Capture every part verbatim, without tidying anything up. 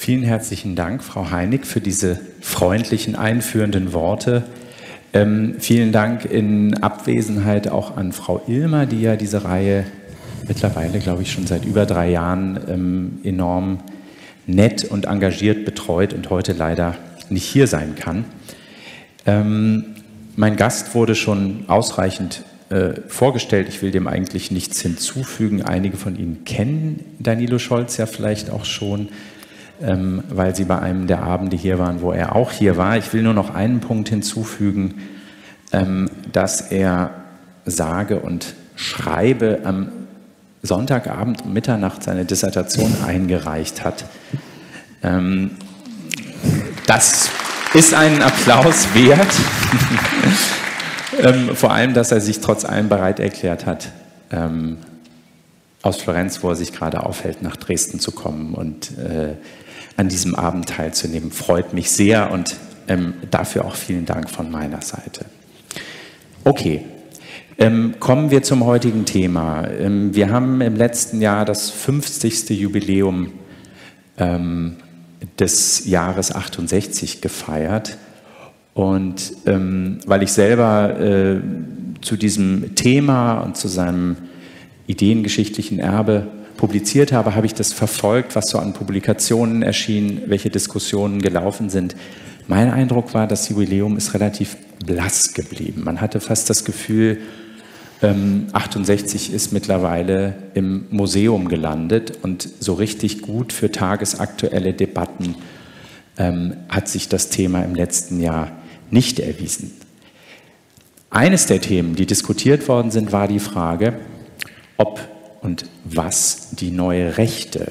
Vielen herzlichen Dank, Frau Heinig, für diese freundlichen, einführenden Worte. Ähm, vielen Dank in Abwesenheit auch an Frau Illmer, die ja diese Reihe mittlerweile, glaube ich, schon seit über drei Jahren ähm, enorm nett und engagiert betreut und heute leider nicht hier sein kann. Ähm, mein Gast wurde schon ausreichend äh, vorgestellt. Ich will dem eigentlich nichts hinzufügen. Einige von Ihnen kennen Danilo Scholz ja vielleicht auch schon, ähm, weil Sie bei einem der Abende hier waren, wo er auch hier war. Ich will nur noch einen Punkt hinzufügen, ähm, dass er sage und schreibe am Sonntagabend um Mitternacht seine Dissertation eingereicht hat. Ähm, das ist einen Applaus wert. ähm, vor allem, dass er sich trotz allem bereit erklärt hat, ähm, aus Florenz, wo er sich gerade aufhält, nach Dresden zu kommen und äh, an diesem Abend teilzunehmen. Freut mich sehr und ähm, dafür auch vielen Dank von meiner Seite. Okay. Ähm, kommen wir zum heutigen Thema. Ähm, wir haben im letzten Jahr das fünfzigste Jubiläum ähm, des Jahres achtundsechzig gefeiert. Und ähm, weil ich selber äh, zu diesem Thema und zu seinem ideengeschichtlichen Erbe publiziert habe, habe ich das verfolgt, was so an Publikationen erschien, welche Diskussionen gelaufen sind. Mein Eindruck war, das Jubiläum ist relativ blass geblieben. Man hatte fast das Gefühl, ähm, achtundsechzig ist mittlerweile im Museum gelandet und so richtig gut für tagesaktuelle Debatten ähm, hat sich das Thema im letzten Jahr nicht erwiesen. Eines der Themen, die diskutiert worden sind, war die Frage, ob und was die neue Rechte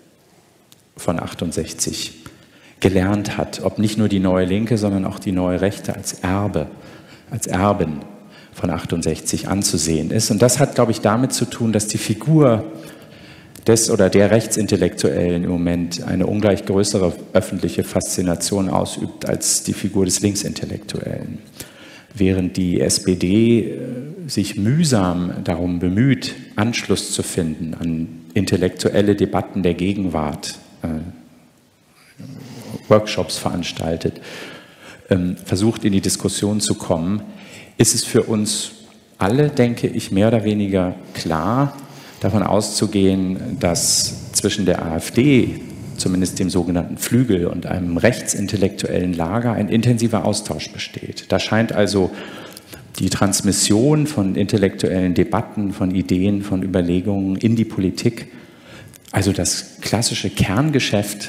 von achtundsechzig gelernt hat, ob nicht nur die neue Linke, sondern auch die neue Rechte als Erbe, als Erben von achtundsechzig anzusehen ist. Und das hat, glaube ich, damit zu tun, dass die Figur des oder der Rechtsintellektuellen im Moment eine ungleich größere öffentliche Faszination ausübt als die Figur des Linksintellektuellen. Während die S P D sich mühsam darum bemüht, Anschluss zu finden an intellektuelle Debatten der Gegenwart, äh, Workshops veranstaltet, ähm, versucht in die Diskussion zu kommen, ist es für uns alle, denke ich, mehr oder weniger klar, davon auszugehen, dass zwischen der AfD, zumindest dem sogenannten Flügel, und einem rechtsintellektuellen Lager ein intensiver Austausch besteht. Da scheint also die Transmission von intellektuellen Debatten, von Ideen, von Überlegungen in die Politik, also das klassische Kerngeschäft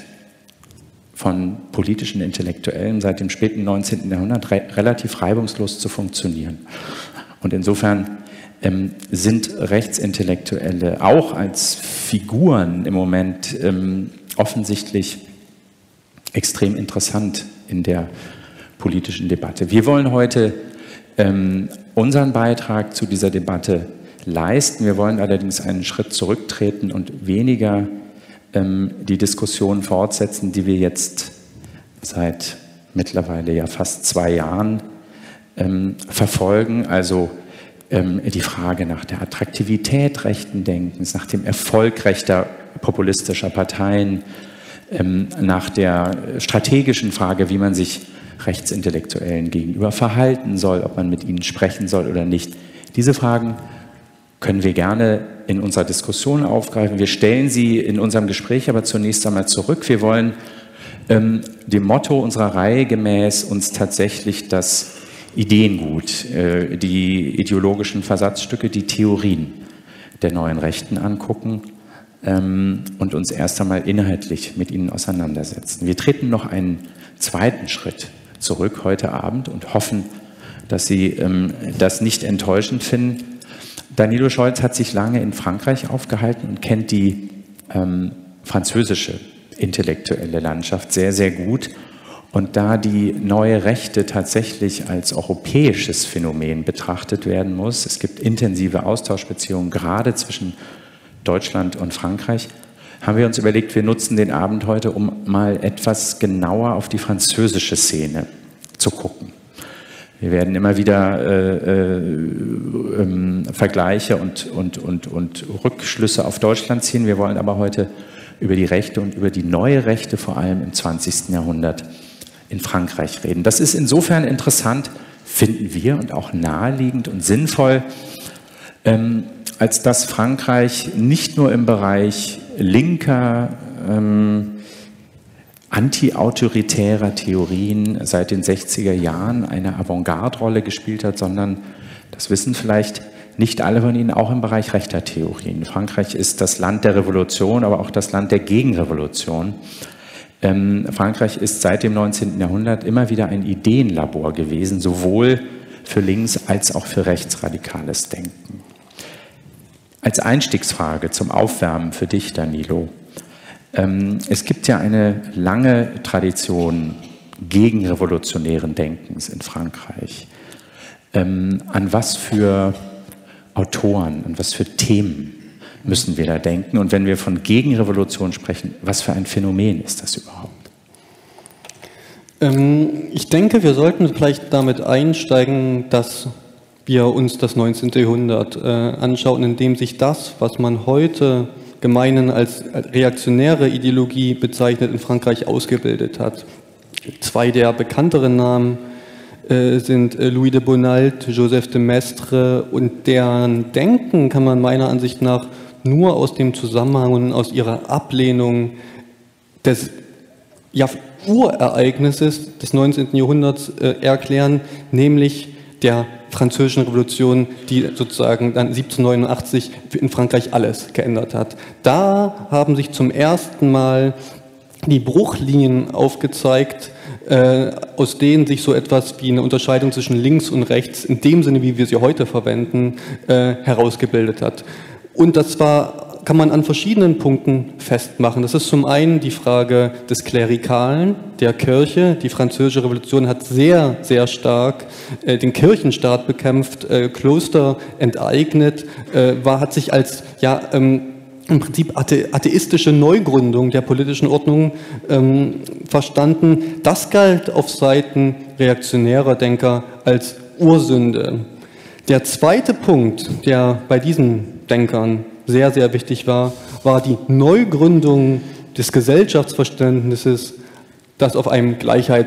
von politischen Intellektuellen seit dem späten neunzehnten Jahrhundert re relativ reibungslos zu funktionieren. Und insofern ähm, sind Rechtsintellektuelle auch als Figuren im Moment ähm, offensichtlich extrem interessant in der politischen Debatte. Wir wollen heute ähm, unseren Beitrag zu dieser Debatte leisten. Wir wollen allerdings einen Schritt zurücktreten und weniger die Diskussion fortsetzen, die wir jetzt seit mittlerweile ja fast zwei Jahren ähm, verfolgen. Also ähm, die Frage nach der Attraktivität rechten Denkens, nach dem Erfolg rechter populistischer Parteien, ähm, nach der strategischen Frage, wie man sich Rechtsintellektuellen gegenüber verhalten soll, ob man mit ihnen sprechen soll oder nicht. Diese Fragen können wir gerne in unserer Diskussion aufgreifen. Wir stellen sie in unserem Gespräch aber zunächst einmal zurück. Wir wollen ähm, dem Motto unserer Reihe gemäß uns tatsächlich das Ideengut, äh, die ideologischen Versatzstücke, die Theorien der neuen Rechten angucken ähm, und uns erst einmal inhaltlich mit ihnen auseinandersetzen. Wir treten noch einen zweiten Schritt zurück heute Abend und hoffen, dass Sie ähm, das nicht enttäuschend finden. Danilo Scholz hat sich lange in Frankreich aufgehalten und kennt die ähm, französische intellektuelle Landschaft sehr, sehr gut. Und da die neue Rechte tatsächlich als europäisches Phänomen betrachtet werden muss, es gibt intensive Austauschbeziehungen gerade zwischen Deutschland und Frankreich, haben wir uns überlegt, wir nutzen den Abend heute, um mal etwas genauer auf die französische Szene zu gucken. Wir werden immer wieder äh, äh, ähm, Vergleiche und, und, und, und Rückschlüsse auf Deutschland ziehen. Wir wollen aber heute über die Rechte und über die neue Rechte, vor allem im zwanzigsten Jahrhundert, in Frankreich reden. Das ist insofern interessant, finden wir, und auch naheliegend und sinnvoll, ähm, als dass Frankreich nicht nur im Bereich linker, ähm, anti-autoritärer Theorien seit den sechziger Jahren eine Avantgarde-Rolle gespielt hat, sondern, das wissen vielleicht nicht alle von Ihnen, auch im Bereich rechter Theorien. Frankreich ist das Land der Revolution, aber auch das Land der Gegenrevolution. Ähm, Frankreich ist seit dem neunzehnten Jahrhundert immer wieder ein Ideenlabor gewesen, sowohl für links- als auch für rechtsradikales Denken. Als Einstiegsfrage zum Aufwärmen für dich, Danilo. Ähm, es gibt ja eine lange Tradition gegenrevolutionären Denkens in Frankreich. Ähm, an was für Autoren, an was für Themen müssen wir da denken? Und wenn wir von Gegenrevolution sprechen, was für ein Phänomen ist das überhaupt? Ähm, ich denke, wir sollten vielleicht damit einsteigen, dass wir uns das neunzehnte Jahrhundert äh, anschauen, in dem sich das, was man heute gemeinhin als reaktionäre Ideologie bezeichnet, in Frankreich ausgebildet hat. Zwei der bekannteren Namen äh, sind äh, Louis de Bonald, Joseph de Maistre, und deren Denken kann man meiner Ansicht nach nur aus dem Zusammenhang und aus ihrer Ablehnung des ja, Urereignisses des neunzehnten Jahrhunderts äh, erklären, nämlich der Französischen Revolution, die sozusagen dann siebzehnhundertneunundachtzig in Frankreich alles geändert hat. Da haben sich zum ersten Mal die Bruchlinien aufgezeigt, äh, aus denen sich so etwas wie eine Unterscheidung zwischen links und rechts, in dem Sinne, wie wir sie heute verwenden, äh, herausgebildet hat. Und das war, kann man an verschiedenen Punkten festmachen. Das ist zum einen die Frage des Klerikalen, der Kirche. Die Französische Revolution hat sehr, sehr stark äh, den Kirchenstaat bekämpft, äh, Kloster enteignet, äh, war, hat sich als ja, ähm, im Prinzip athe, atheistische Neugründung der politischen Ordnung ähm, verstanden. Das galt auf Seiten reaktionärer Denker als Ursünde. Der zweite Punkt, der bei diesen Denkern sehr, sehr wichtig war, war die Neugründung des Gesellschaftsverständnisses, das auf einem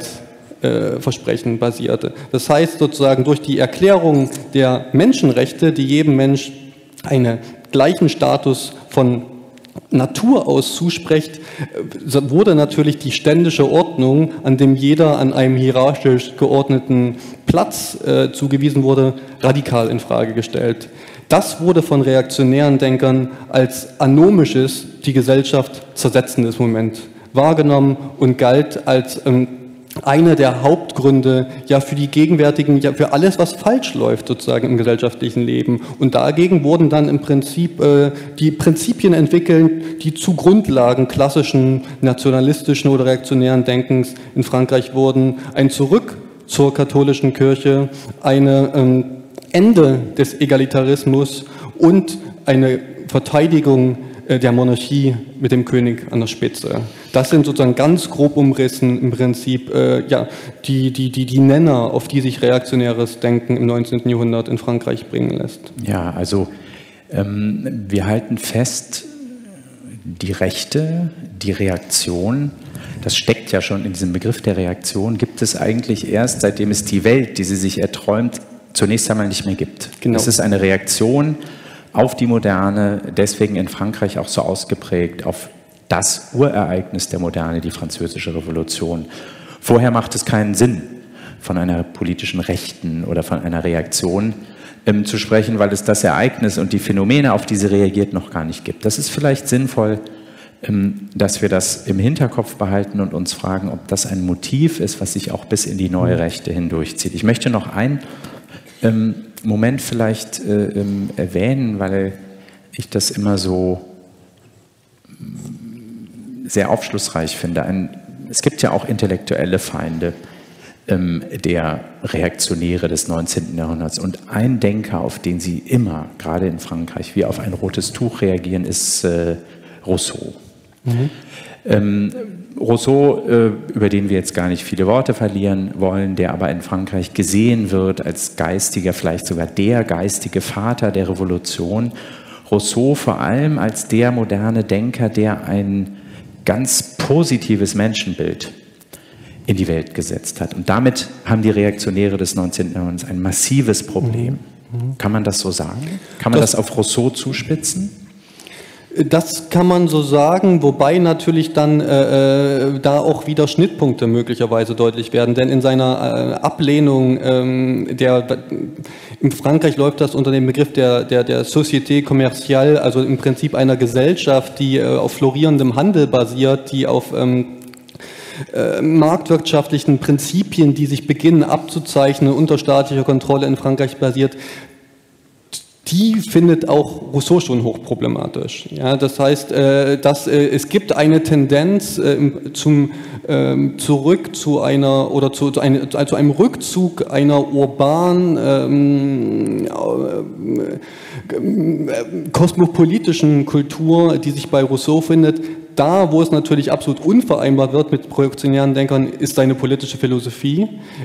Gleichheitsversprechen äh, basierte. Das heißt sozusagen durch die Erklärung der Menschenrechte, die jedem Mensch einen gleichen Status von Natur aus zuspricht, wurde natürlich die ständische Ordnung, an dem jeder an einem hierarchisch geordneten Platz äh, zugewiesen wurde, radikal in Frage gestellt. Das wurde von reaktionären Denkern als anomisches, die Gesellschaft zersetzendes Moment wahrgenommen und galt als ähm, einer der Hauptgründe ja für die gegenwärtigen, ja für alles, was falsch läuft sozusagen im gesellschaftlichen Leben. Und dagegen wurden dann im Prinzip äh, die Prinzipien entwickelt, die zu Grundlagen klassischen nationalistischen oder reaktionären Denkens in Frankreich wurden. Ein Zurück zur katholischen Kirche, eine ähm, Ende des Egalitarismus und eine Verteidigung äh, der Monarchie mit dem König an der Spitze. Das sind sozusagen ganz grob umrissen im Prinzip äh, ja, die, die, die, die Nenner, auf die sich reaktionäres Denken im neunzehnten Jahrhundert in Frankreich bringen lässt. Ja, also ähm, wir halten fest, die Rechte, die Reaktion, das steckt ja schon in diesem Begriff der Reaktion, gibt es eigentlich erst, seitdem es die Welt, die sie sich erträumt, zunächst einmal nicht mehr gibt. Genau. Es ist eine Reaktion auf die Moderne, deswegen in Frankreich auch so ausgeprägt, auf das Urereignis der Moderne, die Französische Revolution. Vorher macht es keinen Sinn, von einer politischen Rechten oder von einer Reaktion ähm, zu sprechen, weil es das Ereignis und die Phänomene, auf die sie reagiert, noch gar nicht gibt. Das ist vielleicht sinnvoll, ähm, dass wir das im Hinterkopf behalten und uns fragen, ob das ein Motiv ist, was sich auch bis in die neue Rechte hindurchzieht. Ich möchte noch ein ähm, Moment vielleicht äh, ähm, erwähnen, weil ich das immer so sehr aufschlussreich finde. Ein, es gibt ja auch intellektuelle Feinde ähm, der Reaktionäre des neunzehnten Jahrhunderts. Und ein Denker, auf den sie immer, gerade in Frankreich, wie auf ein rotes Tuch reagieren, ist äh, Rousseau. Mhm. Ähm, Rousseau, äh, über den wir jetzt gar nicht viele Worte verlieren wollen, der aber in Frankreich gesehen wird als geistiger, vielleicht sogar der geistige Vater der Revolution. Rousseau vor allem als der moderne Denker, der ein ganz positives Menschenbild in die Welt gesetzt hat. Und damit haben die Reaktionäre des neunzehnten Jahrhunderts ein massives Problem. Mhm. Kann man das so sagen? Kann man das, das auf Rousseau zuspitzen? Das kann man so sagen, wobei natürlich dann äh, da auch wieder Schnittpunkte möglicherweise deutlich werden, denn in seiner äh, Ablehnung, ähm, der, in Frankreich läuft das unter dem Begriff der, der, der Société commerciale, also im Prinzip einer Gesellschaft, die äh, auf florierendem Handel basiert, die auf ähm, äh, marktwirtschaftlichen Prinzipien, die sich beginnen abzuzeichnen, unter staatlicher Kontrolle in Frankreich basiert. Die findet auch Rousseau schon hochproblematisch. Ja, das heißt, äh, dass, äh, es gibt eine Tendenz äh, zum äh, zurück zu einer oder zu, zu, eine, zu einem Rückzug einer urban äh, äh, kosmopolitischen Kultur, die sich bei Rousseau findet. Da, wo es natürlich absolut unvereinbar wird mit projektionären Denkern, ist seine politische Philosophie.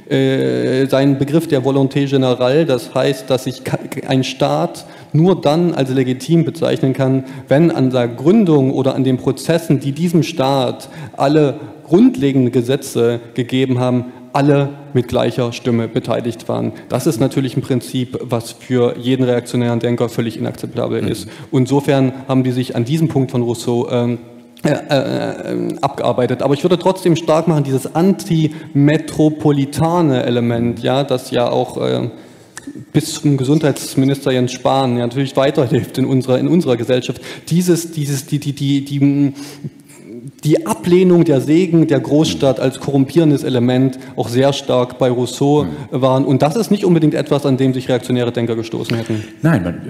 Äh, sein Begriff der Volonté générale, das heißt, dass sich ein Staat nur dann als legitim bezeichnen kann, wenn an der Gründung oder an den Prozessen, die diesem Staat alle grundlegenden Gesetze gegeben haben, alle mit gleicher Stimme beteiligt waren. Das ist natürlich ein Prinzip, was für jeden reaktionären Denker völlig inakzeptabel mhm. ist. Insofern haben die sich an diesem Punkt von Rousseau ähm, Äh, äh, abgearbeitet. Aber ich würde trotzdem stark machen, dieses antimetropolitane Element, ja, das ja auch äh, bis zum Gesundheitsminister Jens Spahn ja, natürlich weiterhilft in unserer, in unserer Gesellschaft. Dieses, dieses, die, die, die, die, die Ablehnung der Segen der Großstadt als korrumpierendes Element auch sehr stark bei Rousseau waren. Und das ist nicht unbedingt etwas, an dem sich reaktionäre Denker gestoßen hätten. Nein, man,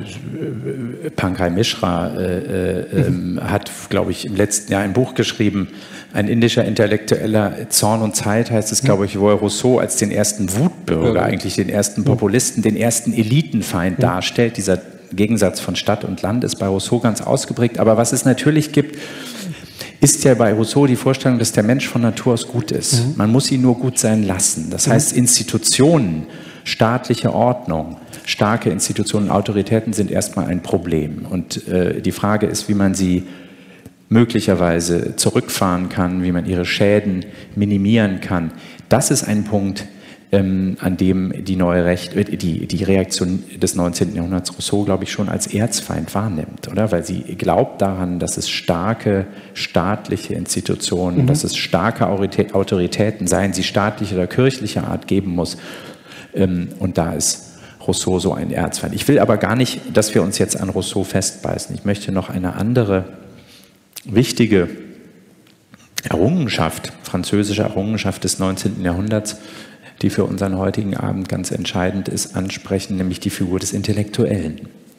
Pankaj Mishra äh, äh, mhm. hat, glaube ich, im letzten Jahr ein Buch geschrieben, ein indischer Intellektueller, Zorn und Zeit heißt es, glaube ich, wo er Rousseau als den ersten Wutbürger, ja. eigentlich den ersten Populisten, den ersten Elitenfeind ja. darstellt. Dieser Gegensatz von Stadt und Land ist bei Rousseau ganz ausgeprägt. Aber was es natürlich gibt, ist ja bei Rousseau die Vorstellung, dass der Mensch von Natur aus gut ist. Mhm. Man muss ihn nur gut sein lassen. Das heißt, Institutionen, staatliche Ordnung, starke Institutionen, Autoritäten sind erstmal ein Problem. Und äh, die Frage ist, wie man sie möglicherweise zurückfahren kann, wie man ihre Schäden minimieren kann. Das ist ein Punkt, ähm, an dem die neue Recht, die, die Reaktion des neunzehnten Jahrhunderts Rousseau, glaube ich, schon als Erzfeind wahrnimmt, oder? Weil sie glaubt daran, dass es starke staatliche Institutionen, mhm. dass es starke Autoritäten, seien sie staatlicher oder kirchlicher Art, geben muss. Ähm, und da ist Rousseau so ein Erzfeind. Ich will aber gar nicht, dass wir uns jetzt an Rousseau festbeißen. Ich möchte noch eine andere wichtige Errungenschaft, französische Errungenschaft des neunzehnten Jahrhunderts, die für unseren heutigen Abend ganz entscheidend ist, ansprechen, nämlich die Figur des Intellektuellen.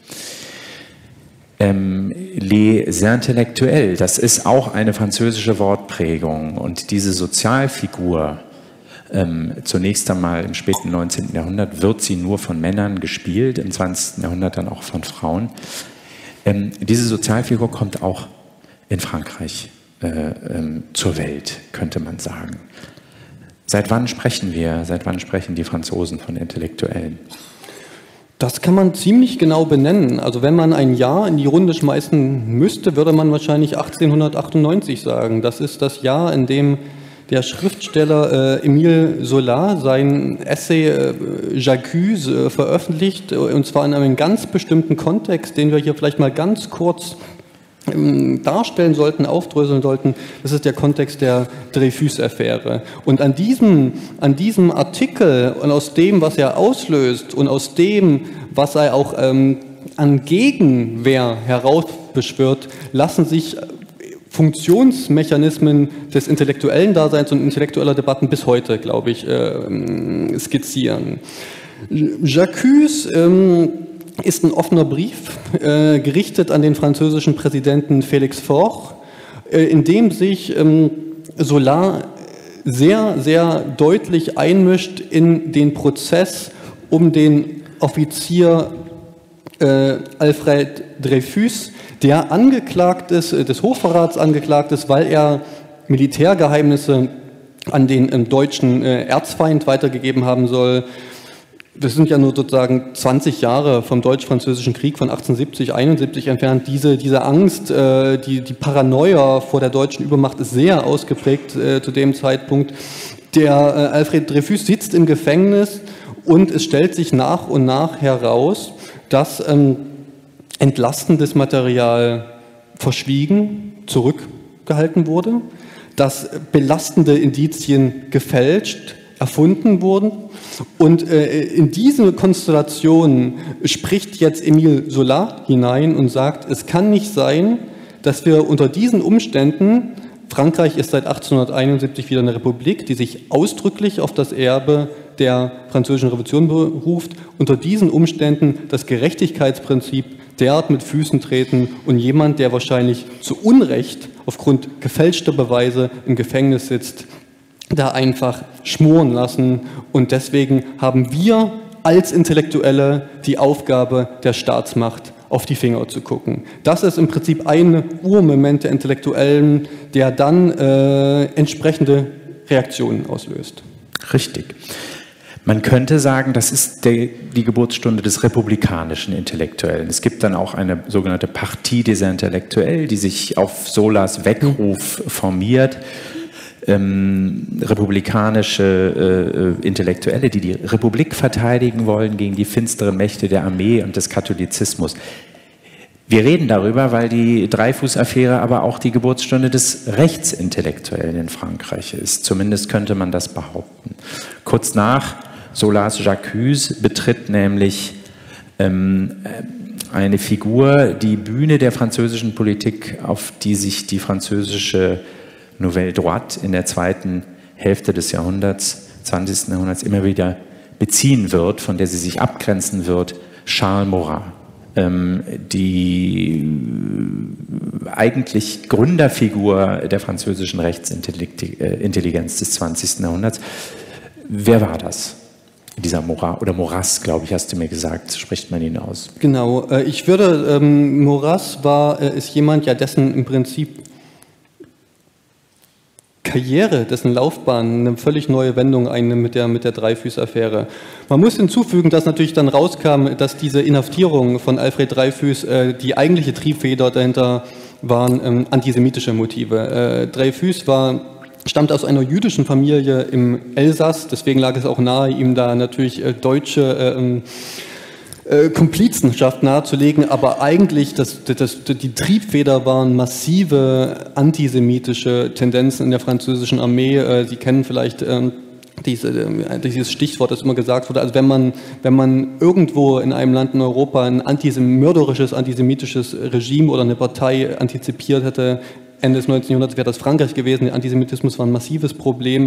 Ähm, les Intellectuels, das ist auch eine französische Wortprägung, und diese Sozialfigur, ähm, zunächst einmal im späten neunzehnten Jahrhundert, wird sie nur von Männern gespielt, im zwanzigsten Jahrhundert dann auch von Frauen. Ähm, diese Sozialfigur kommt auch in Frankreich äh, ähm, zur Welt, könnte man sagen. Seit wann sprechen wir, seit wann sprechen die Franzosen von Intellektuellen? Das kann man ziemlich genau benennen. Also wenn man ein Jahr in die Runde schmeißen müsste, würde man wahrscheinlich achtzehnhundertachtundneunzig sagen. Das ist das Jahr, in dem der Schriftsteller äh, Émile Zola sein Essay äh, J'accuse äh, veröffentlicht, und zwar in einem ganz bestimmten Kontext, den wir hier vielleicht mal ganz kurz darstellen sollten, aufdröseln sollten. Das ist der Kontext der Dreyfus-Affäre. Und an diesem, an diesem Artikel und aus dem, was er auslöst, und aus dem, was er auch ähm, an Gegenwehr heraufbeschwört, lassen sich Funktionsmechanismen des intellektuellen Daseins und intellektueller Debatten bis heute, glaube ich, äh, skizzieren. J'accuse ähm, ist ein offener Brief, äh, gerichtet an den französischen Präsidenten Félix Faure, äh, in dem sich ähm, Zola sehr, sehr deutlich einmischt in den Prozess um den Offizier äh, Alfred Dreyfus, der angeklagt ist, äh, des Hochverrats angeklagt ist, weil er Militärgeheimnisse an den äh, deutschen äh, Erzfeind weitergegeben haben soll. das sind ja nur sozusagen zwanzig Jahre vom Deutsch-Französischen Krieg von achtzehnhundertsiebzig, einundsiebzig entfernt. Diese, diese Angst, äh, die, die Paranoia vor der deutschen Übermacht ist sehr ausgeprägt äh, zu dem Zeitpunkt. Der äh, Alfred Dreyfus sitzt im Gefängnis und es stellt sich nach und nach heraus, dass ähm, entlastendes Material verschwiegen, zurückgehalten wurde, dass belastende Indizien gefälscht, erfunden wurden. Und äh, in diese Konstellation spricht jetzt Émile Zola hinein und sagt, es kann nicht sein, dass wir unter diesen Umständen, Frankreich ist seit achtzehnhunderteinundsiebzig wieder eine Republik, die sich ausdrücklich auf das Erbe der Französischen Revolution beruft, unter diesen Umständen das Gerechtigkeitsprinzip derart mit Füßen treten und jemand, der wahrscheinlich zu Unrecht aufgrund gefälschter Beweise im Gefängnis sitzt, da einfach schmoren lassen. Und deswegen haben wir als Intellektuelle die Aufgabe der Staatsmacht, auf die Finger zu gucken. Das ist im Prinzip ein Urmoment der Intellektuellen, der dann äh, entsprechende Reaktionen auslöst. Richtig. Man könnte sagen, das ist der, die Geburtsstunde des republikanischen Intellektuellen. Es gibt dann auch eine sogenannte Partie des Intellektuels, die sich auf Zolas Weckruf formiert. Ähm, republikanische äh, Intellektuelle, die die Republik verteidigen wollen gegen die finsteren Mächte der Armee und des Katholizismus. Wir reden darüber, weil die Dreyfus-Affäre aber auch die Geburtsstunde des Rechtsintellektuellen in Frankreich ist. Zumindest könnte man das behaupten. Kurz nach Zolas J'accuse betritt nämlich ähm, eine Figur die Bühne der französischen Politik, auf die sich die französische Nouvelle Droite in der zweiten Hälfte des Jahrhunderts, zwanzigsten Jahrhunderts immer wieder beziehen wird, von der sie sich abgrenzen wird, Charles Maurras, ähm, die eigentlich Gründerfigur der französischen Rechtsintelligenz des zwanzigsten Jahrhunderts. Wer war das? Dieser Maurras, oder Maurras, glaube ich, hast du mir gesagt, spricht man ihn aus? Genau, äh, ich würde, ähm, Maurras war, äh, ist jemand, ja, dessen im Prinzip Karriere, dessen Laufbahn eine völlig neue Wendung einnimmt mit der, mit der Dreyfus-Affäre. Man muss hinzufügen, dass natürlich dann rauskam, dass diese Inhaftierung von Alfred Dreyfus, äh, die eigentliche Triebfeder dahinter waren ähm, antisemitische Motive. Äh, Dreyfus war, stammt aus einer jüdischen Familie im Elsass, deswegen lag es auch nahe, ihm da natürlich äh, deutsche äh, Äh, Komplizenschaft nahezulegen, aber eigentlich das, das, die Triebfeder waren massive antisemitische Tendenzen in der französischen Armee. Äh, Sie kennen vielleicht ähm, diese, äh, dieses Stichwort, das immer gesagt wurde. Also wenn man, wenn man irgendwo in einem Land in Europa ein antisem mörderisches, antisemitisches Regime oder eine Partei antizipiert hätte, Ende des neunzehnten Jahrhunderts wäre das Frankreich gewesen. Der Antisemitismus war ein massives Problem.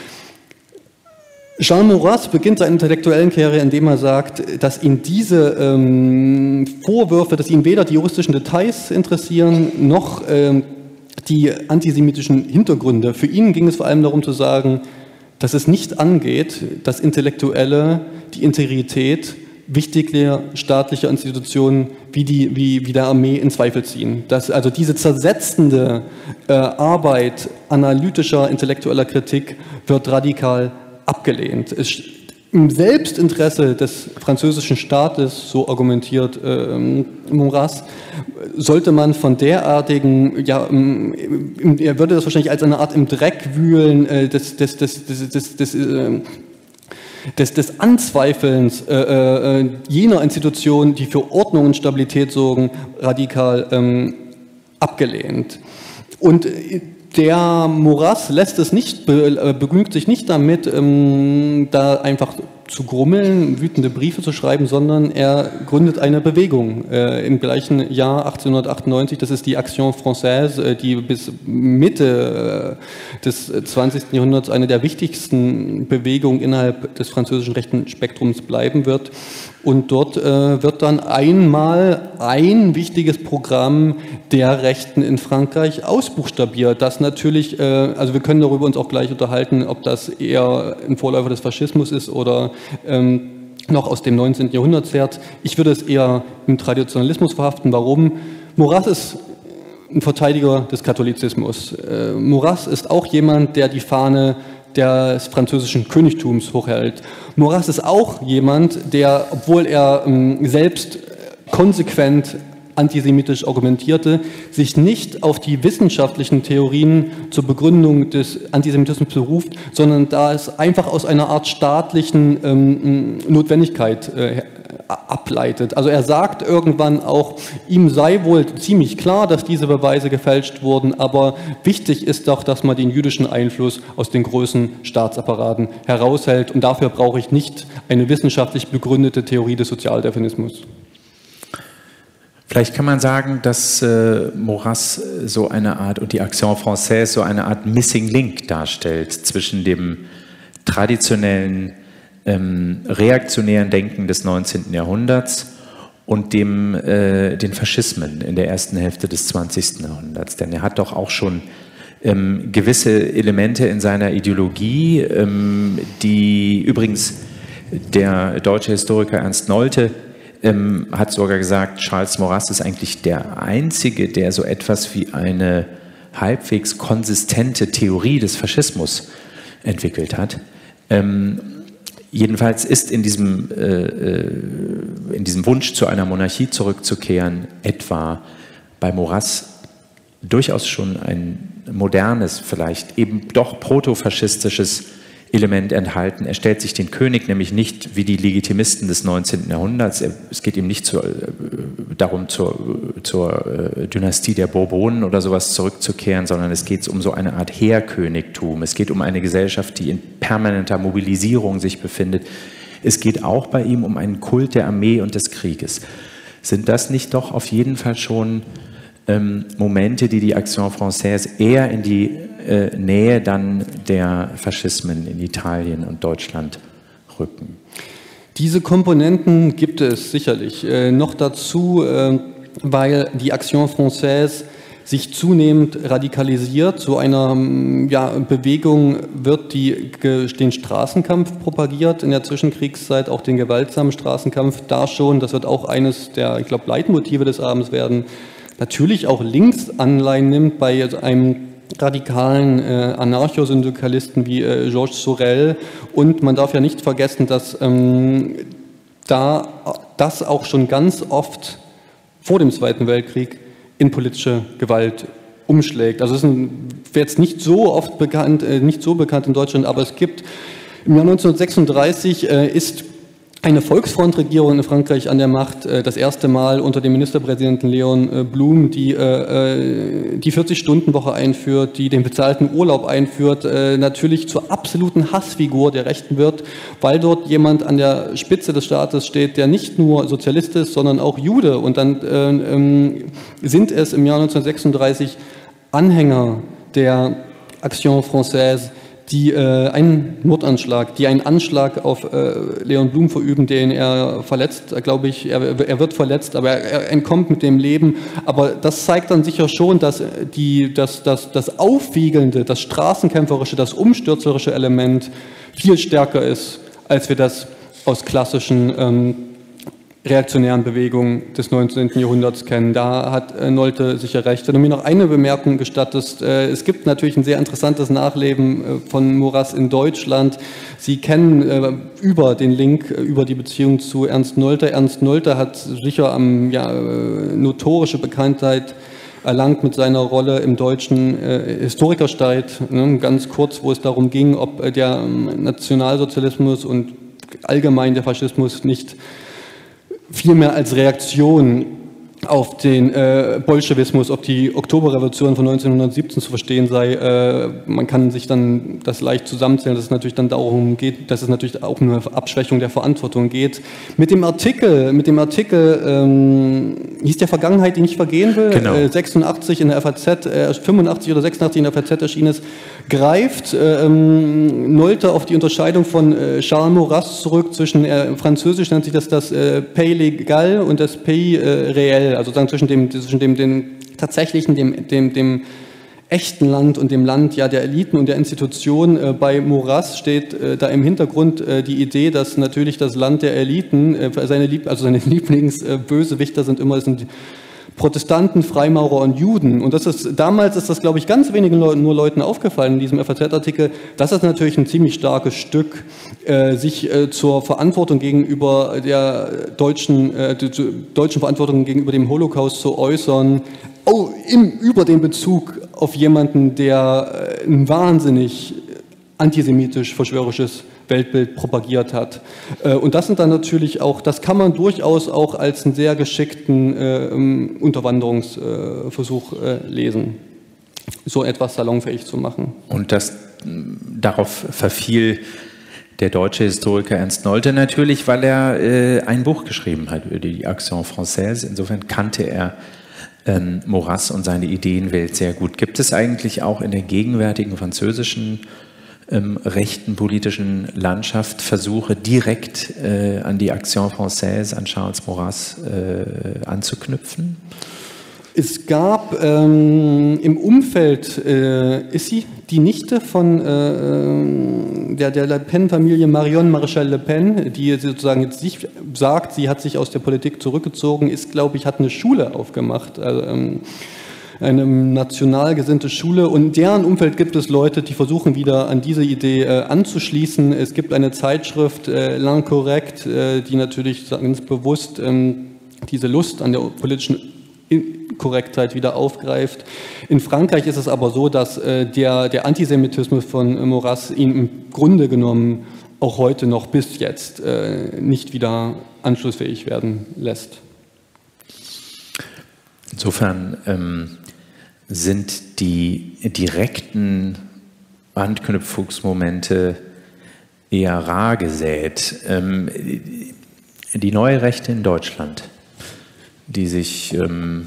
Jean Maurras beginnt seine intellektuellen Karriere, indem er sagt, dass ihn diese ähm, Vorwürfe, dass ihn weder die juristischen Details interessieren, noch ähm, die antisemitischen Hintergründe. Für ihn ging es vor allem darum zu sagen, dass es nicht angeht, dass Intellektuelle die Integrität wichtiger staatlicher Institutionen wie, die, wie, wie der Armee in Zweifel ziehen. Dass also diese zersetzende äh, Arbeit analytischer, intellektueller Kritik wird radikal abgelehnt. Es, im Selbstinteresse des französischen Staates, so argumentiert äh, Maurras, sollte man von derartigen, ja, im, er würde das wahrscheinlich als eine Art im Dreck wühlen äh, des, des, des, des, des, des äh, Des, des Anzweifelns äh, äh, jener Institutionen, die für Ordnung und Stabilität sorgen, radikal ähm, abgelehnt. Und der Maurras lässt es nicht, be, begnügt sich nicht damit, ähm, da einfach zu grummeln, wütende Briefe zu schreiben, sondern er gründet eine Bewegung äh, im gleichen Jahr achtzehnhundertachtundneunzig. Das ist die Action Française, äh, die bis Mitte äh, des zwanzigsten Jahrhunderts eine der wichtigsten Bewegungen innerhalb des französischen rechten Spektrums bleiben wird. Und dort äh, wird dann einmal ein wichtiges Programm der Rechten in Frankreich ausbuchstabiert. Das natürlich, äh, also wir können darüber uns auch gleich unterhalten, ob das eher ein Vorläufer des Faschismus ist oder ähm, noch aus dem neunzehnten Jahrhundert zehrt. Ich würde es eher im Traditionalismus verhaften. Warum? Maurras ist ein Verteidiger des Katholizismus. Äh, Maurras ist auch jemand, der die Fahne des französischen Königtums hochhält. Maurras ist auch jemand, der, obwohl er ähm, selbst konsequent antisemitisch argumentierte, sich nicht auf die wissenschaftlichen Theorien zur Begründung des Antisemitismus beruft, sondern da es einfach aus einer Art staatlichen ähm, Notwendigkeit äh, ableitet. Also er sagt irgendwann auch, ihm sei wohl ziemlich klar, dass diese Beweise gefälscht wurden, aber wichtig ist doch, dass man den jüdischen Einfluss aus den großen Staatsapparaten heraushält und dafür brauche ich nicht eine wissenschaftlich begründete Theorie des Sozialdarwinismus. Vielleicht kann man sagen, dass äh, Maurras so eine Art, und die Action Française so eine Art Missing Link darstellt zwischen dem traditionellen, ähm, reaktionären Denken des neunzehnten Jahrhunderts und dem, äh, den Faschismen in der ersten Hälfte des zwanzigsten Jahrhunderts. Denn er hat doch auch schon ähm, gewisse Elemente in seiner Ideologie, ähm, die übrigens der deutsche Historiker Ernst Nolte Ähm, hat sogar gesagt, Charles Maurras ist eigentlich der Einzige, der so etwas wie eine halbwegs konsistente Theorie des Faschismus entwickelt hat. Ähm, jedenfalls ist in diesem, äh, in diesem Wunsch, zu einer Monarchie zurückzukehren, etwa bei Maurras durchaus schon ein modernes, vielleicht eben doch protofaschistisches Element enthalten. Er stellt sich den König nämlich nicht wie die Legitimisten des neunzehnten Jahrhunderts. Es geht ihm nicht zur, darum, zur, zur Dynastie der Bourbonen oder sowas zurückzukehren, sondern es geht um so eine Art Heerkönigtum. Es geht um eine Gesellschaft, die in permanenter Mobilisierung sich befindet. Es geht auch bei ihm um einen Kult der Armee und des Krieges. Sind das nicht doch auf jeden Fall schon ähm, Momente, die die Action Française eher in die Äh, Nähe dann der Faschismen in Italien und Deutschland rücken? Diese Komponenten gibt es sicherlich. Äh, noch dazu, äh, weil die Action Française sich zunehmend radikalisiert. So einer ja, Bewegung wird die, den Straßenkampf propagiert in der Zwischenkriegszeit, auch den gewaltsamen Straßenkampf da schon. Das wird auch eines der, ich glaube, Leitmotive des Abends werden. Natürlich auch links Anleihen nimmt bei einem radikalen äh, Anarchosyndikalisten wie äh, Georges Sorel, und man darf ja nicht vergessen, dass ähm, da das auch schon ganz oft vor dem Zweiten Weltkrieg in politische Gewalt umschlägt. Also es ist jetzt nicht so oft bekannt, äh, nicht so bekannt in Deutschland, aber es gibt im Jahr neunzehnhundertsechsunddreißig äh, ist eine Volksfrontregierung in Frankreich an der Macht, das erste Mal unter dem Ministerpräsidenten Léon Blum, die die vierzig-Stunden-Woche einführt, die den bezahlten Urlaub einführt, natürlich zur absoluten Hassfigur der Rechten wird, weil dort jemand an der Spitze des Staates steht, der nicht nur Sozialist ist, sondern auch Jude. Und dann sind es im Jahr neunzehnhundertsechsunddreißig Anhänger der Action Française, die äh, einen Mordanschlag, die einen Anschlag auf äh, Léon Blum verüben, den er verletzt, glaube ich, er, er wird verletzt, aber er, er entkommt mit dem Leben. Aber das zeigt dann sicher schon, dass die, dass, dass, das aufwiegelnde, das straßenkämpferische, das umstürzerische Element viel stärker ist, als wir das aus klassischen ähm, reaktionären Bewegungen des neunzehnten Jahrhunderts kennen. Da hat äh, Nolte sicher recht. Wenn du mir noch eine Bemerkung gestattest, äh, es gibt natürlich ein sehr interessantes Nachleben äh, von Maurras in Deutschland. Sie kennen äh, über den Link, äh, über die Beziehung zu Ernst Nolte. Ernst Nolte hat sicher am ja, äh, notorische Bekanntheit erlangt mit seiner Rolle im deutschen äh, Historikerstreit, ne, ganz kurz, wo es darum ging, ob äh, der äh, Nationalsozialismus und allgemein der Faschismus nicht vielmehr als Reaktion auf den äh, Bolschewismus, ob die Oktoberrevolution von neunzehnhundertsiebzehn zu verstehen sei. Äh, man kann sich dann das leicht zusammenzählen, dass es natürlich dann darum geht, dass es natürlich auch um eine Abschwächung der Verantwortung geht. Mit dem Artikel, mit dem Artikel ähm, hieß der Vergangenheit, die nicht vergehen will, genau. äh, sechsundachtzig in der F A Z, äh, fünfundachtzig oder sechsundachtzig in der F A Z erschienen ist, greift äh, ähm, Nolte auf die Unterscheidung von äh, Charles Maurras zurück zwischen, äh, französisch nennt sich das das äh, Pays légal und das Pays äh, réel. Also sozusagen zwischen dem, zwischen dem, dem tatsächlichen, dem, dem, dem echten Land und dem Land ja der Eliten und der Institutionen. Äh, bei Maurras steht äh, da im Hintergrund äh, die Idee, dass natürlich das Land der Eliten, äh, seine Lieb also seine Lieblingsbösewichter äh, sind immer sind Protestanten, Freimaurer und Juden. Und das ist, damals ist das, glaube ich, ganz wenigen Leuten, nur Leuten aufgefallen in diesem F A Z-Artikel. Das ist natürlich ein ziemlich starkes Stück, äh, sich äh, zur Verantwortung gegenüber der deutschen, äh, deutschen Verantwortung gegenüber dem Holocaust zu äußern, oh, im, über den Bezug auf jemanden, der äh, ein wahnsinnig antisemitisch-verschwörerisches Weltbild propagiert hat. Und das sind dann natürlich auch, das kann man durchaus auch als einen sehr geschickten äh, Unterwanderungsversuch äh, lesen, so etwas salonfähig zu machen. Und das, darauf verfiel der deutsche Historiker Ernst Nolte natürlich, weil er äh, ein Buch geschrieben hat über die Action Française. Insofern kannte er ähm, Maurras und seine Ideenwelt sehr gut. Gibt es eigentlich auch in der gegenwärtigen französischen Ähm, rechten politischen Landschaft Versuche, direkt äh, an die Action Française, an Charles Maurras äh, anzuknüpfen? Es gab ähm, im Umfeld, äh, ist sie die Nichte von äh, der, der Le Pen-Familie, Marion Maréchal Le Pen, die sozusagen jetzt sich sagt, sie hat sich aus der Politik zurückgezogen, ist, glaube ich, hat eine Schule aufgemacht, also, ähm, eine national gesinnte Schule, und in deren Umfeld gibt es Leute, die versuchen wieder an diese Idee äh, anzuschließen. Es gibt eine Zeitschrift, äh, L'Incorrect, äh, die natürlich ganz bewusst ähm, diese Lust an der politischen Korrektheit wieder aufgreift. In Frankreich ist es aber so, dass äh, der, der Antisemitismus von äh, Maurras ihn im Grunde genommen auch heute noch bis jetzt äh, nicht wieder anschlussfähig werden lässt. Insofern ähm, sind die direkten Anknüpfungsmomente eher rar gesät. Ähm, die neue Rechte in Deutschland, die sich ähm,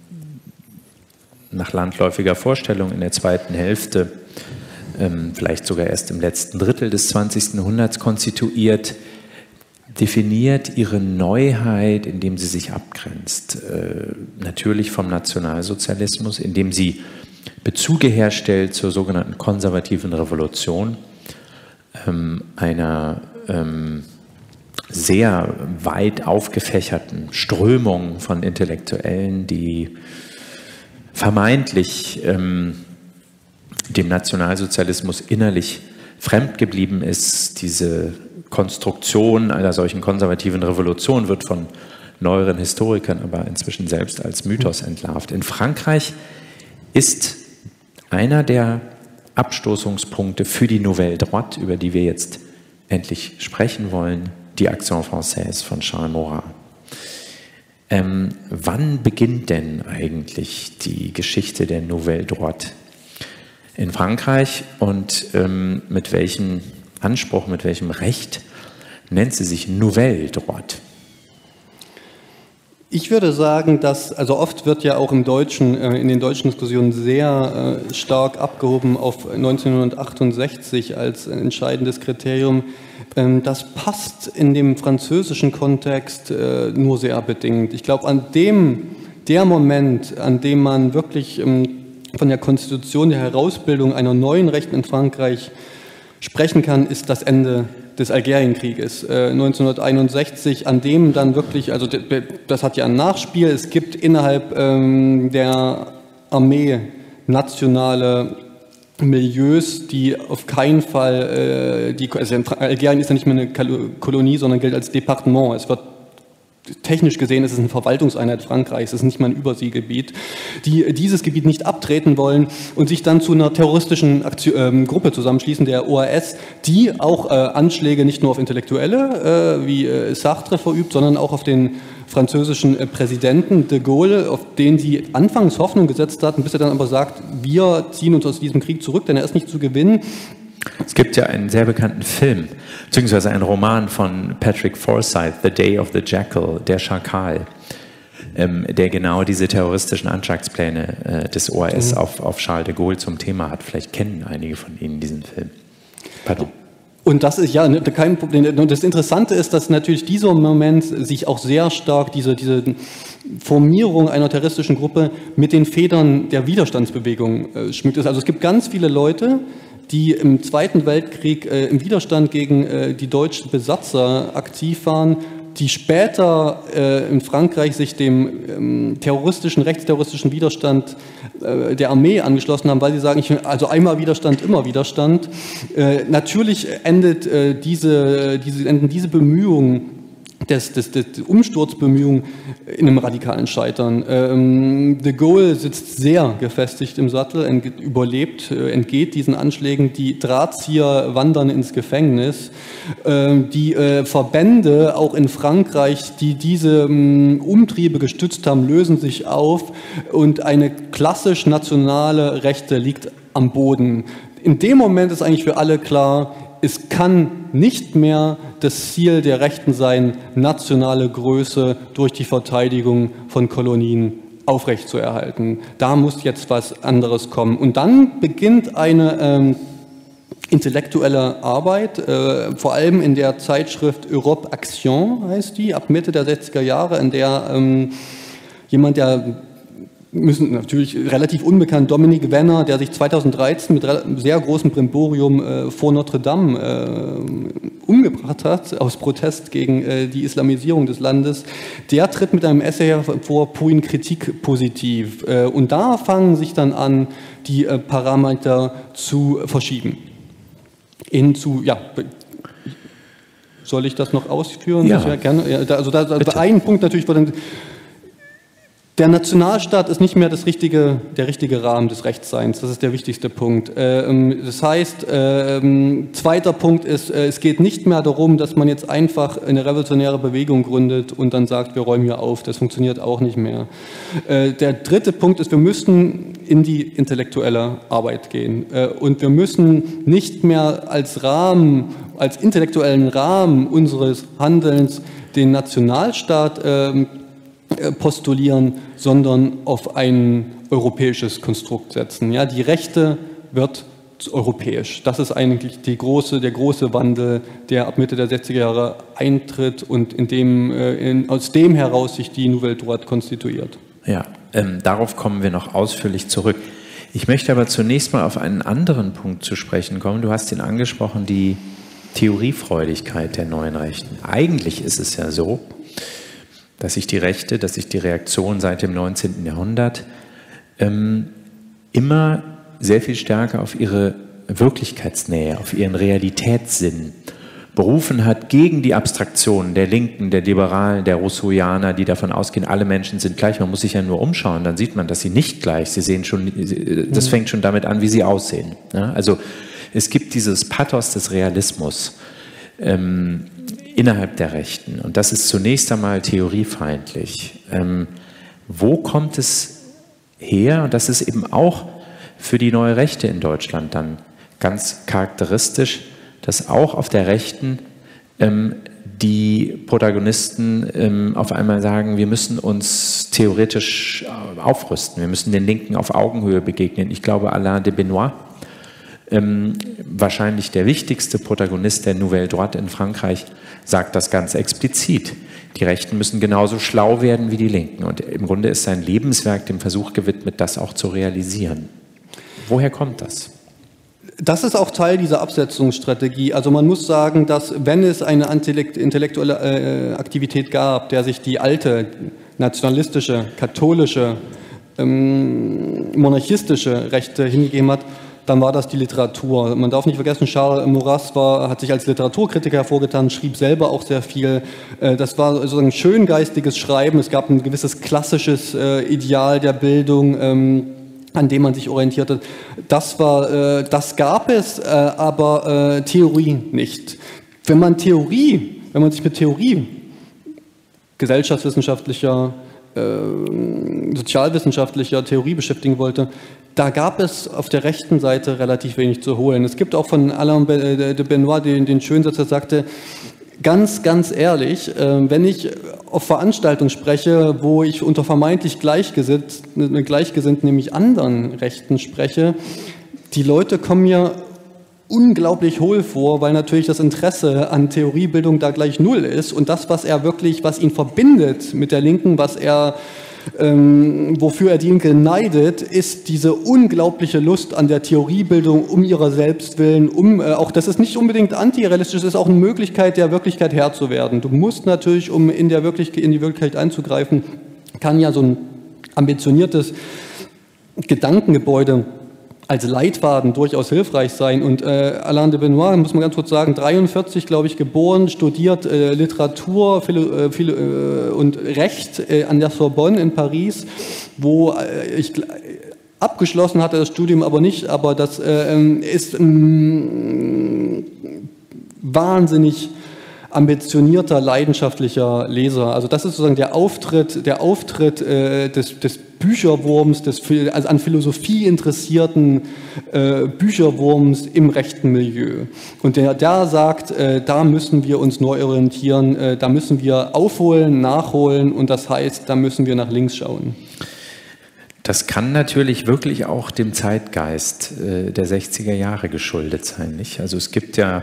nach landläufiger Vorstellung in der zweiten Hälfte, ähm, vielleicht sogar erst im letzten Drittel des zwanzigsten Jahrhunderts konstituiert, definiert ihre Neuheit, indem sie sich abgrenzt, äh, natürlich vom Nationalsozialismus, indem sie Bezüge herstellt zur sogenannten konservativen Revolution, ähm, einer ähm, sehr weit aufgefächerten Strömung von Intellektuellen, die vermeintlich ähm, dem Nationalsozialismus innerlich fremd geblieben ist. Diese Konstruktion einer solchen konservativen Revolution wird von neueren Historikern aber inzwischen selbst als Mythos entlarvt. In Frankreich ist einer der Abstoßungspunkte für die Nouvelle Droite, über die wir jetzt endlich sprechen wollen, die Action Française von Charles Maurras. Ähm, wann beginnt denn eigentlich die Geschichte der Nouvelle Droite in Frankreich und ähm, mit welchem Anspruch, mit welchem Recht nennt sie sich Nouvelle Droite? Ich würde sagen, dass, also oft wird ja auch im Deutschen, in den deutschen Diskussionen sehr stark abgehoben auf neunzehnhundertachtundsechzig als entscheidendes Kriterium. Das passt in dem französischen Kontext nur sehr bedingt. Ich glaube, an dem, der Moment, an dem man wirklich von der Konstitution, der Herausbildung einer neuen Rechten in Frankreich sprechen kann, ist das Ende des Algerienkrieges äh, neunzehnhunderteinundsechzig, an dem dann wirklich, also das hat ja ein Nachspiel, es gibt innerhalb ähm, der Armee nationale Milieus, die auf keinen Fall, äh, die, also Algerien ist ja nicht mehr eine Kolonie, sondern gilt als Departement. Es wird technisch gesehen ist es eine Verwaltungseinheit Frankreichs, es ist nicht mal ein Überseegebiet, die dieses Gebiet nicht abtreten wollen und sich dann zu einer terroristischen Aktion, äh, Gruppe zusammenschließen, der O A S, die auch äh, Anschläge nicht nur auf Intellektuelle äh, wie äh, Sartre verübt, sondern auch auf den französischen äh, Präsidenten de Gaulle, auf den sie anfangs Hoffnung gesetzt hatten, bis er dann aber sagt, wir ziehen uns aus diesem Krieg zurück, denn er ist nicht zu gewinnen. Es gibt ja einen sehr bekannten Film, beziehungsweise einen Roman von Patrick Forsyth, The Day of the Jackal, der Schakal, ähm, der genau diese terroristischen Anschlagspläne äh, des O A S mhm. auf, auf Charles de Gaulle zum Thema hat. Vielleicht kennen einige von Ihnen diesen Film. Pardon. Und das ist ja kein Problem. Und das Interessante ist, dass natürlich dieser Moment sich auch sehr stark, diese, diese Formierung einer terroristischen Gruppe mit den Federn der Widerstandsbewegung äh, schmückt. Also es gibt ganz viele Leute, die im Zweiten Weltkrieg äh, im Widerstand gegen äh, die deutschen Besatzer aktiv waren, die später äh, in Frankreich sich dem ähm, terroristischen, rechtsterroristischen Widerstand äh, der Armee angeschlossen haben, weil sie sagen, ich, also einmal Widerstand, immer Widerstand. Äh, natürlich endet, äh, diese, diese, enden diese Bemühungen, Des, des, des Umsturzbemühungen in einem radikalen Scheitern. Ähm, de Gaulle sitzt sehr gefestigt im Sattel, ent, überlebt, äh, entgeht diesen Anschlägen. Die Drahtzieher wandern ins Gefängnis. Ähm, die äh, Verbände, auch in Frankreich, die diese ähm, Umtriebe gestützt haben, lösen sich auf und eine klassisch nationale Rechte liegt am Boden. In dem Moment ist eigentlich für alle klar, es kann nicht mehr das Ziel der Rechten sein, nationale Größe durch die Verteidigung von Kolonien aufrechtzuerhalten. Da muss jetzt was anderes kommen. Und dann beginnt eine ähm, intellektuelle Arbeit, äh, vor allem in der Zeitschrift Europe Action heißt die, ab Mitte der sechziger Jahre, in der ähm, jemand, der müssen natürlich relativ unbekannt, Dominik Wenner, der sich zweitausenddreizehn mit sehr großem Brimborium äh, vor Notre Dame äh, umgebracht hat, aus Protest gegen äh, die Islamisierung des Landes, der tritt mit einem Essay hervor, Pour une critique positiv. Äh, und da fangen sich dann an, die äh, Parameter zu verschieben. Hin zu, ja, soll ich das noch ausführen? Ja. Ja, gerne. Ja, also da, also ein Punkt natürlich, wo dann der Nationalstaat ist nicht mehr das richtige, der richtige Rahmen des Rechtsseins. Das ist der wichtigste Punkt. Das heißt, zweiter Punkt ist, es geht nicht mehr darum, dass man jetzt einfach eine revolutionäre Bewegung gründet und dann sagt, wir räumen hier auf. Das funktioniert auch nicht mehr. Der dritte Punkt ist, wir müssen in die intellektuelle Arbeit gehen. Und wir müssen nicht mehr als Rahmen, als intellektuellen Rahmen unseres Handelns den Nationalstaat postulieren, sondern auf ein europäisches Konstrukt setzen. Ja, die Rechte wird europäisch. Das ist eigentlich die große, der große Wandel, der ab Mitte der sechziger Jahre eintritt und in dem, in, aus dem heraus sich die Nouvelle Droite konstituiert. Ja, ähm, darauf kommen wir noch ausführlich zurück. Ich möchte aber zunächst mal auf einen anderen Punkt zu sprechen kommen. Du hast ihn angesprochen, die Theoriefreudigkeit der neuen Rechten. Eigentlich ist es ja so, dass sich die Rechte, dass sich die Reaktion seit dem neunzehnten Jahrhundert ähm, immer sehr viel stärker auf ihre Wirklichkeitsnähe, auf ihren Realitätssinn berufen hat, gegen die Abstraktionen der Linken, der Liberalen, der Rousseauianer, die davon ausgehen, alle Menschen sind gleich. Man muss sich ja nur umschauen, dann sieht man, dass sie nicht gleich, sie sehen schon, das fängt schon damit an, wie sie aussehen. Ja, also es gibt dieses Pathos des Realismus ähm, innerhalb der Rechten. Und das ist zunächst einmal theoriefeindlich. Ähm, wo kommt es her? Und das ist eben auch für die neue Rechte in Deutschland dann ganz charakteristisch, dass auch auf der Rechten ähm, die Protagonisten ähm, auf einmal sagen, wir müssen uns theoretisch aufrüsten, wir müssen den Linken auf Augenhöhe begegnen. Ich glaube, Alain de Benoist, Ähm, wahrscheinlich der wichtigste Protagonist der Nouvelle Droite in Frankreich, sagt das ganz explizit. Die Rechten müssen genauso schlau werden wie die Linken. Und im Grunde ist sein Lebenswerk dem Versuch gewidmet, das auch zu realisieren. Woher kommt das? Das ist auch Teil dieser Absetzungsstrategie. Also man muss sagen, dass wenn es eine intellektuelle äh, Aktivität gab, der sich die alte nationalistische, katholische, ähm, monarchistische Rechte hingegeben hat, dann war das die Literatur. Man darf nicht vergessen, Charles Maurras war, hat sich als Literaturkritiker hervorgetan, schrieb selber auch sehr viel. Das war sozusagen schöngeistiges Schreiben. Es gab ein gewisses klassisches Ideal der Bildung, an dem man sich orientierte. Das war, das gab es, aber Theorie nicht. Wenn man Theorie, wenn man sich mit Theorie gesellschaftswissenschaftlicher, sozialwissenschaftlicher Theorie beschäftigen wollte, da gab es auf der rechten Seite relativ wenig zu holen. Es gibt auch von Alain de Benoist den, den schönen Satz, der sagte, ganz, ganz ehrlich, wenn ich auf Veranstaltungen spreche, wo ich unter vermeintlich Gleichgesinnten, Gleichgesinnten, nämlich anderen Rechten spreche, die Leute kommen mir unglaublich hohl vor, weil natürlich das Interesse an Theoriebildung da gleich null ist und das, was er wirklich, was ihn verbindet mit der Linken, was er Ähm, wofür er die Linke neidet, ist diese unglaubliche Lust an der Theoriebildung um ihrer selbst willen, um äh, auch, das ist nicht unbedingt antirealistisch, es ist auch eine Möglichkeit, der Wirklichkeit Herr zu werden. Du musst natürlich, um in, der Wirklichkeit, in die Wirklichkeit einzugreifen, kann ja so ein ambitioniertes Gedankengebäude als Leitfaden durchaus hilfreich sein. Und äh, Alain de Benoist, muss man ganz kurz sagen, dreiundvierzig, glaube ich, geboren, studiert äh, Literatur Philo, äh, Philo, äh, und Recht äh, an der Sorbonne in Paris, wo äh, ich abgeschlossen hatte das Studium aber nicht, aber das äh, ist ein wahnsinnig ambitionierter, leidenschaftlicher Leser. Also das ist sozusagen der Auftritt, der Auftritt äh, des, des Bücherwurms, des also an Philosophie interessierten äh, Bücherwurms im rechten Milieu. Und der da sagt, äh, da müssen wir uns neu orientieren, äh, da müssen wir aufholen, nachholen und das heißt, da müssen wir nach links schauen. Das kann natürlich wirklich auch dem Zeitgeist äh, der sechziger Jahre geschuldet sein, nicht? Also es gibt ja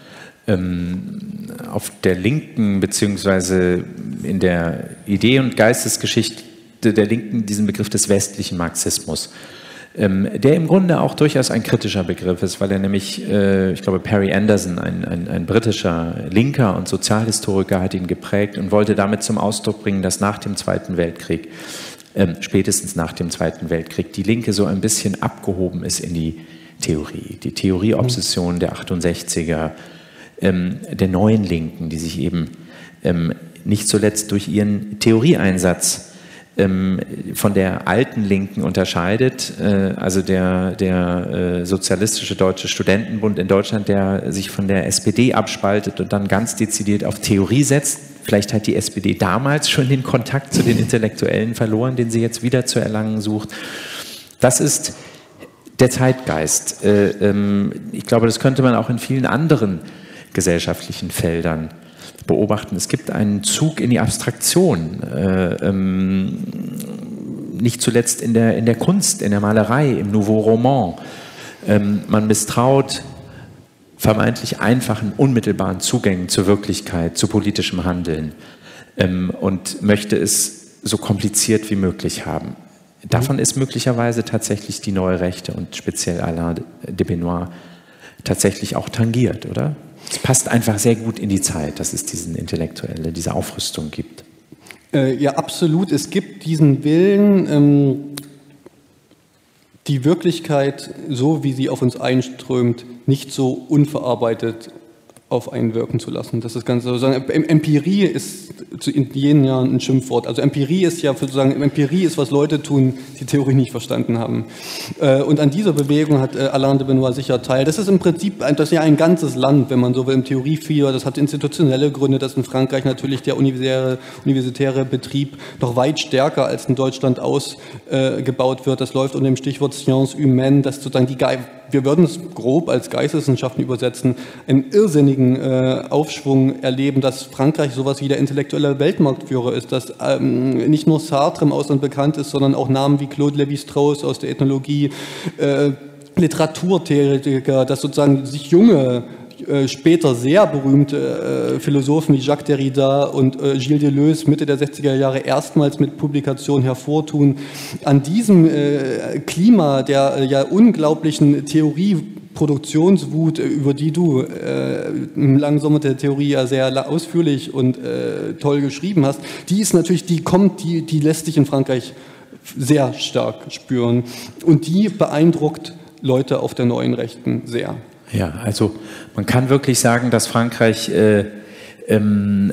ähm, auf der Linken beziehungsweise in der Idee- und Geistesgeschichte der Linken diesen Begriff des westlichen Marxismus, ähm, der im Grunde auch durchaus ein kritischer Begriff ist, weil er nämlich, äh, ich glaube, Perry Anderson, ein, ein, ein britischer Linker und Sozialhistoriker, hat ihn geprägt und wollte damit zum Ausdruck bringen, dass nach dem Zweiten Weltkrieg, ähm, spätestens nach dem Zweiten Weltkrieg, die Linke so ein bisschen abgehoben ist in die Theorie. Die Theorieobsession der achtundsechziger, ähm, der neuen Linken, die sich eben ähm, nicht zuletzt durch ihren Theorieeinsatz von der alten Linken unterscheidet, also der, der Sozialistische Deutsche Studentenbund in Deutschland, der sich von der S P D abspaltet und dann ganz dezidiert auf Theorie setzt. Vielleicht hat die S P D damals schon den Kontakt zu den Intellektuellen verloren, den sie jetzt wieder zu erlangen sucht. Das ist der Zeitgeist. Ich glaube, das könnte man auch in vielen anderen gesellschaftlichen Feldern beobachten. Es gibt einen Zug in die Abstraktion, äh, ähm, nicht zuletzt in der, in der Kunst, in der Malerei, im Nouveau Roman. Ähm, man misstraut vermeintlich einfachen, unmittelbaren Zugängen zur Wirklichkeit, zu politischem Handeln ähm, und möchte es so kompliziert wie möglich haben. Davon ist möglicherweise tatsächlich die neue Rechte und speziell Alain de Benoist tatsächlich auch tangiert, oder? Es passt einfach sehr gut in die Zeit, dass es diesen Intellektuelle, diese Aufrüstung gibt. Äh, ja, absolut. Es gibt diesen Willen, ähm, die Wirklichkeit, so wie sie auf uns einströmt, nicht so unverarbeitet auf einen wirken zu lassen. Das ist ganz sozusagen, Empirie ist in jenen Jahren ein Schimpfwort. Also Empirie ist ja sozusagen, Empirie ist, was Leute tun, die Theorie nicht verstanden haben. Und an dieser Bewegung hat Alain de Benoist sicher teil. Das ist im Prinzip, das ist ja ein ganzes Land, wenn man so will, im Theoriefieber. Das hat institutionelle Gründe, dass in Frankreich natürlich der universitäre, universitäre Betrieb noch weit stärker als in Deutschland ausgebaut wird. Das läuft unter dem Stichwort Sciences Humaines, dass sozusagen die Ge wir würden es grob als Geisteswissenschaften übersetzen, einen irrsinnigen äh, Aufschwung erleben, dass Frankreich sowas wie der intellektuelle Weltmarktführer ist, dass ähm, nicht nur Sartre im Ausland bekannt ist, sondern auch Namen wie Claude Lévi-Strauss aus der Ethnologie, äh, Literaturtheoretiker, dass sozusagen sich junge, äh, später sehr berühmte äh, Philosophen wie Jacques Derrida und äh, Gilles Deleuze Mitte der sechziger Jahre erstmals mit Publikationen hervortun. An diesem äh, Klima der äh, ja unglaublichen Theorieproduktionswut, über die du äh, im langen Sommer der Theorie ja sehr ausführlich und äh, toll geschrieben hast, die ist natürlich, die kommt, die, die lässt sich in Frankreich sehr stark spüren und die beeindruckt Leute auf der neuen Rechten sehr. Ja, also man kann wirklich sagen, dass Frankreich äh, ähm,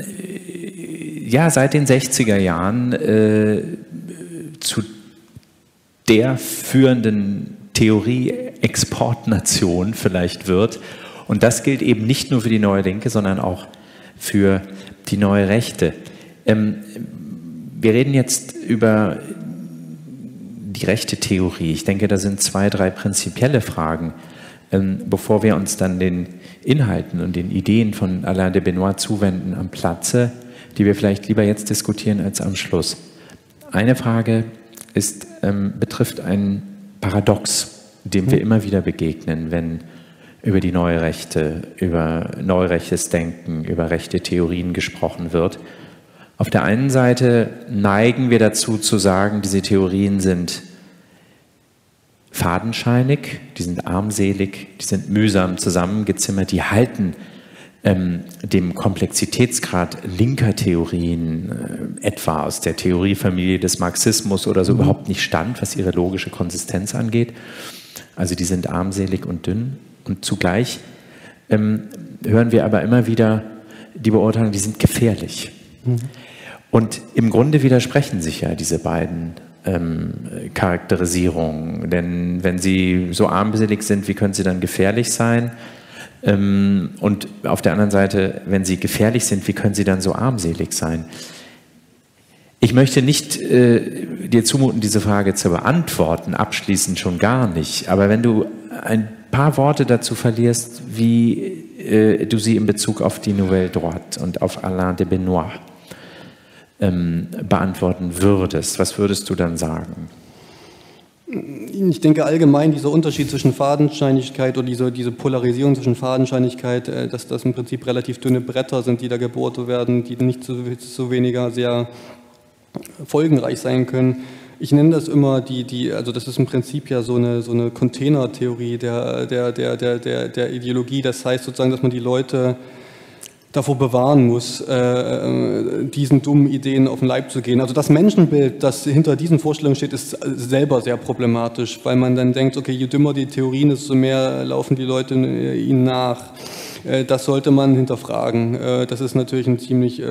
ja, seit den sechziger Jahren äh, zu der führenden Theorie-Exportnation vielleicht wird. Und das gilt eben nicht nur für die Neue Linke, sondern auch für die Neue Rechte. Ähm, wir reden jetzt über die rechte Theorie. Ich denke, da sind zwei, drei prinzipielle Fragen, ähm, bevor wir uns dann den Inhalten und den Ideen von Alain de Benoist zuwenden am Platze, die wir vielleicht lieber jetzt diskutieren als am Schluss. Eine Frage ist, ähm, betrifft ein Paradox, dem wir immer wieder begegnen, wenn über die neue Rechte, über neurechtes Denken, über rechte Theorien gesprochen wird. Auf der einen Seite neigen wir dazu zu sagen, diese Theorien sind fadenscheinig, die sind armselig, die sind mühsam zusammengezimmert, die halten ähm, dem Komplexitätsgrad linker Theorien, äh, etwa aus der Theoriefamilie des Marxismus oder so, mhm. überhaupt nicht stand, was ihre logische Konsistenz angeht. Also die sind armselig und dünn. Und zugleich ähm, hören wir aber immer wieder die Beurteilung, die sind gefährlich. Mhm. Und im Grunde widersprechen sich ja diese beiden ähm, Charakterisierungen. Denn wenn sie so armselig sind, wie können sie dann gefährlich sein? Ähm, und auf der anderen Seite, wenn sie gefährlich sind, wie können sie dann so armselig sein? Ich möchte nicht äh, dir zumuten, diese Frage zu beantworten, abschließend schon gar nicht. Aber wenn du ein paar Worte dazu verlierst, wie äh, du sie in Bezug auf die Nouvelle Droite und auf Alain de Benoist ähm, beantworten würdest, was würdest du dann sagen? Ich denke allgemein, dieser Unterschied zwischen Fadenscheinigkeit oder diese, diese Polarisierung zwischen Fadenscheinigkeit, äh, dass das im Prinzip relativ dünne Bretter sind, die da gebohrt werden, die nicht so, so weniger sehr folgenreich sein können. Ich nenne das immer die, die, also das ist im Prinzip ja so eine, so eine Containertheorie der, der, der, der, der, der Ideologie. Das heißt sozusagen, dass man die Leute davor bewahren muss, äh, diesen dummen Ideen auf den Leib zu gehen. Also das Menschenbild, das hinter diesen Vorstellungen steht, ist selber sehr problematisch, weil man dann denkt, okay, je dümmer die Theorien, desto mehr laufen die Leute ihnen nach. Das sollte man hinterfragen. Das ist natürlich ein ziemlich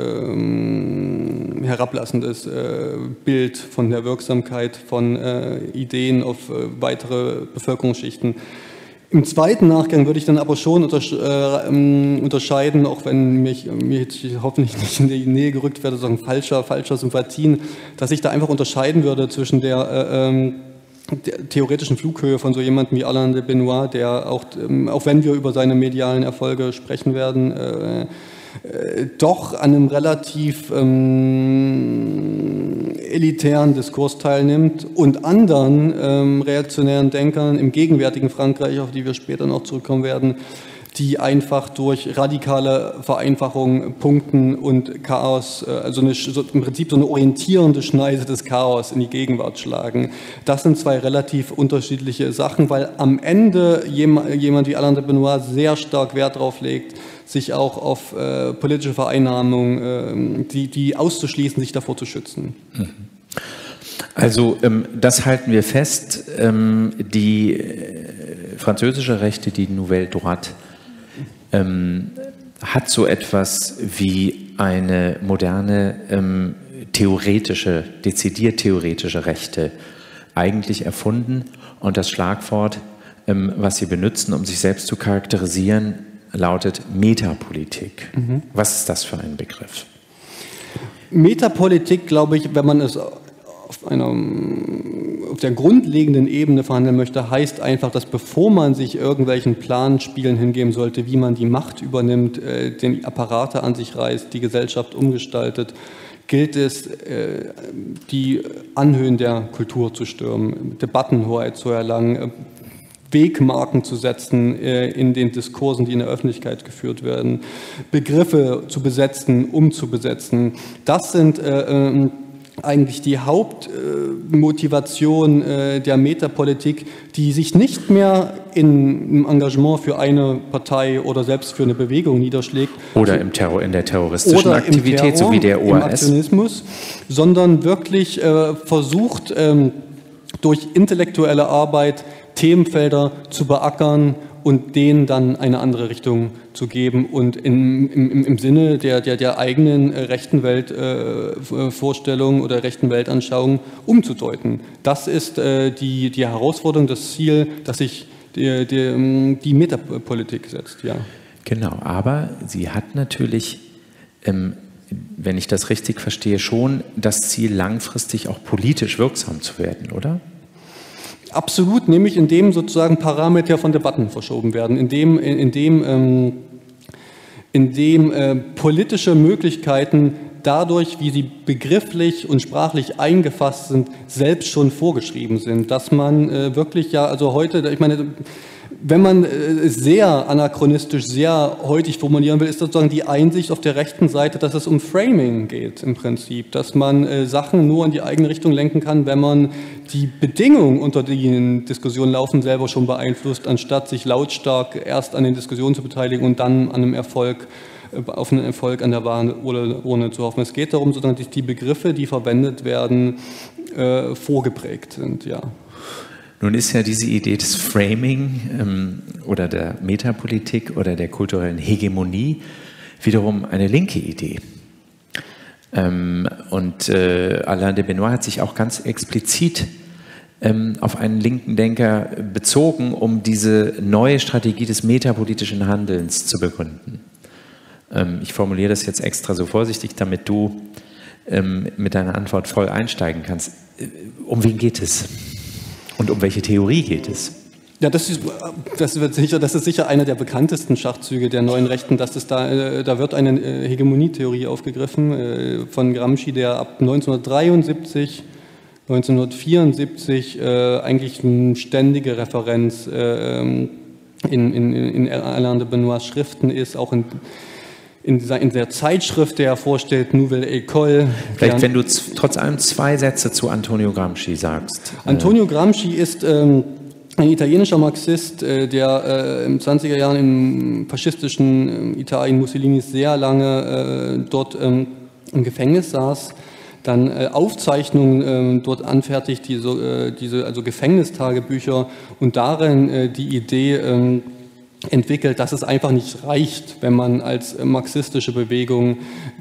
ähm, herablassendes äh, Bild von der Wirksamkeit von äh, Ideen auf äh, weitere Bevölkerungsschichten. Im zweiten Nachgang würde ich dann aber schon untersch äh, unterscheiden, auch wenn mich, mir jetzt hoffentlich nicht in die Nähe gerückt werde, sagen falscher, falscher Sympathien, dass ich da einfach unterscheiden würde zwischen der äh, ähm, der theoretischen Flughöhe von so jemandem wie Alain de Benoist, der auch, auch wenn wir über seine medialen Erfolge sprechen werden, äh, äh, doch an einem relativ ähm, elitären Diskurs teilnimmt und anderen ähm, reaktionären Denkern im gegenwärtigen Frankreich, auf die wir später noch zurückkommen werden, die einfach durch radikale Vereinfachung punkten und Chaos, also eine, so im Prinzip so eine orientierende Schneise des Chaos in die Gegenwart schlagen. Das sind zwei relativ unterschiedliche Sachen, weil am Ende jemand, jemand wie Alain de Benoist sehr stark Wert darauf legt, sich auch auf äh, politische Vereinnahmung, äh, die, die auszuschließen, sich davor zu schützen. Also ähm, das halten wir fest, ähm, die äh, französische Rechte, die Nouvelle Droite, ähm, hat so etwas wie eine moderne ähm, theoretische, dezidiert theoretische Rechte eigentlich erfunden und das Schlagwort, ähm, was sie benutzen, um sich selbst zu charakterisieren, lautet Metapolitik. Mhm. Was ist das für ein Begriff? Metapolitik, glaube ich, wenn man es auf einer auf der grundlegenden Ebene verhandeln möchte, heißt einfach, dass bevor man sich irgendwelchen Planspielen hingeben sollte, wie man die Macht übernimmt, äh, den Apparate an sich reißt, die Gesellschaft umgestaltet, gilt es, äh, die Anhöhen der Kultur zu stürmen, Debattenhoheit zu erlangen, äh, Wegmarken zu setzen äh, in den Diskursen, die in der Öffentlichkeit geführt werden, Begriffe zu besetzen, umzubesetzen. Das sind äh, äh, eigentlich die Hauptmotivation äh, der Metapolitik, die sich nicht mehr in, im Engagement für eine Partei oder selbst für eine Bewegung niederschlägt. Oder im Terror, in der terroristischen Aktivität, so wie der O A S. Im Aktionismus, sondern wirklich äh, versucht, ähm, durch intellektuelle Arbeit Themenfelder zu beackern und denen dann eine andere Richtung zu geben und in, im, im Sinne der, der, der eigenen rechten Weltvorstellung äh, oder rechten Weltanschauung umzudeuten. Das ist äh, die, die Herausforderung, das Ziel, das sich die, die, die Metapolitik setzt. Ja. Genau, aber sie hat natürlich, ähm, wenn ich das richtig verstehe, schon das Ziel, langfristig auch politisch wirksam zu werden, oder? Absolut, nämlich indem sozusagen Parameter von Debatten verschoben werden, indem, indem, ähm, indem äh, politische Möglichkeiten dadurch, wie sie begrifflich und sprachlich eingefasst sind, selbst schon vorgeschrieben sind, dass man äh, wirklich ja, also heute, ich meine, wenn man sehr anachronistisch, sehr heutig formulieren will, ist sozusagen die Einsicht auf der rechten Seite, dass es um Framing geht im Prinzip, dass man äh, Sachen nur in die eigene Richtung lenken kann, wenn man die Bedingungen, unter denen Diskussionen laufen, selber schon beeinflusst, anstatt sich lautstark erst an den Diskussionen zu beteiligen und dann an einem Erfolg, äh, auf einen Erfolg an der Wahl oder ohne zu hoffen. Es geht darum, sozusagen, dass die Begriffe, die verwendet werden, äh, vorgeprägt sind, ja. Nun ist ja diese Idee des Framing ähm, oder der Metapolitik oder der kulturellen Hegemonie wiederum eine linke Idee. Ähm, und äh, Alain de Benoist hat sich auch ganz explizit ähm, auf einen linken Denker bezogen, um diese neue Strategie des metapolitischen Handelns zu begründen. Ähm, ich formuliere das jetzt extra so vorsichtig, damit du ähm, mit deiner Antwort voll einsteigen kannst. Um wen geht es? Und um welche Theorie geht es? Ja, das ist, das wird sicher, das ist sicher einer der bekanntesten Schachzüge der neuen Rechten, dass es da, da wird eine Hegemonietheorie aufgegriffen von Gramsci, der ab neunzehnhundertdreiundsiebzig, neunzehnhundertvierundsiebzig äh, eigentlich eine ständige Referenz äh, in, in, in Alain de Benoist Schriften ist, auch in In, dieser, in der Zeitschrift, der er vorstellt, Nouvelle École. Vielleicht, wenn du trotz allem zwei Sätze zu Antonio Gramsci sagst. Antonio Gramsci ist ähm, ein italienischer Marxist, äh, der äh, in den zwanziger Jahren im faschistischen äh, Italien Mussolinis sehr lange äh, dort ähm, im Gefängnis saß, dann äh, Aufzeichnungen äh, dort anfertigt, die so, äh, diese also Gefängnistagebücher und darin äh, die Idee äh, entwickelt, dass es einfach nicht reicht, wenn man als marxistische Bewegung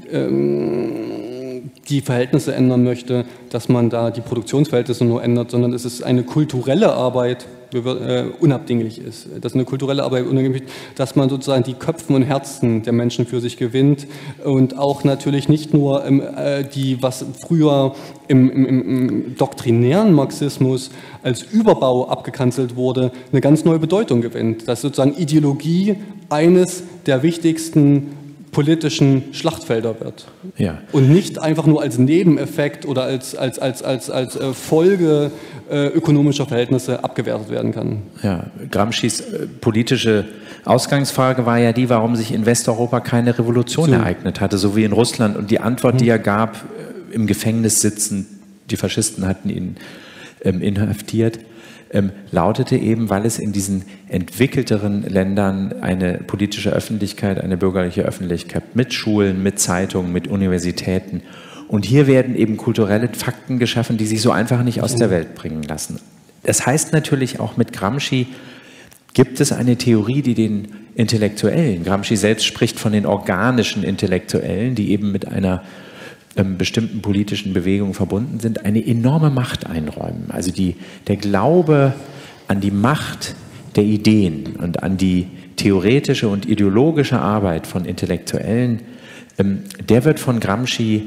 ähm, die Verhältnisse ändern möchte, dass man da die Produktionsverhältnisse nur ändert, sondern es ist eine kulturelle Arbeit, die äh, unabdinglich ist. Das ist eine kulturelle Arbeit, dass man sozusagen die Köpfe und Herzen der Menschen für sich gewinnt und auch natürlich nicht nur ähm, äh, die, was früher im, im, im doktrinären Marxismus als Überbau abgekanzelt wurde, eine ganz neue Bedeutung gewinnt. Dass sozusagen Ideologie eines der wichtigsten politischen Schlachtfelder wird. Ja. Und nicht einfach nur als Nebeneffekt oder als, als, als, als, als Folge äh, ökonomischer Verhältnisse abgewertet werden kann. Ja, Gramscis äh, politische Ausgangsfrage war ja die, warum sich in Westeuropa keine Revolution so. ereignet hatte, so wie in Russland. Und die Antwort, mhm. die er gab, äh, im Gefängnis sitzen, die Faschisten hatten ihn ähm, inhaftiert, Ähm, lautete eben, weil es in diesen entwickelteren Ländern eine politische Öffentlichkeit, eine bürgerliche Öffentlichkeit mit Schulen, mit Zeitungen, mit Universitäten. Und hier werden eben kulturelle Fakten geschaffen, die sich so einfach nicht aus der Welt bringen lassen. Das heißt natürlich auch mit Gramsci gibt es eine Theorie, die den Intellektuellen, Gramsci selbst spricht von den organischen Intellektuellen, die eben mit einer bestimmten politischen Bewegungen verbunden sind, eine enorme Macht einräumen. Also die, der Glaube an die Macht der Ideen und an die theoretische und ideologische Arbeit von Intellektuellen, ähm, der wird von Gramsci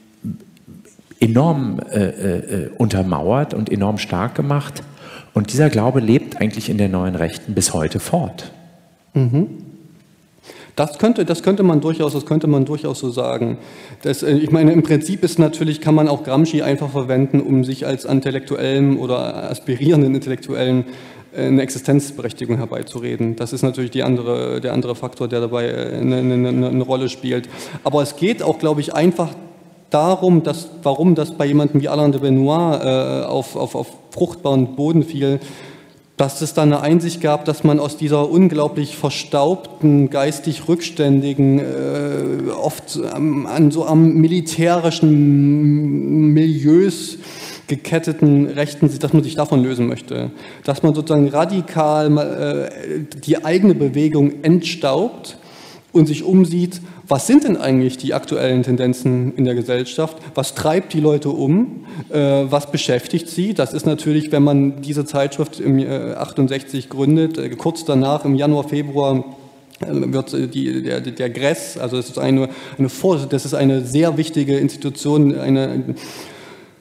enorm äh, äh, untermauert und enorm stark gemacht. Und dieser Glaube lebt eigentlich in der neuen Rechten bis heute fort. Mhm. Das könnte, das könnte man durchaus, das könnte man durchaus so sagen. Das, ich meine, im Prinzip ist natürlich, kann man auch Gramsci einfach verwenden, um sich als Intellektuellen oder aspirierenden Intellektuellen eine Existenzberechtigung herbeizureden. Das ist natürlich die andere, der andere Faktor, der dabei eine, eine, eine Rolle spielt. Aber es geht auch, glaube ich, einfach darum, dass, warum das bei jemandem wie Alain de Benoist äh, auf, auf, auf fruchtbaren Boden fiel, dass es dann eine Einsicht gab, dass man aus dieser unglaublich verstaubten, geistig rückständigen, äh, oft ähm, an so am militärischen Milieus geketteten Rechten, dass man sich davon lösen möchte. Dass man sozusagen radikal äh, die eigene Bewegung entstaubt und sich umsieht, was sind denn eigentlich die aktuellen Tendenzen in der Gesellschaft? Was treibt die Leute um? Äh, was beschäftigt sie? Das ist natürlich, wenn man diese Zeitschrift im äh, achtundsechzig gründet, äh, kurz danach im Januar, Februar äh, wird äh, die, der, der G R E S, also das ist eine, eine, das ist eine sehr wichtige Institution, eine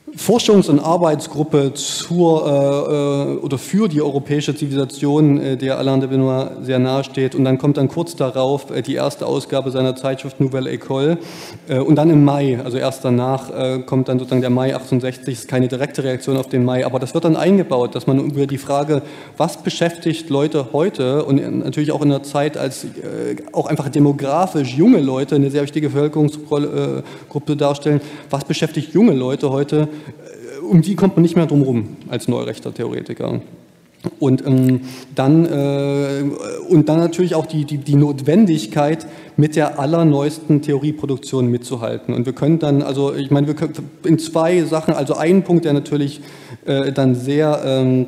Forschungs- und Arbeitsgruppe zur äh, oder für die europäische Zivilisation, äh, der Alain de Benoist sehr nahe steht. Und dann kommt dann kurz darauf äh, die erste Ausgabe seiner Zeitschrift Nouvelle École. Äh, und dann im Mai, also erst danach, äh, kommt dann sozusagen der Mai achtundsechzig. Das ist keine direkte Reaktion auf den Mai, aber das wird dann eingebaut, dass man über die Frage, was beschäftigt Leute heute und natürlich auch in der Zeit, als äh, auch einfach demografisch junge Leute eine sehr wichtige Bevölkerungsgruppe darstellen, was beschäftigt junge Leute heute? Um die kommt man nicht mehr drum rum als neurechter Theoretiker. Und ähm, dann äh, und dann natürlich auch die, die, die Notwendigkeit, mit der allerneuesten Theorieproduktion mitzuhalten. Und wir können dann, also ich meine, wir können in zwei Sachen, also ein Punkt, der natürlich äh, dann sehr ähm,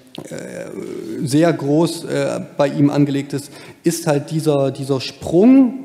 äh, sehr groß äh, bei ihm angelegt ist, ist halt dieser, dieser Sprung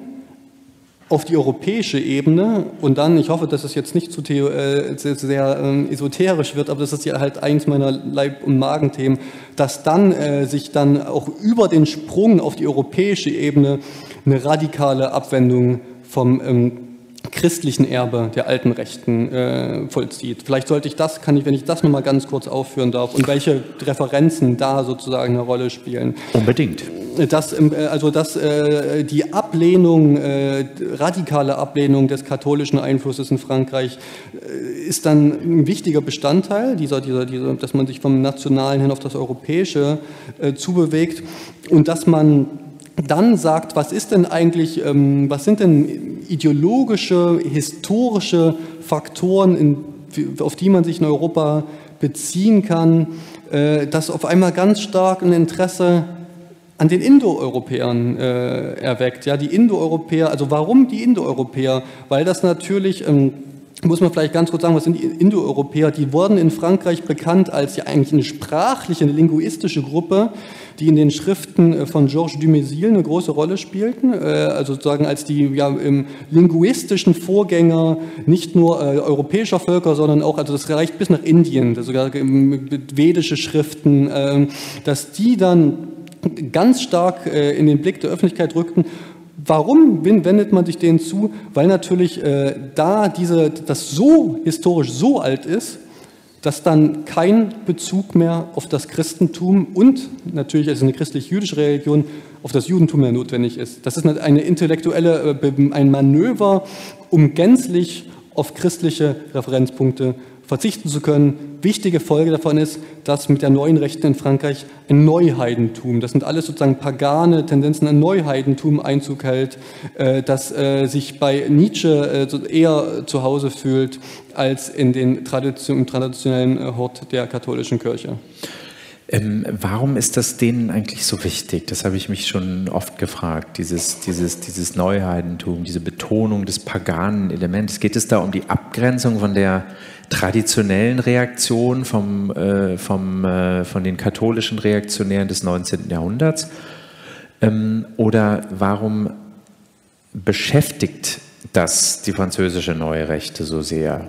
auf die europäische Ebene und dann, ich hoffe, dass es jetzt nicht zu theo, äh, sehr, sehr äh, esoterisch wird, aber das ist ja halt eins meiner Leib- und Magenthemen, dass dann äh, sich dann auch über den Sprung auf die europäische Ebene eine radikale Abwendung vom ähm, christlichen Erbe der alten Rechten äh, vollzieht. Vielleicht sollte ich das, kann ich, wenn ich das nochmal ganz kurz aufführen darf und welche Referenzen da sozusagen eine Rolle spielen. Unbedingt. Das, also dass äh, die Ablehnung, äh, radikale Ablehnung des katholischen Einflusses in Frankreich äh, ist dann ein wichtiger Bestandteil, dieser, dieser, dieser, dass man sich vom Nationalen hin auf das Europäische äh, zubewegt und dass man dann sagt, was ist denn eigentlich, ähm, was sind denn ideologische, historische Faktoren, in, auf die man sich in Europa beziehen kann, äh, dass auf einmal ganz stark ein Interesse an den Indoeuropäern äh, erweckt. Ja, die Indoeuropäer, also warum die Indoeuropäer? Weil das natürlich, ähm, muss man vielleicht ganz kurz sagen, was sind die Indoeuropäer? Die wurden in Frankreich bekannt als ja eigentlich eine sprachliche, eine linguistische Gruppe, die in den Schriften von Georges Dumézil eine große Rolle spielten, äh, also sozusagen als die ja, im linguistischen Vorgänger nicht nur äh, europäischer Völker, sondern auch, also das reicht bis nach Indien, das sogar mit vedische Schriften, äh, dass die dann ganz stark äh, in den Blick der Öffentlichkeit rückten. Warum wendet man sich denen zu? Weil natürlich äh, da diese, das so historisch so alt ist, dass dann kein Bezug mehr auf das Christentum und natürlich als eine christlich-jüdische Religion auf das Judentum mehr notwendig ist. Das ist eine intellektuelle, äh, ein Manöver, um gänzlich auf christliche Referenzpunkte verzichten zu können. Wichtige Folge davon ist, dass mit der neuen Rechten in Frankreich ein Neuheidentum, das sind alles sozusagen pagane Tendenzen, ein Neuheidentum Einzug hält, äh, das äh, sich bei Nietzsche äh, eher zu Hause fühlt als in den Tradition, im traditionellen äh, Hort der katholischen Kirche. Ähm, warum ist das denen eigentlich so wichtig? Das habe ich mich schon oft gefragt, dieses, dieses, dieses Neuheidentum, diese Betonung des paganen Elements. Geht es da um die Abgrenzung von der traditionellen Reaktion vom, äh, vom, äh, von den katholischen Reaktionären des neunzehnten Jahrhunderts? Ähm, oder warum beschäftigt das die französische Neue Rechte so sehr?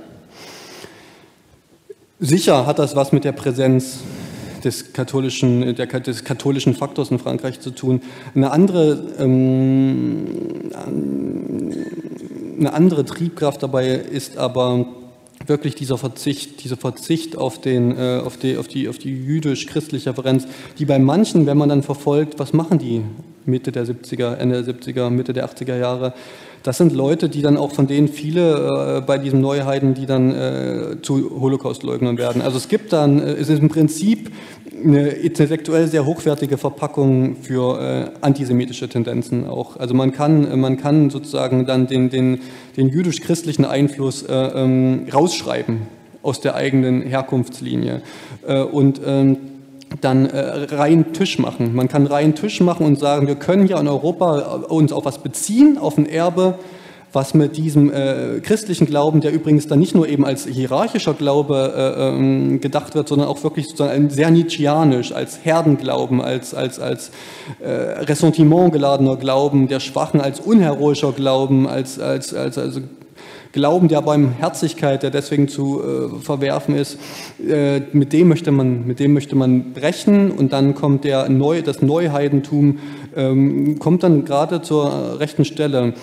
Sicher hat das was mit der Präsenz des katholischen, der, des katholischen Faktors in Frankreich zu tun. Eine andere, ähm, eine andere Triebkraft dabei ist aber wirklich dieser Verzicht, dieser Verzicht auf, den, äh, auf die, auf die, auf die jüdisch-christliche Referenz, die bei manchen, wenn man dann verfolgt, was machen die Mitte der siebziger, Ende der siebziger, Mitte der achtziger Jahre, das sind Leute, die dann auch von denen viele äh, bei diesem Neuheiden, die dann äh, zu Holocaust-Leugnern werden. Also es gibt dann, äh, es ist im Prinzip eine intellektuell sehr hochwertige Verpackung für äh, antisemitische Tendenzen auch. Also man kann, man kann sozusagen dann den, den, den jüdisch-christlichen Einfluss äh, ähm, rausschreiben aus der eigenen Herkunftslinie. Äh, und ähm, dann äh, rein Tisch machen. Man kann rein Tisch machen und sagen, wir können ja in Europa uns auf was beziehen, auf ein Erbe, was mit diesem äh, christlichen Glauben, der übrigens dann nicht nur eben als hierarchischer Glaube äh, ähm, gedacht wird, sondern auch wirklich sozusagen sehr nietzscheanisch, als Herdenglauben, als, als, als äh, Ressentiment geladener Glauben der Schwachen, als unheroischer Glauben, als, als, als also Glauben der Barmherzigkeit, der deswegen zu äh, verwerfen ist, äh, mit dem möchte man, mit dem möchte man brechen und dann kommt der Neu, das Neuheidentum, ähm, kommt dann gerade zur rechten Stelle.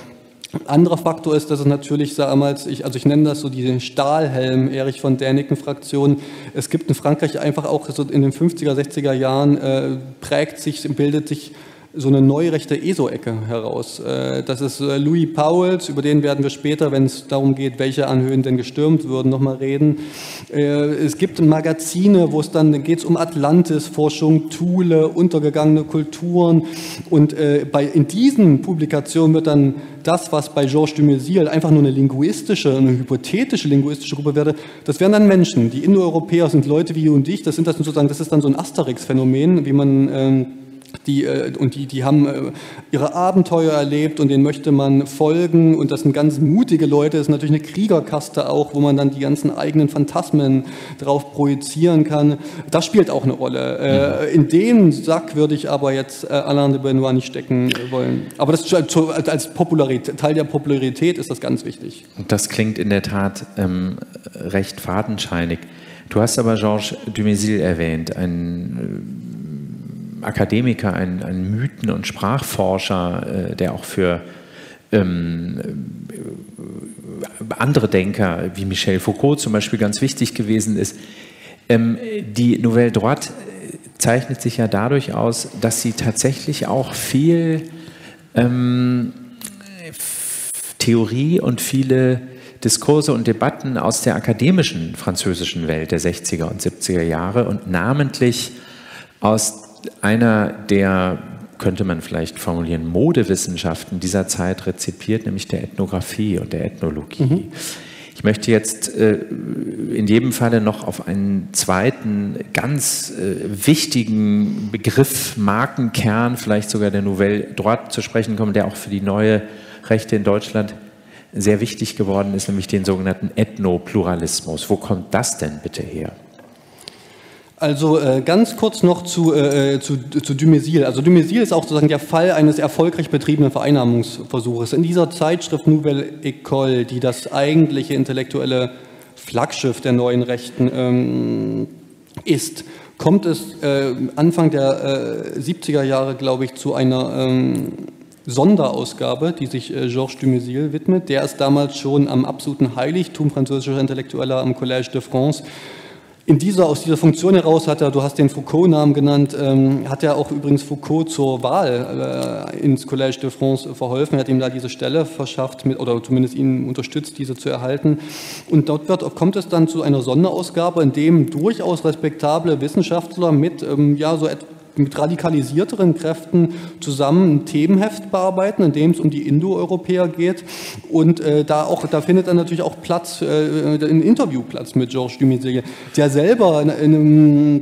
Ein anderer Faktor ist, dass es natürlich damals, ich, also ich nenne das so diesen Stahlhelm, Erich von Däniken-Fraktion. Es gibt in Frankreich einfach auch so in den fünfziger, sechziger Jahren äh, prägt sich, bildet sich so eine neurechte E S O-Ecke heraus. Das ist Louis Pauwels, über den werden wir später, wenn es darum geht, welche Anhöhen denn gestürmt würden, nochmal reden. Es gibt Magazine, wo es dann geht um Atlantis-Forschung, Thule, untergegangene Kulturen und bei, in diesen Publikationen wird dann das, was bei Georges Dumézil einfach nur eine linguistische, eine hypothetische linguistische Gruppe wäre, das wären dann Menschen. Die Indoeuropäer sind Leute wie du und ich, das sind das sozusagen, das ist dann so ein Asterix-Phänomen, wie man ähm, Die, und die, die haben ihre Abenteuer erlebt und denen möchte man folgen und das sind ganz mutige Leute, das ist natürlich eine Kriegerkaste auch, wo man dann die ganzen eigenen Phantasmen drauf projizieren kann. Das spielt auch eine Rolle. In den Sack würde ich aber jetzt Alain de Benoist nicht stecken wollen. Aber das als Popularität, Teil der Popularität ist das ganz wichtig. Das klingt in der Tat ähm, recht fadenscheinig. Du hast aber Georges Dumézil erwähnt, ein Akademiker, ein, ein Mythen- und Sprachforscher, äh, der auch für ähm, andere Denker wie Michel Foucault zum Beispiel ganz wichtig gewesen ist. Ähm, die Nouvelle Droite zeichnet sich ja dadurch aus, dass sie tatsächlich auch viel ähm, Theorie und viele Diskurse und Debatten aus der akademischen französischen Welt der sechziger und siebziger Jahre und namentlich aus einer der, könnte man vielleicht formulieren, Modewissenschaften dieser Zeit rezipiert, nämlich der Ethnographie und der Ethnologie. Mhm. Ich möchte jetzt äh, in jedem Falle noch auf einen zweiten ganz äh, wichtigen Begriff, Markenkern, vielleicht sogar der Nouvelle Droite zu sprechen kommen, der auch für die neue Rechte in Deutschland sehr wichtig geworden ist, nämlich den sogenannten Ethnopluralismus. Wo kommt das denn bitte her? Also äh, ganz kurz noch zu, äh, zu, zu Dumézil. Also Dumézil ist auch sozusagen der Fall eines erfolgreich betriebenen Vereinnahmungsversuches. In dieser Zeitschrift Nouvelle École, die das eigentliche intellektuelle Flaggschiff der neuen Rechten ähm, ist, kommt es äh, Anfang der äh, siebziger Jahre, glaube ich, zu einer ähm, Sonderausgabe, die sich äh, Georges Dumézil widmet. Der ist damals schon am absoluten Heiligtum französischer Intellektueller am Collège de France. In dieser, aus dieser Funktion heraus hat er, du hast den Foucault-Namen genannt, ähm, hat er auch übrigens Foucault zur Wahl äh, ins Collège de France verholfen. Er hat ihm da diese Stelle verschafft, mit, oder zumindest ihn unterstützt, diese zu erhalten. Und dort wird, kommt es dann zu einer Sonderausgabe, in dem durchaus respektable Wissenschaftler mit, ähm, ja, so etwas mit radikalisierteren Kräften zusammen ein Themenheft bearbeiten, in dem es um die Indoeuropäer geht. Und äh, da, auch, da findet dann natürlich auch Platz, äh, ein Interviewplatz mit Georges Dumézil, der selber in, in einem,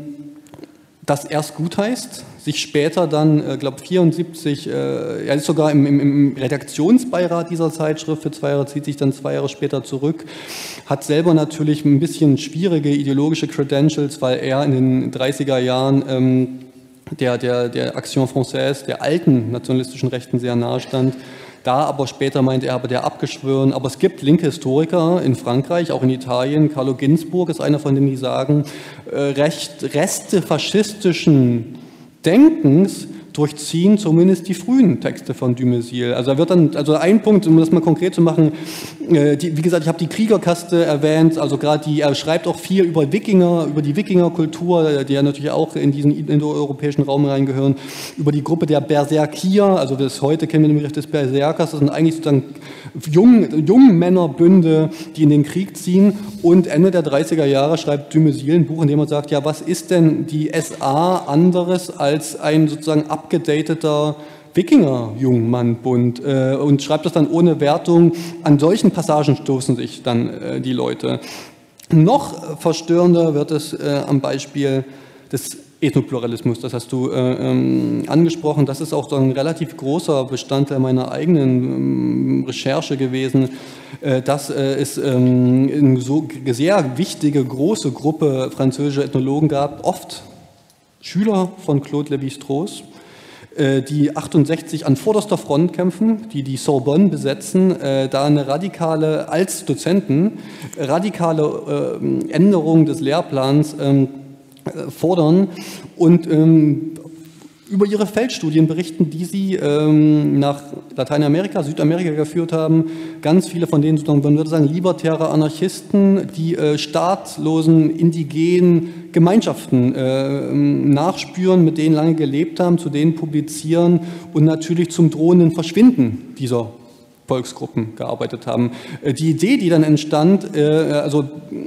das erst gut heißt, sich später dann, äh, glaube vierundsiebzig, äh, er ist sogar im, im, im Redaktionsbeirat dieser Zeitschrift für zwei Jahre, zieht sich dann zwei Jahre später zurück, hat selber natürlich ein bisschen schwierige ideologische Credentials, weil er in den dreißiger Jahren ähm, Der, der, der Action Française, der alten nationalistischen Rechten sehr nahe stand. Da aber später meinte er, aber der abgeschworen. Aber es gibt linke Historiker in Frankreich, auch in Italien. Carlo Ginzburg ist einer von denen, die sagen, äh, Recht, Reste faschistischen Denkens durchziehen zumindest die frühen Texte von Dumézil. Also er wird dann, also ein Punkt, um das mal konkret zu machen, äh, die, wie gesagt, ich habe die Kriegerkaste erwähnt, also gerade die, er schreibt auch viel über Wikinger, über die Wikingerkultur, die ja natürlich auch in diesen indoeuropäischen Raum reingehören, über die Gruppe der Berserkier, also das heute kennen wir den Begriff des Berserkers, das sind eigentlich sozusagen jungen, jungen Männerbünde, die in den Krieg ziehen, und Ende der dreißiger Jahre schreibt Dumézil ein Buch, in dem er sagt, ja, was ist denn die S A anderes als ein sozusagen abgedateter Wikinger-Jungmann-Bund, äh, und schreibt das dann ohne Wertung. An solchen Passagen stoßen sich dann äh, die Leute. Noch verstörender wird es äh, am Beispiel des Ethnopluralismus, das hast du äh, ähm, angesprochen. Das ist auch so ein relativ großer Bestandteil meiner eigenen ähm, Recherche gewesen. Äh, dass äh, es ähm, eine so sehr wichtige, große Gruppe französischer Ethnologen gab, oft Schüler von Claude Lévi-Strauss, die achtundsechzig an vorderster Front kämpfen, die die Sorbonne besetzen, äh, da eine radikale, als Dozenten, radikale äh, Änderung des Lehrplans ähm, fordern und ähm, über ihre Feldstudien berichten, die sie ähm, nach Lateinamerika, Südamerika geführt haben. Ganz viele von denen, man würde sagen, libertäre Anarchisten, die äh, staatlosen, indigenen Gemeinschaften äh, nachspüren, mit denen lange gelebt haben, zu denen publizieren und natürlich zum drohenden Verschwinden dieser Volksgruppen gearbeitet haben. Äh, die Idee, die dann entstand, äh, also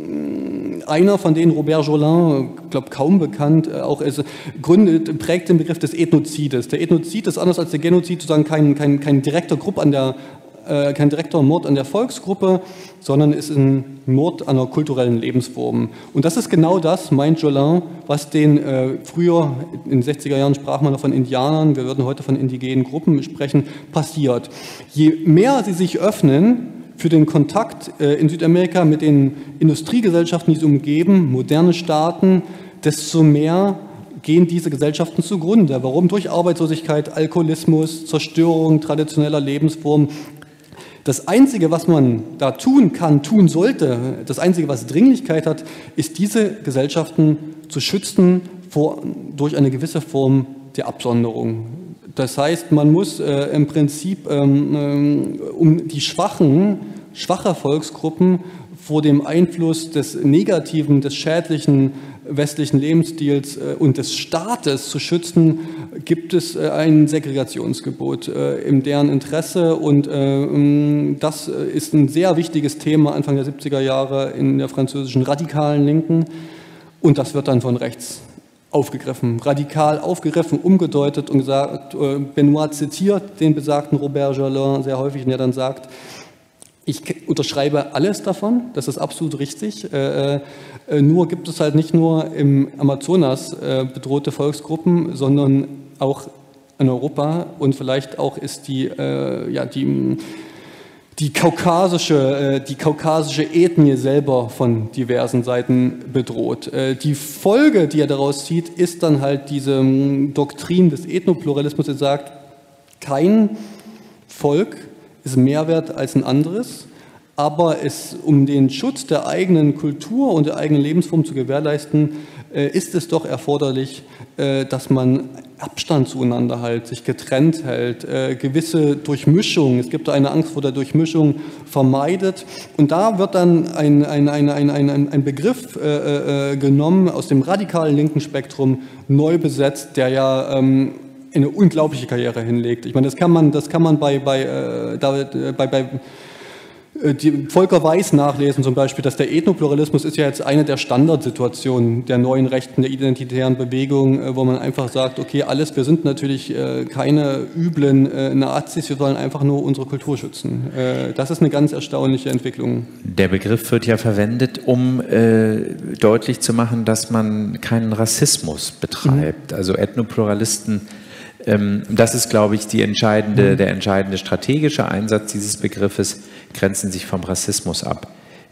einer von denen, Robert Jolin, ich glaube kaum bekannt, auch ist, gründet, prägt den Begriff des Ethnozides. Der Ethnozid ist anders als der Genozid sozusagen kein, kein, kein direkter Grupp an der, äh, kein direkter Mord an der Volksgruppe, sondern ist ein Mord an einer kulturellen Lebensform. Und das ist genau das, meint Jolin, was den äh, früher, in den sechziger Jahren sprach man noch von Indianern, wir würden heute von indigenen Gruppen sprechen, passiert. Je mehr sie sich öffnen für den Kontakt äh, in Südamerika mit den Industriegesellschaften, die sie umgeben, moderne Staaten, desto mehr gehen diese Gesellschaften zugrunde. Warum? Durch Arbeitslosigkeit, Alkoholismus, Zerstörung traditioneller Lebensformen. Das Einzige, was man da tun kann, tun sollte, das Einzige, was Dringlichkeit hat, ist, diese Gesellschaften zu schützen vor, durch eine gewisse Form der Absonderung. Das heißt, man muss äh, im Prinzip ähm, um die schwachen, schwache Volksgruppen vor dem Einfluss des negativen, des schädlichen westlichen Lebensstils äh, und des Staates zu schützen, gibt es äh, ein Segregationsgebot äh, in deren Interesse, und äh, das ist ein sehr wichtiges Thema Anfang der siebziger Jahre in der französischen radikalen Linken, und das wird dann von rechts aufgegriffen, radikal aufgegriffen, umgedeutet und gesagt, Benoit zitiert den besagten Robert Jolin sehr häufig, der dann sagt, ich unterschreibe alles davon, das ist absolut richtig, äh, äh, nur gibt es halt nicht nur im Amazonas äh, bedrohte Volksgruppen, sondern auch in Europa, und vielleicht auch ist die, äh, ja, die Die kaukasische, die kaukasische Ethnie selber von diversen Seiten bedroht. Die Folge, die er daraus zieht, ist dann halt diese Doktrin des Ethnopluralismus, der sagt, kein Volk ist mehr wert als ein anderes, aber es, um den Schutz der eigenen Kultur und der eigenen Lebensform zu gewährleisten, ist es doch erforderlich, dass man Abstand zueinander hält, sich getrennt hält, äh, gewisse Durchmischung, es gibt eine Angst vor der Durchmischung, vermeidet. Und da wird dann ein, ein, ein, ein, ein, ein Begriff äh, äh, genommen aus dem radikalen linken Spektrum, neu besetzt, der ja ähm, eine unglaubliche Karriere hinlegt. Ich meine, das kann man, das kann man bei, bei, äh, David, bei, bei Die Volker Weiß nachlesen zum Beispiel, dass der Ethnopluralismus ist ja jetzt eine der Standardsituationen der neuen Rechten, der identitären Bewegung, wo man einfach sagt, okay, alles, wir sind natürlich keine üblen Nazis, wir wollen einfach nur unsere Kultur schützen. Das ist eine ganz erstaunliche Entwicklung. Der Begriff wird ja verwendet, um äh, deutlich zu machen, dass man keinen Rassismus betreibt. Mhm. Also Ethnopluralisten, das ist, glaube ich, die entscheidende, der entscheidende strategische Einsatz dieses Begriffes, grenzen sich vom Rassismus ab.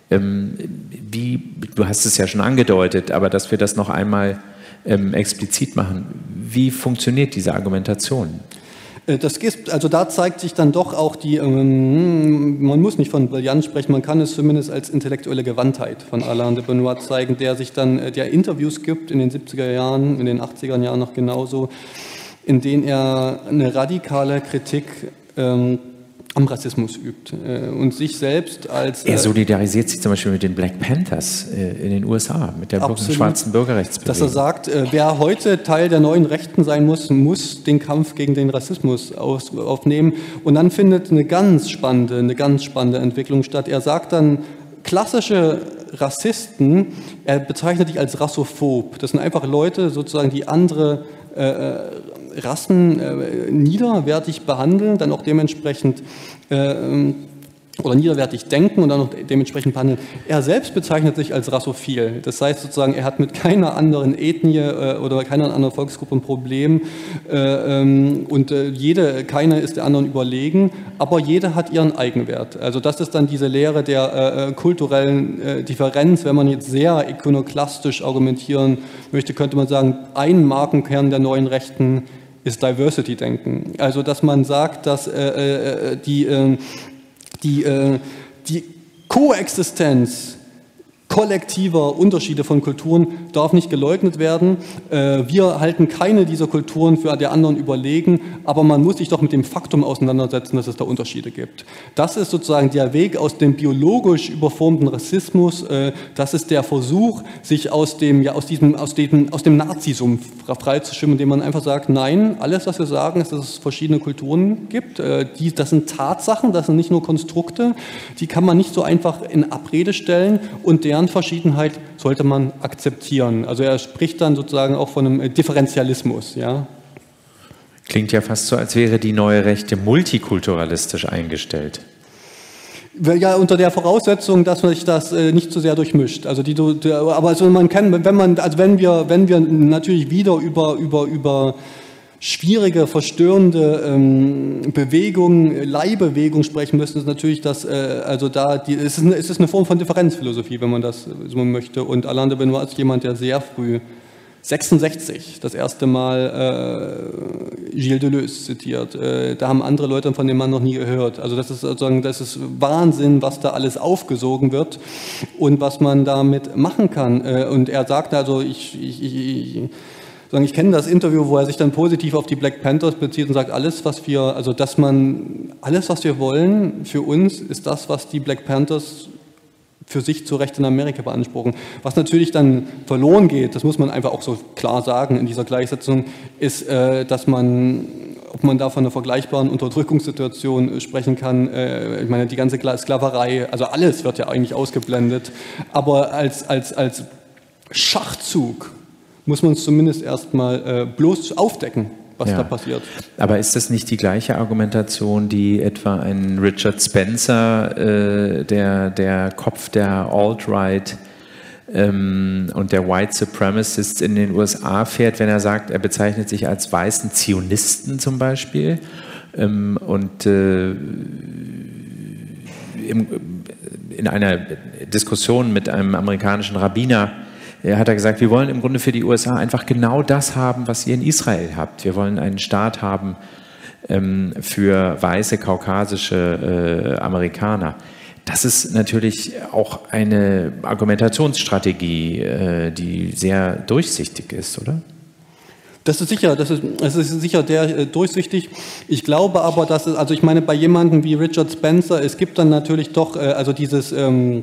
Wie, du hast es ja schon angedeutet, aber dass wir das noch einmal explizit machen, wie funktioniert diese Argumentation? Das gibt, also da zeigt sich dann doch auch die, ähm, man muss nicht von Brillanz sprechen, man kann es zumindest als intellektuelle Gewandtheit von Alain de Benoit zeigen, der sich dann, der Interviews gibt in den siebziger Jahren, in den achtziger Jahren noch genauso, in denen er eine radikale Kritik ähm, am Rassismus übt äh, und sich selbst als... Äh, er solidarisiert sich zum Beispiel mit den Black Panthers äh, in den U S A, mit der absolut, schwarzen Bürgerrechtsbewegung. Dass er sagt, äh, wer heute Teil der neuen Rechten sein muss, muss den Kampf gegen den Rassismus aus, aufnehmen. Und dann findet eine ganz spannende, eine ganz spannende Entwicklung statt. Er sagt dann, klassische Rassisten, er bezeichnet die als rassophob. Das sind einfach Leute, sozusagen, die andere äh, Rassen äh, niederwertig behandeln, dann auch dementsprechend äh, oder niederwertig denken und dann auch dementsprechend behandeln. Er selbst bezeichnet sich als rassophil. Das heißt sozusagen, er hat mit keiner anderen Ethnie äh, oder keiner anderen Volksgruppe ein Problem äh, ähm, und äh, jede, keine ist der anderen überlegen, aber jede hat ihren Eigenwert. Also das ist dann diese Lehre der äh, kulturellen äh, Differenz. Wenn man jetzt sehr ikonoklastisch argumentieren möchte, könnte man sagen, ein Markenkern der neuen Rechten ist Diversity-Denken. Also dass man sagt, dass äh, äh, die, äh, die, äh, die Koexistenz kollektiver Unterschiede von Kulturen darf nicht geleugnet werden. Wir halten keine dieser Kulturen für der anderen überlegen, aber man muss sich doch mit dem Faktum auseinandersetzen, dass es da Unterschiede gibt. Das ist sozusagen der Weg aus dem biologisch überformten Rassismus. Das ist der Versuch, sich aus dem, ja, aus diesem, aus dem, aus dem Nazisumpf freizuschwimmen, indem man einfach sagt, nein, alles, was wir sagen, ist, dass es verschiedene Kulturen gibt. Die, das sind Tatsachen, das sind nicht nur Konstrukte, die kann man nicht so einfach in Abrede stellen und deren Verschiedenheit sollte man akzeptieren. Also er spricht dann sozusagen auch von einem Differentialismus. Ja. Klingt ja fast so, als wäre die neue Rechte multikulturalistisch eingestellt. Ja, unter der Voraussetzung, dass man sich das äh, nicht zu sehr durchmischt. Also die, die, aber also man kann, wenn man, also wenn wir, wenn wir natürlich wieder über über über schwierige, verstörende ähm, Bewegungen, Leihbewegungen sprechen müssen, ist natürlich, dass äh, also da die, es, ist eine, es ist eine Form von Differenzphilosophie, wenn man das so möchte. Und Alain de Benoist ist jemand, der sehr früh sechsundsechzig das erste Mal äh, Gilles Deleuze zitiert. Äh, da haben andere Leute von dem Mann noch nie gehört. Also das ist sozusagen, das ist Wahnsinn, was da alles aufgesogen wird und was man damit machen kann. Äh, und er sagt also, ich, ich, ich, ich kenne das Interview, wo er sich dann positiv auf die Black Panthers bezieht und sagt, alles, was wir, also dass man, alles, was wir wollen für uns, ist das, was die Black Panthers für sich zu Recht in Amerika beanspruchen. Was natürlich dann verloren geht, das muss man einfach auch so klar sagen in dieser Gleichsetzung, ist, äh, dass man, ob man da von einer vergleichbaren Unterdrückungssituation sprechen kann, äh, ich meine, die ganze Sklaverei, also alles wird ja eigentlich ausgeblendet, aber als, als, als Schachzug muss man es zumindest erstmal äh, bloß aufdecken, was ja da passiert. Aber ist das nicht die gleiche Argumentation, die etwa ein Richard Spencer, äh, der, der Kopf der Alt-Right ähm, und der White Supremacists in den U S A fährt, wenn er sagt, er bezeichnet sich als weißen Zionisten zum Beispiel ähm, und äh, im, in einer Diskussion mit einem amerikanischen Rabbiner hat er gesagt, wir wollen im Grunde für die U S A einfach genau das haben, was ihr in Israel habt. Wir wollen einen Staat haben ähm, für weiße, kaukasische äh, Amerikaner. Das ist natürlich auch eine Argumentationsstrategie, äh, die sehr durchsichtig ist, oder? Das ist sicher, das ist, das ist sicher der, äh, durchsichtig. Ich glaube aber, dass es, also ich meine, bei jemandem wie Richard Spencer, es gibt dann natürlich doch, äh, also dieses ähm,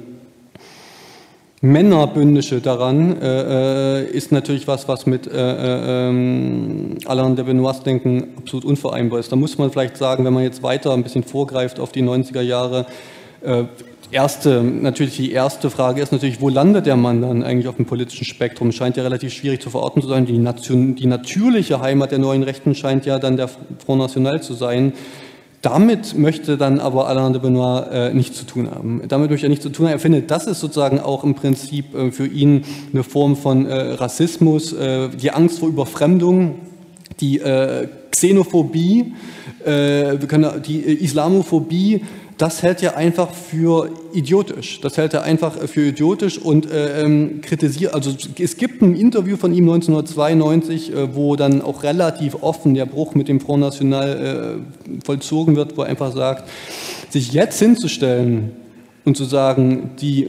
Männerbündische daran äh, ist natürlich was, was mit äh, äh, Alain de Benoist denken absolut unvereinbar ist. Da muss man vielleicht sagen, wenn man jetzt weiter ein bisschen vorgreift auf die neunziger Jahre, äh, erste, natürlich die erste Frage ist natürlich, wo landet der Mann dann eigentlich auf dem politischen Spektrum? Scheint ja relativ schwierig zu verorten zu sein. Die, Nation, die natürliche Heimat der neuen Rechten scheint ja dann der Front National zu sein. Damit möchte dann aber Alain de Benoist äh, nichts zu tun haben. Damit möchte er nichts zu tun haben. Er findet, das ist sozusagen auch im Prinzip äh, für ihn eine Form von äh, Rassismus, äh, die Angst vor Überfremdung, die äh, Xenophobie, äh, wir können, die Islamophobie. Das hält er einfach für idiotisch. Das hält er einfach für idiotisch und äh, kritisiert. Also es gibt ein Interview von ihm neunzehnhundertzweiundneunzig, äh, wo dann auch relativ offen der Bruch mit dem Front National äh, vollzogen wird, wo er einfach sagt, sich jetzt hinzustellen und zu sagen, die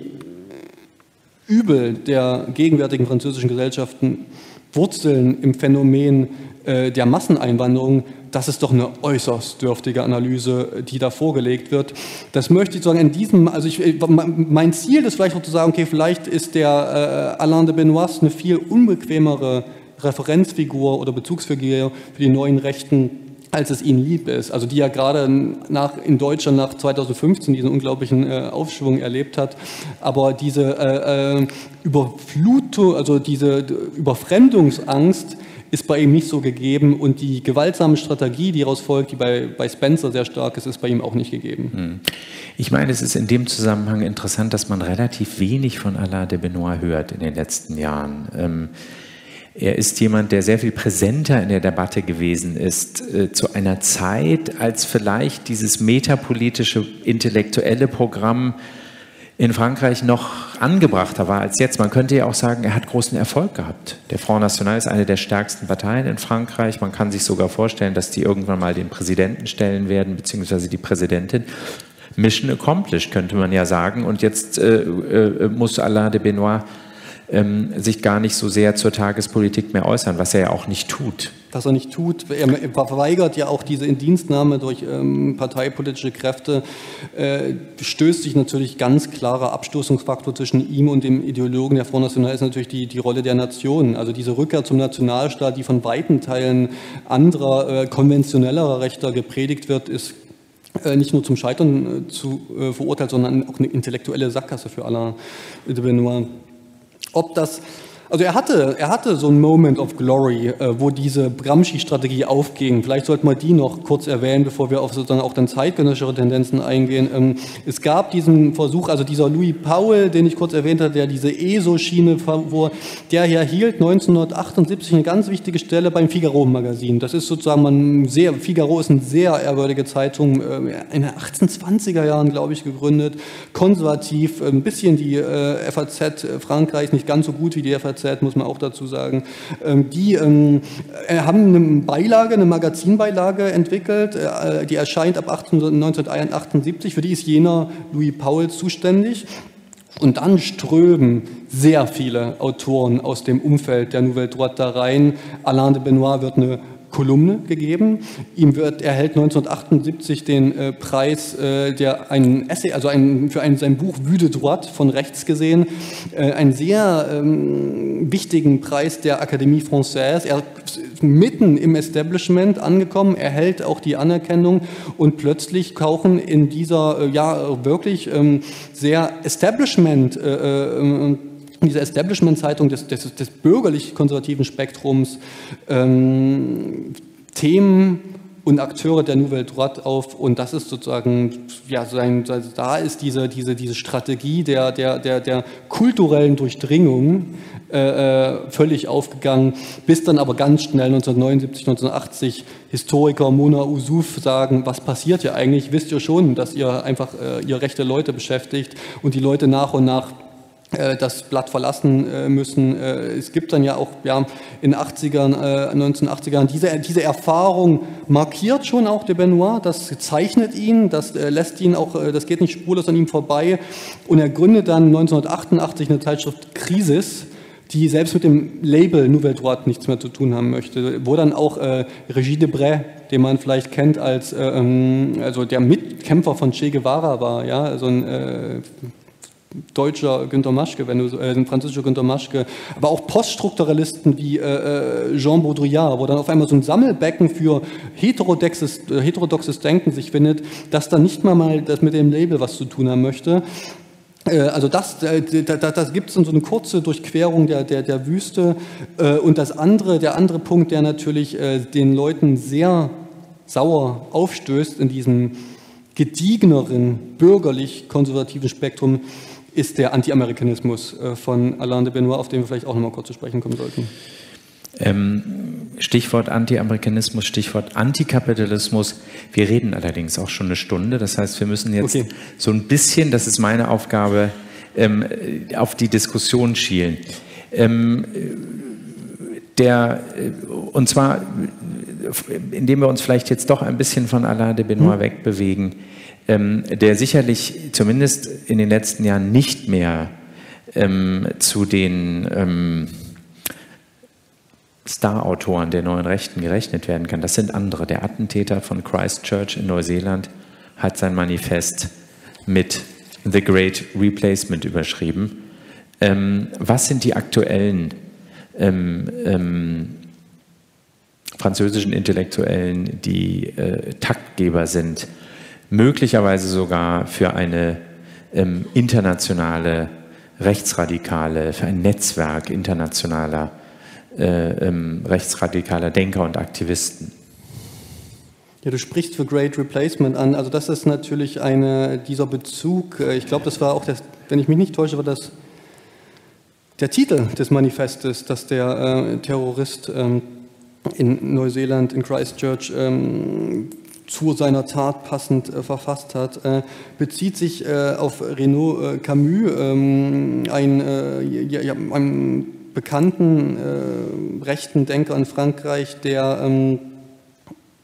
Übel der gegenwärtigen französischen Gesellschaften wurzeln im Phänomen äh, der Masseneinwanderung, das ist doch eine äußerst dürftige Analyse, die da vorgelegt wird. Das möchte ich sagen, in diesem, also ich, mein Ziel ist vielleicht auch zu sagen, okay, vielleicht ist der äh, Alain de Benoist eine viel unbequemere Referenzfigur oder Bezugsfigur für die neuen Rechten, als es ihnen lieb ist. Also die ja gerade nach, in Deutschland nach zweitausendfünfzehn diesen unglaublichen äh, Aufschwung erlebt hat. Aber diese äh, äh, Überflutung, also diese Überfremdungsangst, ist bei ihm nicht so gegeben und die gewaltsame Strategie, die daraus folgt, die bei, bei Spencer sehr stark ist, ist bei ihm auch nicht gegeben. Ich meine, es ist in dem Zusammenhang interessant, dass man relativ wenig von Alain de Benoist hört in den letzten Jahren. Ähm, er ist jemand, der sehr viel präsenter in der Debatte gewesen ist, äh, zu einer Zeit, als vielleicht dieses metapolitische, intellektuelle Programm in Frankreich noch angebrachter war als jetzt. Man könnte ja auch sagen, er hat großen Erfolg gehabt. Der Front National ist eine der stärksten Parteien in Frankreich. Man kann sich sogar vorstellen, dass die irgendwann mal den Präsidenten stellen werden, beziehungsweise die Präsidentin. Mission accomplished, könnte man ja sagen. Und jetzt äh, äh, muss Alain de Benoist ähm, sich gar nicht so sehr zur Tagespolitik mehr äußern, was er ja auch nicht tut. Was er nicht tut, er verweigert ja auch diese Indienstnahme durch ähm, parteipolitische Kräfte, äh, stößt sich natürlich ganz klarer Abstoßungsfaktor zwischen ihm und dem Ideologen der Front National ist natürlich die, die Rolle der Nation. Also diese Rückkehr zum Nationalstaat, die von weiten Teilen anderer, äh, konventionellerer Rechter gepredigt wird, ist äh, nicht nur zum Scheitern äh, zu, äh, verurteilt, sondern auch eine intellektuelle Sackgasse für Alain de Benoist. Ob das Also er hatte, er hatte so einen Moment of Glory, äh, wo diese Gramsci-Strategie aufging. Vielleicht sollten wir die noch kurz erwähnen, bevor wir auf sozusagen auch dann zeitgenössische Tendenzen eingehen. Ähm, es gab diesen Versuch, also dieser Louis Pauwels, den ich kurz erwähnt habe, der diese E S O-Schiene, wo der hier hielt neunzehnhundertachtundsiebzig eine ganz wichtige Stelle beim Figaro-Magazin. Das ist sozusagen, man sehr, Figaro ist eine sehr ehrwürdige Zeitung, äh, in den achtzehnhundertzwanziger Jahren, glaube ich, gegründet, konservativ, ein bisschen die äh, F A Z Frankreichs, nicht ganz so gut wie die F A Z, muss man auch dazu sagen. Die ähm, haben eine Beilage, eine Magazinbeilage entwickelt, äh, die erscheint ab neunzehnhundertachtundsiebzig, für die ist jener Louis Pauwels zuständig. Und dann strömen sehr viele Autoren aus dem Umfeld der Nouvelle Droite da rein. Alain de Benoist wird eine Kolumne gegeben. Ihm wird, er erhält neunzehnhundertachtundsiebzig den äh, Preis, äh, der einen Essay, also ein, für ein, sein Buch Vue de Droite von rechts gesehen, äh, einen sehr ähm, wichtigen Preis der Académie Française. Er ist mitten im Establishment angekommen, erhält auch die Anerkennung und plötzlich tauchen in dieser äh, ja wirklich ähm, sehr Establishment äh, äh, diese Establishment-Zeitung des, des, des bürgerlich-konservativen Spektrums ähm, Themen und Akteure der Nouvelle Droite auf und das ist sozusagen, ja, sein, da ist diese, diese, diese Strategie der, der, der, der kulturellen Durchdringung äh, völlig aufgegangen, bis dann aber ganz schnell neunzehnhundertneunundsiebzig, neunzehnhundertachtzig Historiker Mona Ouzouf sagen, was passiert hier eigentlich? Wisst ihr schon, dass ihr einfach äh, ihr rechte Leute beschäftigt und die Leute nach und nach das Blatt verlassen müssen. Es gibt dann ja auch ja, in den achtzigern, neunzehnhundertachtzigern diese, diese Erfahrung markiert schon auch de Benoist, das zeichnet ihn, das lässt ihn auch, das geht nicht spurlos an ihm vorbei und er gründet dann neunzehnhundertachtundachtzig eine Zeitschrift Crisis, die selbst mit dem Label Nouvelle Droite nichts mehr zu tun haben möchte, wo dann auch äh, Régis Debray, den man vielleicht kennt als äh, also der Mitkämpfer von Che Guevara war, ja, also ein äh, deutscher Günter Maschke, wenn du, äh, ein französischer Günter Maschke, aber auch Poststrukturalisten wie äh, Jean Baudrillard, wo dann auf einmal so ein Sammelbecken für heterodoxes, äh, heterodoxes Denken sich findet, das dann nicht mal mal das mit dem Label was zu tun haben möchte. Äh, also das, äh, da, da, das gibt es dann so eine kurze Durchquerung der, der, der Wüste. Äh, und das andere, der andere Punkt, der natürlich äh, den Leuten sehr sauer aufstößt in diesem gediegeneren, bürgerlich-konservativen Spektrum, ist der Anti-Amerikanismus von Alain de Benoist, auf den wir vielleicht auch noch mal kurz zu sprechen kommen sollten. Ähm, Stichwort Anti-Amerikanismus, Stichwort Antikapitalismus. Wir reden allerdings auch schon eine Stunde, das heißt, wir müssen jetzt okay. so ein bisschen, das ist meine Aufgabe, ähm, auf die Diskussion schielen. Ähm, der, und zwar, indem wir uns vielleicht jetzt doch ein bisschen von Alain de Benoist hm. wegbewegen, Ähm, der sicherlich zumindest in den letzten Jahren nicht mehr ähm, zu den ähm, Star-Autoren der neuen Rechten gerechnet werden kann. Das sind andere. Der Attentäter von Christchurch in Neuseeland hat sein Manifest mit The Great Replacement überschrieben. Ähm, was sind die aktuellen ähm, ähm, französischen Intellektuellen, die äh, Taktgeber sind, möglicherweise sogar für eine ähm, internationale Rechtsradikale, für ein Netzwerk internationaler äh, ähm, rechtsradikaler Denker und Aktivisten? Ja, du sprichst für Great Replacement an. Also das ist natürlich eine, dieser Bezug, ich glaube, das war auch, das, wenn ich mich nicht täusche, war das der Titel des Manifestes, dass der äh, Terrorist ähm, in Neuseeland, in Christchurch, ähm, zu seiner Tat passend äh, verfasst hat, äh, bezieht sich äh, auf Renaud äh, Camus, ähm, ein, äh, ja, ja, einen bekannten äh, rechten Denker in Frankreich, der ähm,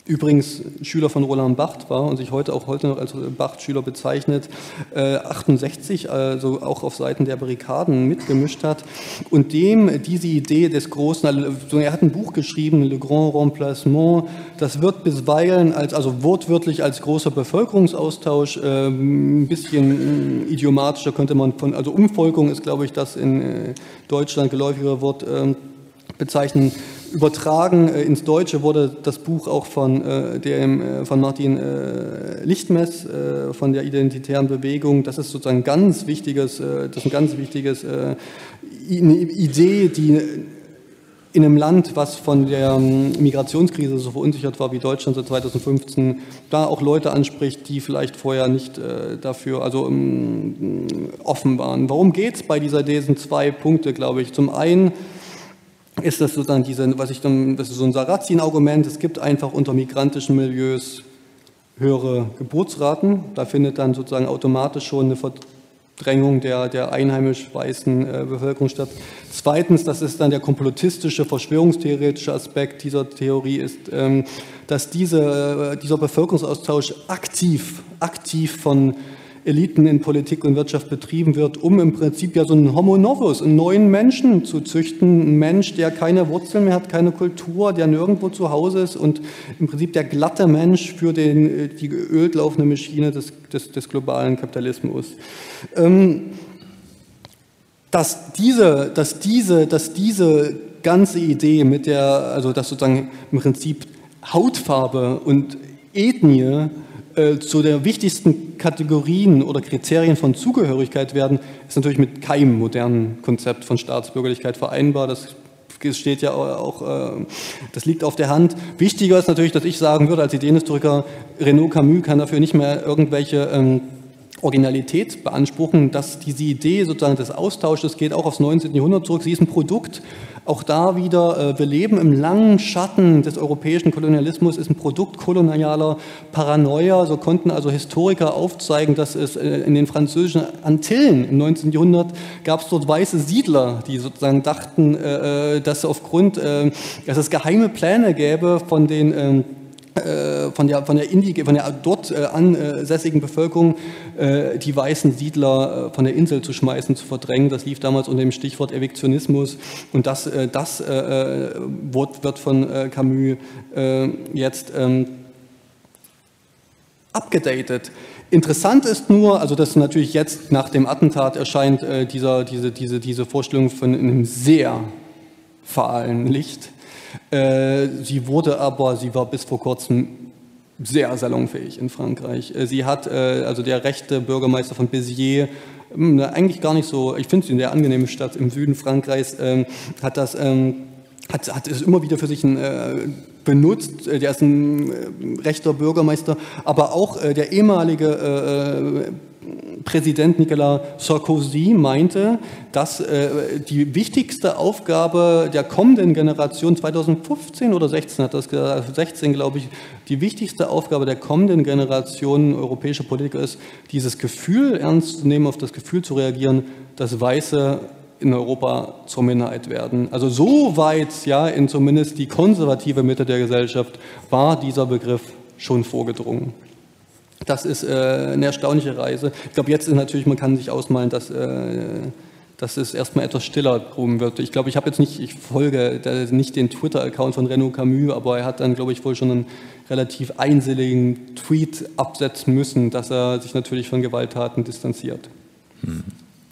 übrigens Schüler von Roland Barthes war und sich heute auch heute noch als Barthes-Schüler bezeichnet, äh, achtundsechzig, also auch auf Seiten der Barrikaden mitgemischt hat und dem diese Idee des großen, also er hat ein Buch geschrieben, Le Grand Remplacement, das wird bisweilen als, also wortwörtlich als großer Bevölkerungsaustausch, äh, ein bisschen äh, idiomatischer könnte man von, also Umvolkung ist, glaube ich, das in äh, Deutschland geläufigere Wort äh, bezeichnen. Übertragen äh, ins Deutsche wurde das Buch auch von, äh, dem, äh, von Martin äh, Lichtmess, äh, von der Identitären Bewegung. Das ist sozusagen ein ganz wichtiges, äh, das ist ein ganz wichtiges, äh, eine Idee, die in einem Land, was von der ähm, Migrationskrise so verunsichert war wie Deutschland seit zweitausendfünfzehn, da auch Leute anspricht, die vielleicht vorher nicht äh, dafür also ähm, offen waren. Worum geht es bei dieser Idee? Sind zwei Punkte, glaube ich. Zum einen ist das sozusagen diese, was ich dann, das ist so ein Sarrazin-Argument, es gibt einfach unter migrantischen Milieus höhere Geburtsraten, da findet dann sozusagen automatisch schon eine Verdrängung der, der einheimisch weißen äh, Bevölkerung statt. Zweitens, das ist dann der komplotistische, verschwörungstheoretische Aspekt dieser Theorie, ist, ähm, dass diese, äh, dieser Bevölkerungsaustausch aktiv, aktiv von Eliten in Politik und Wirtschaft betrieben wird, um im Prinzip ja so einen Homo novus, einen neuen Menschen zu züchten, einen Mensch, der keine Wurzeln mehr hat, keine Kultur, der nirgendwo zu Hause ist und im Prinzip der glatte Mensch für den, die geölt laufende Maschine des, des, des globalen Kapitalismus. Ähm, dass diese, dass diese, dass diese ganze Idee mit der, also dass sozusagen im Prinzip Hautfarbe und Ethnie zu der wichtigsten Kategorien oder Kriterien von Zugehörigkeit werden, ist natürlich mit keinem modernen Konzept von Staatsbürgerlichkeit vereinbar. Das steht ja auch, das liegt auf der Hand. Wichtiger ist natürlich, dass ich sagen würde, als Ideenhistoriker, Renaud Camus kann dafür nicht mehr irgendwelche ähm, Originalität beanspruchen, dass diese Idee sozusagen des Austausches geht auch aufs neunzehnte Jahrhundert zurück. Sie ist ein Produkt, auch da wieder, wir leben im langen Schatten des europäischen Kolonialismus, ist ein Produkt kolonialer Paranoia. So konnten also Historiker aufzeigen, dass es in den französischen Antillen im neunzehnten Jahrhundert gab es dort weiße Siedler, die sozusagen dachten, dass aufgrund, dass es geheime Pläne gäbe von den Von der, von, der Indi, von der dort äh, ansässigen Bevölkerung äh, die weißen Siedler äh, von der Insel zu schmeißen, zu verdrängen. Das lief damals unter dem Stichwort Evictionismus und das, äh, das äh, wird, wird von äh, Camus äh, jetzt ähm, abgedatet. Interessant ist nur, also dass natürlich jetzt nach dem Attentat erscheint äh, dieser, diese, diese, diese Vorstellung von einem sehr fahlen Licht. Sie wurde aber, sie war bis vor kurzem sehr salonfähig in Frankreich. Sie hat, also der rechte Bürgermeister von Béziers, eigentlich gar nicht so, ich finde sie in der angenehmen Stadt im Süden Frankreichs, hat das, hat, hat es immer wieder für sich ein, benutzt. Der ist ein rechter Bürgermeister, aber auch der ehemalige Präsident Nicolas Sarkozy meinte, dass äh, die wichtigste Aufgabe der kommenden Generation, zweitausendfünfzehn oder sechzehn hat das gesagt, sechzehn glaube ich, die wichtigste Aufgabe der kommenden Generation europäischer Politiker ist, dieses Gefühl ernst zu nehmen, auf das Gefühl zu reagieren, dass Weiße in Europa zur Minderheit werden. Also so weit, ja, in zumindest die konservative Mitte der Gesellschaft war dieser Begriff schon vorgedrungen. Das ist äh, eine erstaunliche Reise. Ich glaube, jetzt ist natürlich, man kann sich ausmalen, dass, äh, dass es erstmal etwas stiller drum wird. Ich glaube, ich habe jetzt nicht, ich folge nicht den Twitter-Account von Renaud Camus, aber er hat dann, glaube ich, wohl schon einen relativ einsilbigen Tweet absetzen müssen, dass er sich natürlich von Gewalttaten distanziert. Hm.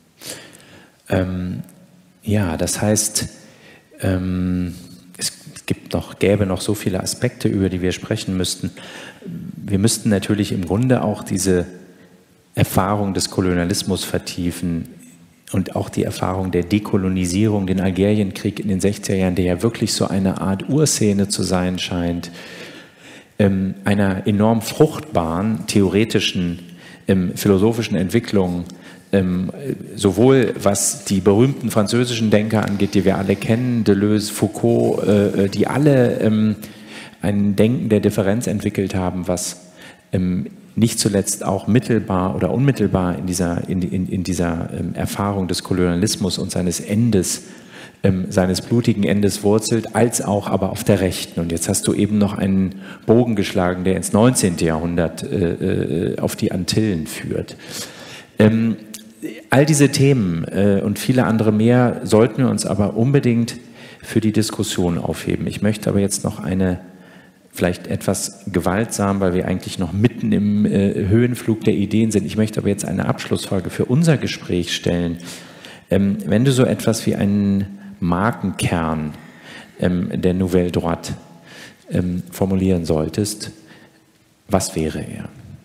Ähm, ja, das heißt, ähm, es gibt noch, gäbe noch so viele Aspekte, über die wir sprechen müssten. Wir müssten natürlich im Grunde auch diese Erfahrung des Kolonialismus vertiefen und auch die Erfahrung der Dekolonisierung, den Algerienkrieg in den sechziger Jahren, der ja wirklich so eine Art Urszene zu sein scheint, ähm, einer enorm fruchtbaren, theoretischen, ähm, philosophischen Entwicklung, ähm, sowohl was die berühmten französischen Denker angeht, die wir alle kennen, Deleuze, Foucault, äh, die alle ähm, ein Denken der Differenz entwickelt haben, was ähm, nicht zuletzt auch mittelbar oder unmittelbar in dieser, in, in, in dieser ähm, Erfahrung des Kolonialismus und seines Endes ähm, seines blutigen Endes wurzelt, als auch aber auf der rechten. Und jetzt hast du eben noch einen Bogen geschlagen, der ins neunzehnte Jahrhundert äh, auf die Antillen führt. Ähm, all diese Themen äh, und viele andere mehr sollten wir uns aber unbedingt für die Diskussion aufheben. Ich möchte aber jetzt noch eine, vielleicht etwas gewaltsam, weil wir eigentlich noch mitten im äh, Höhenflug der Ideen sind. Ich möchte aber jetzt eine Abschlussfrage für unser Gespräch stellen. Ähm, wenn du so etwas wie einen Markenkern ähm, der Nouvelle Droite ähm, formulieren solltest, was wäre er?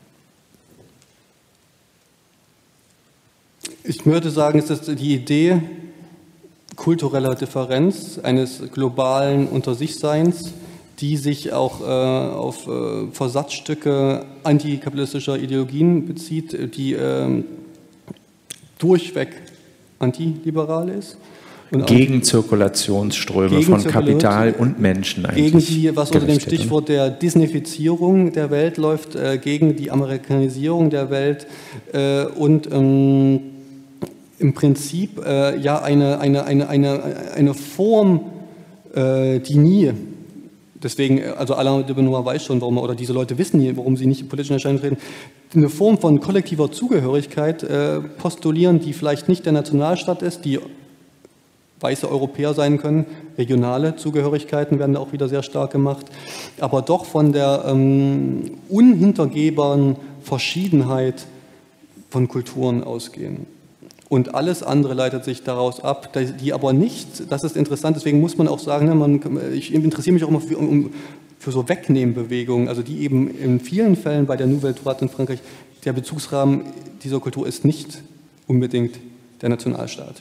Ich würde sagen, es ist die Idee kultureller Differenz, eines globalen Unter-sich-Seins, die sich auch äh, auf äh, Versatzstücke antikapitalistischer Ideologien bezieht, die äh, durchweg antiliberal ist. Und gegen Zirkulationsströme gegen von Kapital und Menschen eigentlich. Gegen die, was unter dem Stichwort der Disneyfizierung der Welt läuft, äh, gegen die Amerikanisierung der Welt äh, und ähm, im Prinzip äh, ja eine, eine, eine, eine, eine Form, äh, die nie, deswegen, also Alain de Benoist weiß schon, warum, oder diese Leute wissen nie, warum sie nicht in politischen Erscheinungen treten, eine Form von kollektiver Zugehörigkeit äh, postulieren, die vielleicht nicht der Nationalstaat ist, die weiße Europäer sein können, regionale Zugehörigkeiten werden da auch wieder sehr stark gemacht, aber doch von der ähm, unhintergehbaren Verschiedenheit von Kulturen ausgehen. Und alles andere leitet sich daraus ab, die aber nicht, das ist interessant, deswegen muss man auch sagen, ne, man, ich interessiere mich auch immer für, um, für so Wegnehmbewegungen, also die eben in vielen Fällen bei der Nouvelle Droite in Frankreich, der Bezugsrahmen dieser Kultur ist nicht unbedingt der Nationalstaat.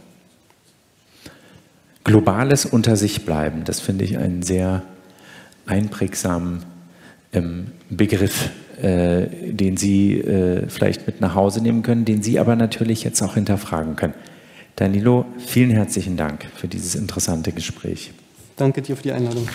Globales unter sich bleiben, das finde ich einen sehr einprägsamen ähm, Begriff, äh, den Sie äh, vielleicht mit nach Hause nehmen können, den Sie aber natürlich jetzt auch hinterfragen können. Danilo, vielen herzlichen Dank für dieses interessante Gespräch. Danke dir für die Einladung.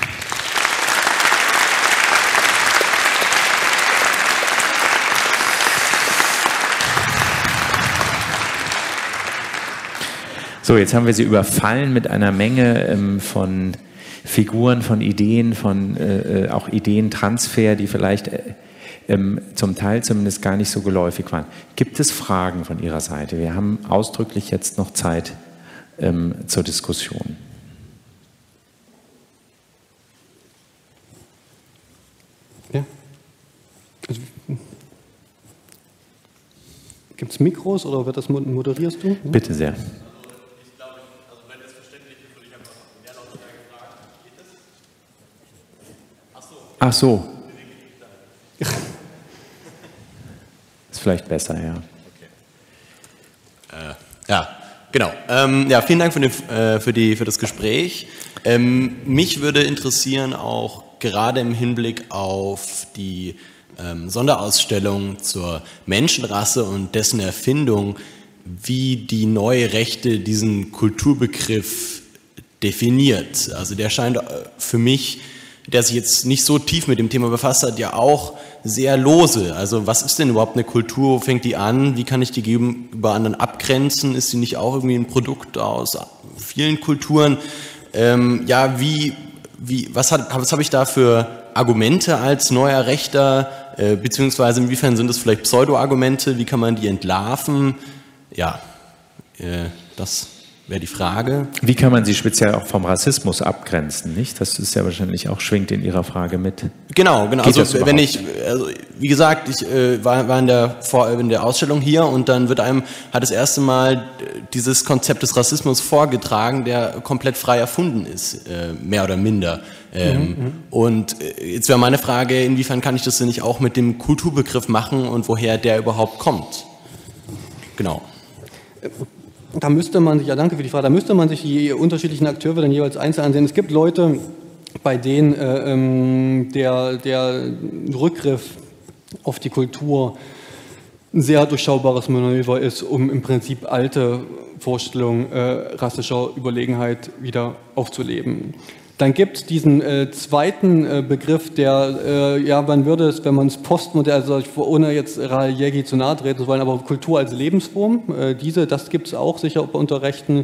So, jetzt haben wir Sie überfallen mit einer Menge ähm, von Figuren, von Ideen, von äh, auch Ideentransfer, die vielleicht äh, ähm, zum Teil zumindest gar nicht so geläufig waren. Gibt es Fragen von Ihrer Seite? Wir haben ausdrücklich jetzt noch Zeit ähm, zur Diskussion. Ja. Also, gibt es Mikros oder wird das moderierst du? Bitte sehr. Ach so. Ist vielleicht besser, ja. Okay. Äh, ja, genau. Ähm, ja, vielen Dank für, den, äh, für, die, für das Gespräch. Ähm, mich würde interessieren, auch gerade im Hinblick auf die ähm, Sonderausstellung zur Menschenrasse und dessen Erfindung, wie die neue Rechte diesen Kulturbegriff definiert. Also der scheint für mich, der sich jetzt nicht so tief mit dem Thema befasst hat, ja auch sehr lose. Also was ist denn überhaupt eine Kultur? Wo fängt die an? Wie kann ich die gegenüber anderen abgrenzen? Ist sie nicht auch irgendwie ein Produkt aus vielen Kulturen? Ähm, ja, wie, wie, was, hat, was habe ich da für Argumente als neuer Rechter? Äh, beziehungsweise inwiefern sind das vielleicht Pseudo-Argumente? Wie kann man die entlarven? Ja, äh, das wäre die Frage. Wie kann man sie speziell auch vom Rassismus abgrenzen, nicht? Das ist ja wahrscheinlich auch, schwingt in Ihrer Frage mit. Genau, genau. Geht also wenn ich, also wie gesagt, ich äh, war, war in, der, vor, in der Ausstellung hier und dann wird einem, hat das erste Mal dieses Konzept des Rassismus vorgetragen, der komplett frei erfunden ist, äh, mehr oder minder. Ähm, mhm, und jetzt wäre meine Frage, inwiefern kann ich das denn nicht auch mit dem Kulturbegriff machen und woher der überhaupt kommt? Genau. Da müsste man sich, ja danke für die Frage, da müsste man sich die unterschiedlichen Akteure dann jeweils einzeln ansehen. Es gibt Leute, bei denen äh, ähm, der, der Rückgriff auf die Kultur ein sehr durchschaubares Manöver ist, um im Prinzip alte Vorstellungen äh, rassischer Überlegenheit wieder aufzuleben. Dann gibt es diesen äh, zweiten äh, Begriff, der, äh, ja, man würde es, wenn man es postmodern, also ohne jetzt Rahel Jägi zu nahe treten zu wollen, aber Kultur als Lebensform, äh, diese, das gibt es auch sicher unter Rechten,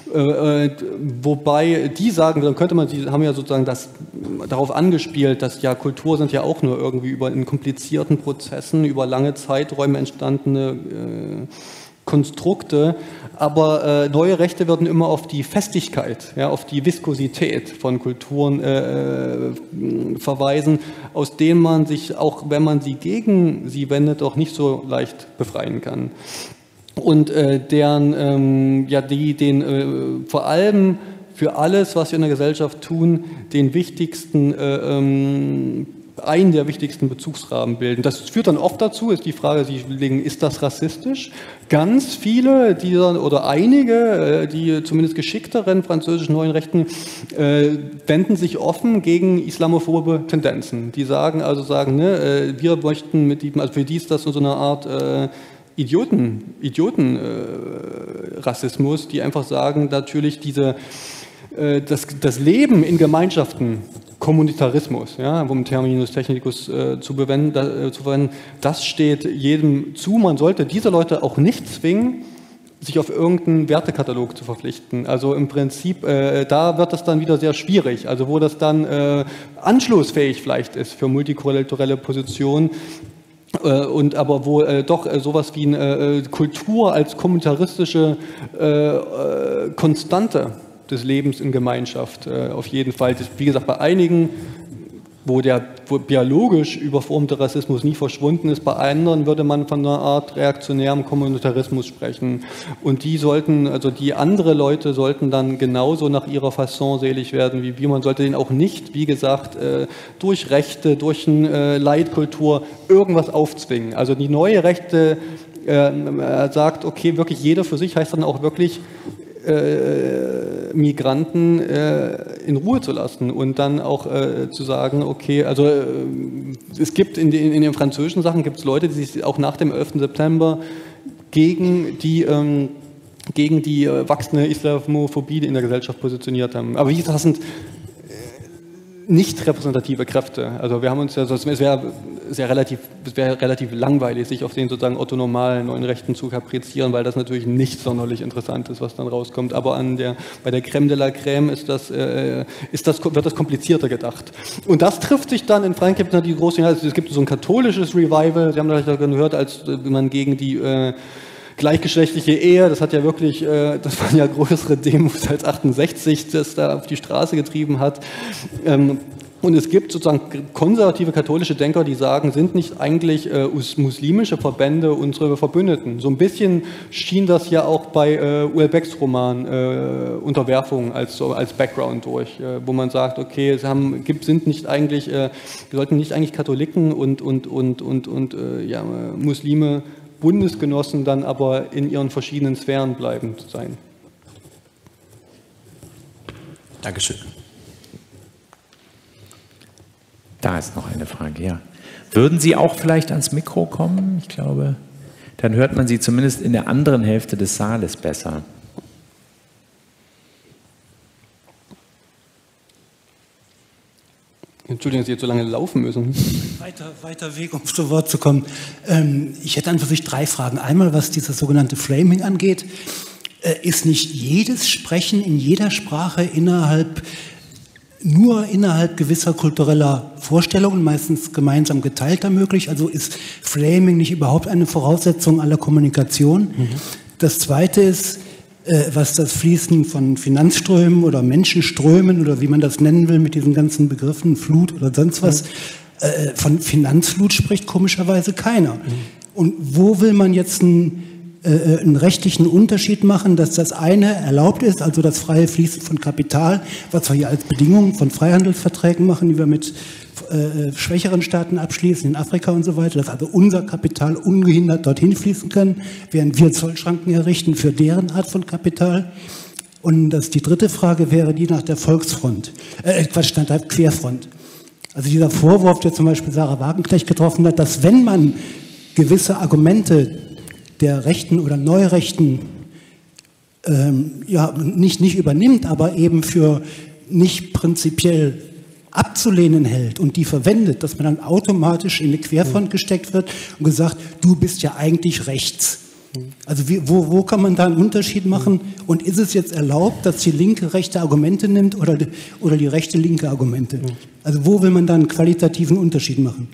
äh, wobei die sagen, dann könnte man, die haben ja sozusagen das darauf angespielt, dass ja Kultur sind ja auch nur irgendwie über in komplizierten Prozessen, über lange Zeiträume entstandene äh, Konstrukte, aber äh, neue Rechte werden immer auf die Festigkeit, ja, auf die Viskosität von Kulturen äh, verweisen, aus denen man sich, auch wenn man sie gegen sie wendet, auch nicht so leicht befreien kann. Und äh, deren, ähm, ja, die den äh, vor allem für alles, was wir in der Gesellschaft tun, den wichtigsten äh, ähm, einen der wichtigsten Bezugsrahmen bilden. Das führt dann oft dazu, ist die Frage, Sie legen, ist das rassistisch? Ganz viele dieser, oder einige, die zumindest geschickteren französischen neuen Rechten, äh, wenden sich offen gegen islamophobe Tendenzen. Die sagen also, sagen, ne, wir möchten mit diesem, also für die ist das so eine Art äh, Idioten, Idioten äh, Rassismus, die einfach sagen, natürlich diese, äh, das, das Leben in Gemeinschaften, Kommunitarismus, ja, um Terminus technicus äh, zu, bewenden, da, äh, zu verwenden, das steht jedem zu. Man sollte diese Leute auch nicht zwingen, sich auf irgendeinen Wertekatalog zu verpflichten. Also im Prinzip, äh, da wird das dann wieder sehr schwierig. Also wo das dann äh, anschlussfähig vielleicht ist für multikulturelle Positionen, äh, und aber wo äh, doch äh, sowas wie eine äh, Kultur als kommunitaristische äh, äh, Konstante des Lebens in Gemeinschaft äh, auf jeden Fall. Das, wie gesagt, bei einigen, wo der wo biologisch überformte Rassismus nie verschwunden ist, bei anderen würde man von einer Art reaktionärem Kommunitarismus sprechen. Und die sollten, also die andere Leute sollten dann genauso nach ihrer Fasson selig werden wie wir. Man sollte denen auch nicht, wie gesagt, äh, durch Rechte, durch eine äh, Leitkultur irgendwas aufzwingen. Also die neue Rechte äh, sagt, okay, wirklich jeder für sich, heißt dann auch wirklich, Äh, Migranten äh, in Ruhe zu lassen und dann auch äh, zu sagen, okay, also äh, es gibt in den, in den französischen Sachen gibt es Leute, die sich auch nach dem elften September gegen die ähm, gegen die äh, wachsende Islamophobie in der Gesellschaft positioniert haben. Aber wie gesagt, das sind nicht repräsentative Kräfte. Also wir haben uns ja, es wäre sehr relativ, es wäre relativ langweilig, sich auf den sozusagen orthonormalen neuen Rechten zu kaprizieren, weil das natürlich nicht sonderlich interessant ist, was dann rauskommt. Aber an der, bei der Crème de la Crème ist das, äh, ist das, wird das komplizierter gedacht. Und das trifft sich dann in Frankreich die große, also es gibt so ein katholisches Revival, Sie haben vielleicht gehört, als man gegen die äh, gleichgeschlechtliche Ehe, das hat ja wirklich, äh, das waren ja größere Demos als achtundsechzig, das da auf die Straße getrieben hat. Ähm, und es gibt sozusagen konservative katholische Denker, die sagen, sind nicht eigentlich äh, muslimische Verbände unsere Verbündeten. So ein bisschen schien das ja auch bei äh, Houellebecqs Roman äh, Unterwerfung als, so, als Background durch, äh, wo man sagt, okay, es haben, gibt, sind nicht eigentlich, äh, wir sollten nicht eigentlich Katholiken und, und, und, und, und äh, ja, Muslime Bundesgenossen dann aber in ihren verschiedenen Sphären bleiben zu sein. Dankeschön. Da ist noch eine Frage, ja. Würden Sie auch vielleicht ans Mikro kommen? Ich glaube, dann hört man Sie zumindest in der anderen Hälfte des Saales besser. Entschuldigung, dass Sie jetzt so lange laufen müssen. Weiter, weiter Weg, um zu Wort zu kommen. Ähm, ich hätte an für sich drei Fragen. Einmal, was dieses sogenannte Framing angeht. Äh, ist nicht jedes Sprechen in jeder Sprache innerhalb, nur innerhalb gewisser kultureller Vorstellungen, meistens gemeinsam geteilter möglich? Also ist Framing nicht überhaupt eine Voraussetzung aller Kommunikation? Mhm. Das Zweite ist, was das Fließen von Finanzströmen oder Menschenströmen oder wie man das nennen will mit diesen ganzen Begriffen, Flut oder sonst was, äh, von Finanzflut spricht komischerweise keiner. Mhm. Und wo will man jetzt einen, äh, einen rechtlichen Unterschied machen, dass das eine erlaubt ist, also das freie Fließen von Kapital, was wir hier als Bedingung von Freihandelsverträgen machen, die wir mit äh, schwächeren Staaten abschließen, in Afrika und so weiter, dass also unser Kapital ungehindert dorthin fließen kann, während wir Zollschranken errichten für deren Art von Kapital. Und das, die dritte Frage wäre die nach der Volksfront, äh, Quatsch, nach der Querfront. Also dieser Vorwurf, der zum Beispiel Sarah Wagenknecht getroffen hat, dass wenn man gewisse Argumente der Rechten oder Neurechten ähm, ja, nicht, nicht übernimmt, aber eben für nicht prinzipiell abzulehnen hält und die verwendet, dass man dann automatisch in eine Querfront gesteckt wird und gesagt, du bist ja eigentlich rechts. Also wie, wo, wo kann man da einen Unterschied machen? Und ist es jetzt erlaubt, dass die Linke rechte Argumente nimmt oder die, oder die rechte linke Argumente? Also wo will man da einen qualitativen Unterschied machen?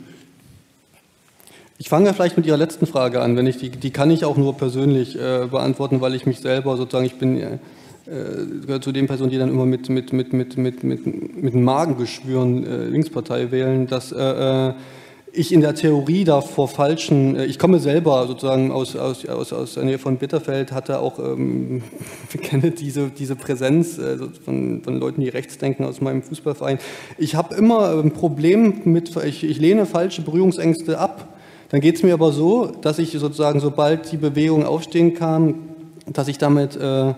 Ich fange ja vielleicht mit Ihrer letzten Frage an. Wenn ich die, die kann ich auch nur persönlich äh, beantworten, weil ich mich selber sozusagen, ich bin äh, gehört zu den Personen, die dann immer mit, mit, mit, mit, mit, mit, mit Magengeschwüren äh, Linkspartei wählen, dass äh, ich in der Theorie da vor falschen, äh, ich komme selber sozusagen aus, aus, aus, aus der Nähe von Bitterfeld, hatte auch, ähm, ich kenne diese, diese Präsenz äh, von, von Leuten, die rechts denken aus meinem Fußballverein. Ich habe immer ein Problem mit, ich, ich lehne falsche Berührungsängste ab. Dann geht es mir aber so, dass ich sozusagen, sobald die Bewegung aufstehen kam, dass ich damit äh,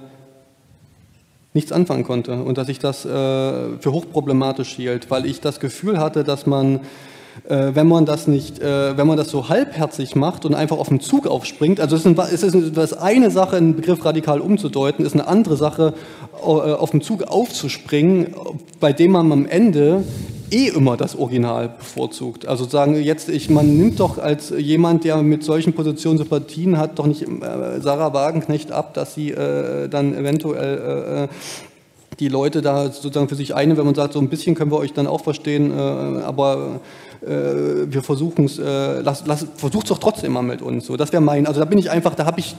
nichts anfangen konnte und dass ich das äh, für hochproblematisch hielt, weil ich das Gefühl hatte, dass man, äh, wenn man das nicht, äh, wenn man das so halbherzig macht und einfach auf den Zug aufspringt, also es ist, ein, es ist das eine Sache, einen Begriff radikal umzudeuten, ist eine andere Sache, äh, auf den Zug aufzuspringen, bei dem man am Ende eh immer das Original bevorzugt. Also sagen jetzt, ich, man nimmt doch als jemand, der mit solchen Positionen Sympathien hat, doch nicht äh, Sarah Wagenknecht ab, dass sie äh, dann eventuell äh, die Leute da sozusagen für sich einnehmen, wenn man sagt, so ein bisschen können wir euch dann auch verstehen, äh, aber äh, wir versuchen es, äh, lass, lass, versucht es doch trotzdem mal mit uns. So, das wäre mein, also da bin ich einfach, da habe ich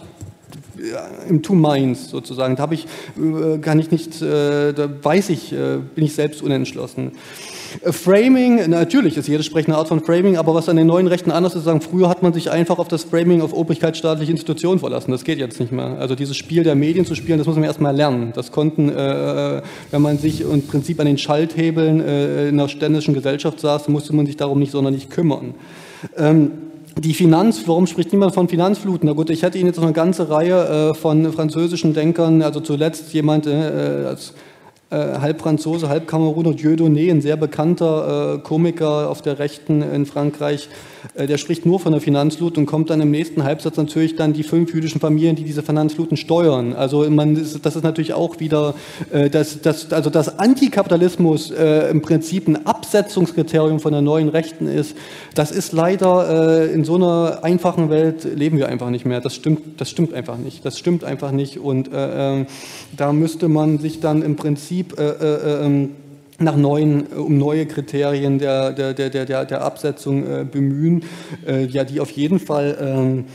im Two Minds sozusagen, da habe ich, äh, kann ich nicht, äh, da weiß ich, äh, bin ich selbst unentschlossen. Framing, natürlich ist jede sprechende Art von Framing, aber was an den neuen Rechten anders ist, sagen, früher hat man sich einfach auf das Framing auf obrigkeitsstaatliche Institutionen verlassen. Das geht jetzt nicht mehr. Also dieses Spiel der Medien zu spielen, das muss man erstmal lernen. Das konnten, äh, wenn man sich im Prinzip an den Schalthebeln äh, in einer ständischen Gesellschaft saß, musste man sich darum nicht sonderlich kümmern. Ähm, Die Finanz, warum spricht niemand von Finanzfluten? Na gut, ich hätte Ihnen jetzt noch eine ganze Reihe äh, von französischen Denkern, also zuletzt jemand äh, als Äh, halb Franzose, halb Kameruner, Dieudonné, ein sehr bekannter äh, Komiker auf der Rechten in Frankreich, äh, der spricht nur von der Finanzflut und kommt dann im nächsten Halbsatz natürlich dann die fünf jüdischen Familien, die diese Finanzfluten steuern. Also man ist, das ist natürlich auch wieder, äh, das, das, also dass Antikapitalismus äh, im Prinzip ein Absetzungskriterium von der neuen Rechten ist, das ist leider, äh, in so einer einfachen Welt leben wir einfach nicht mehr. Das stimmt, das stimmt einfach nicht. Das stimmt einfach nicht und äh, äh, da müsste man sich dann im Prinzip Äh, äh, nach neuen, um neue Kriterien der, der, der, der, der Absetzung äh, bemühen, äh, ja, die auf jeden Fall, ähm,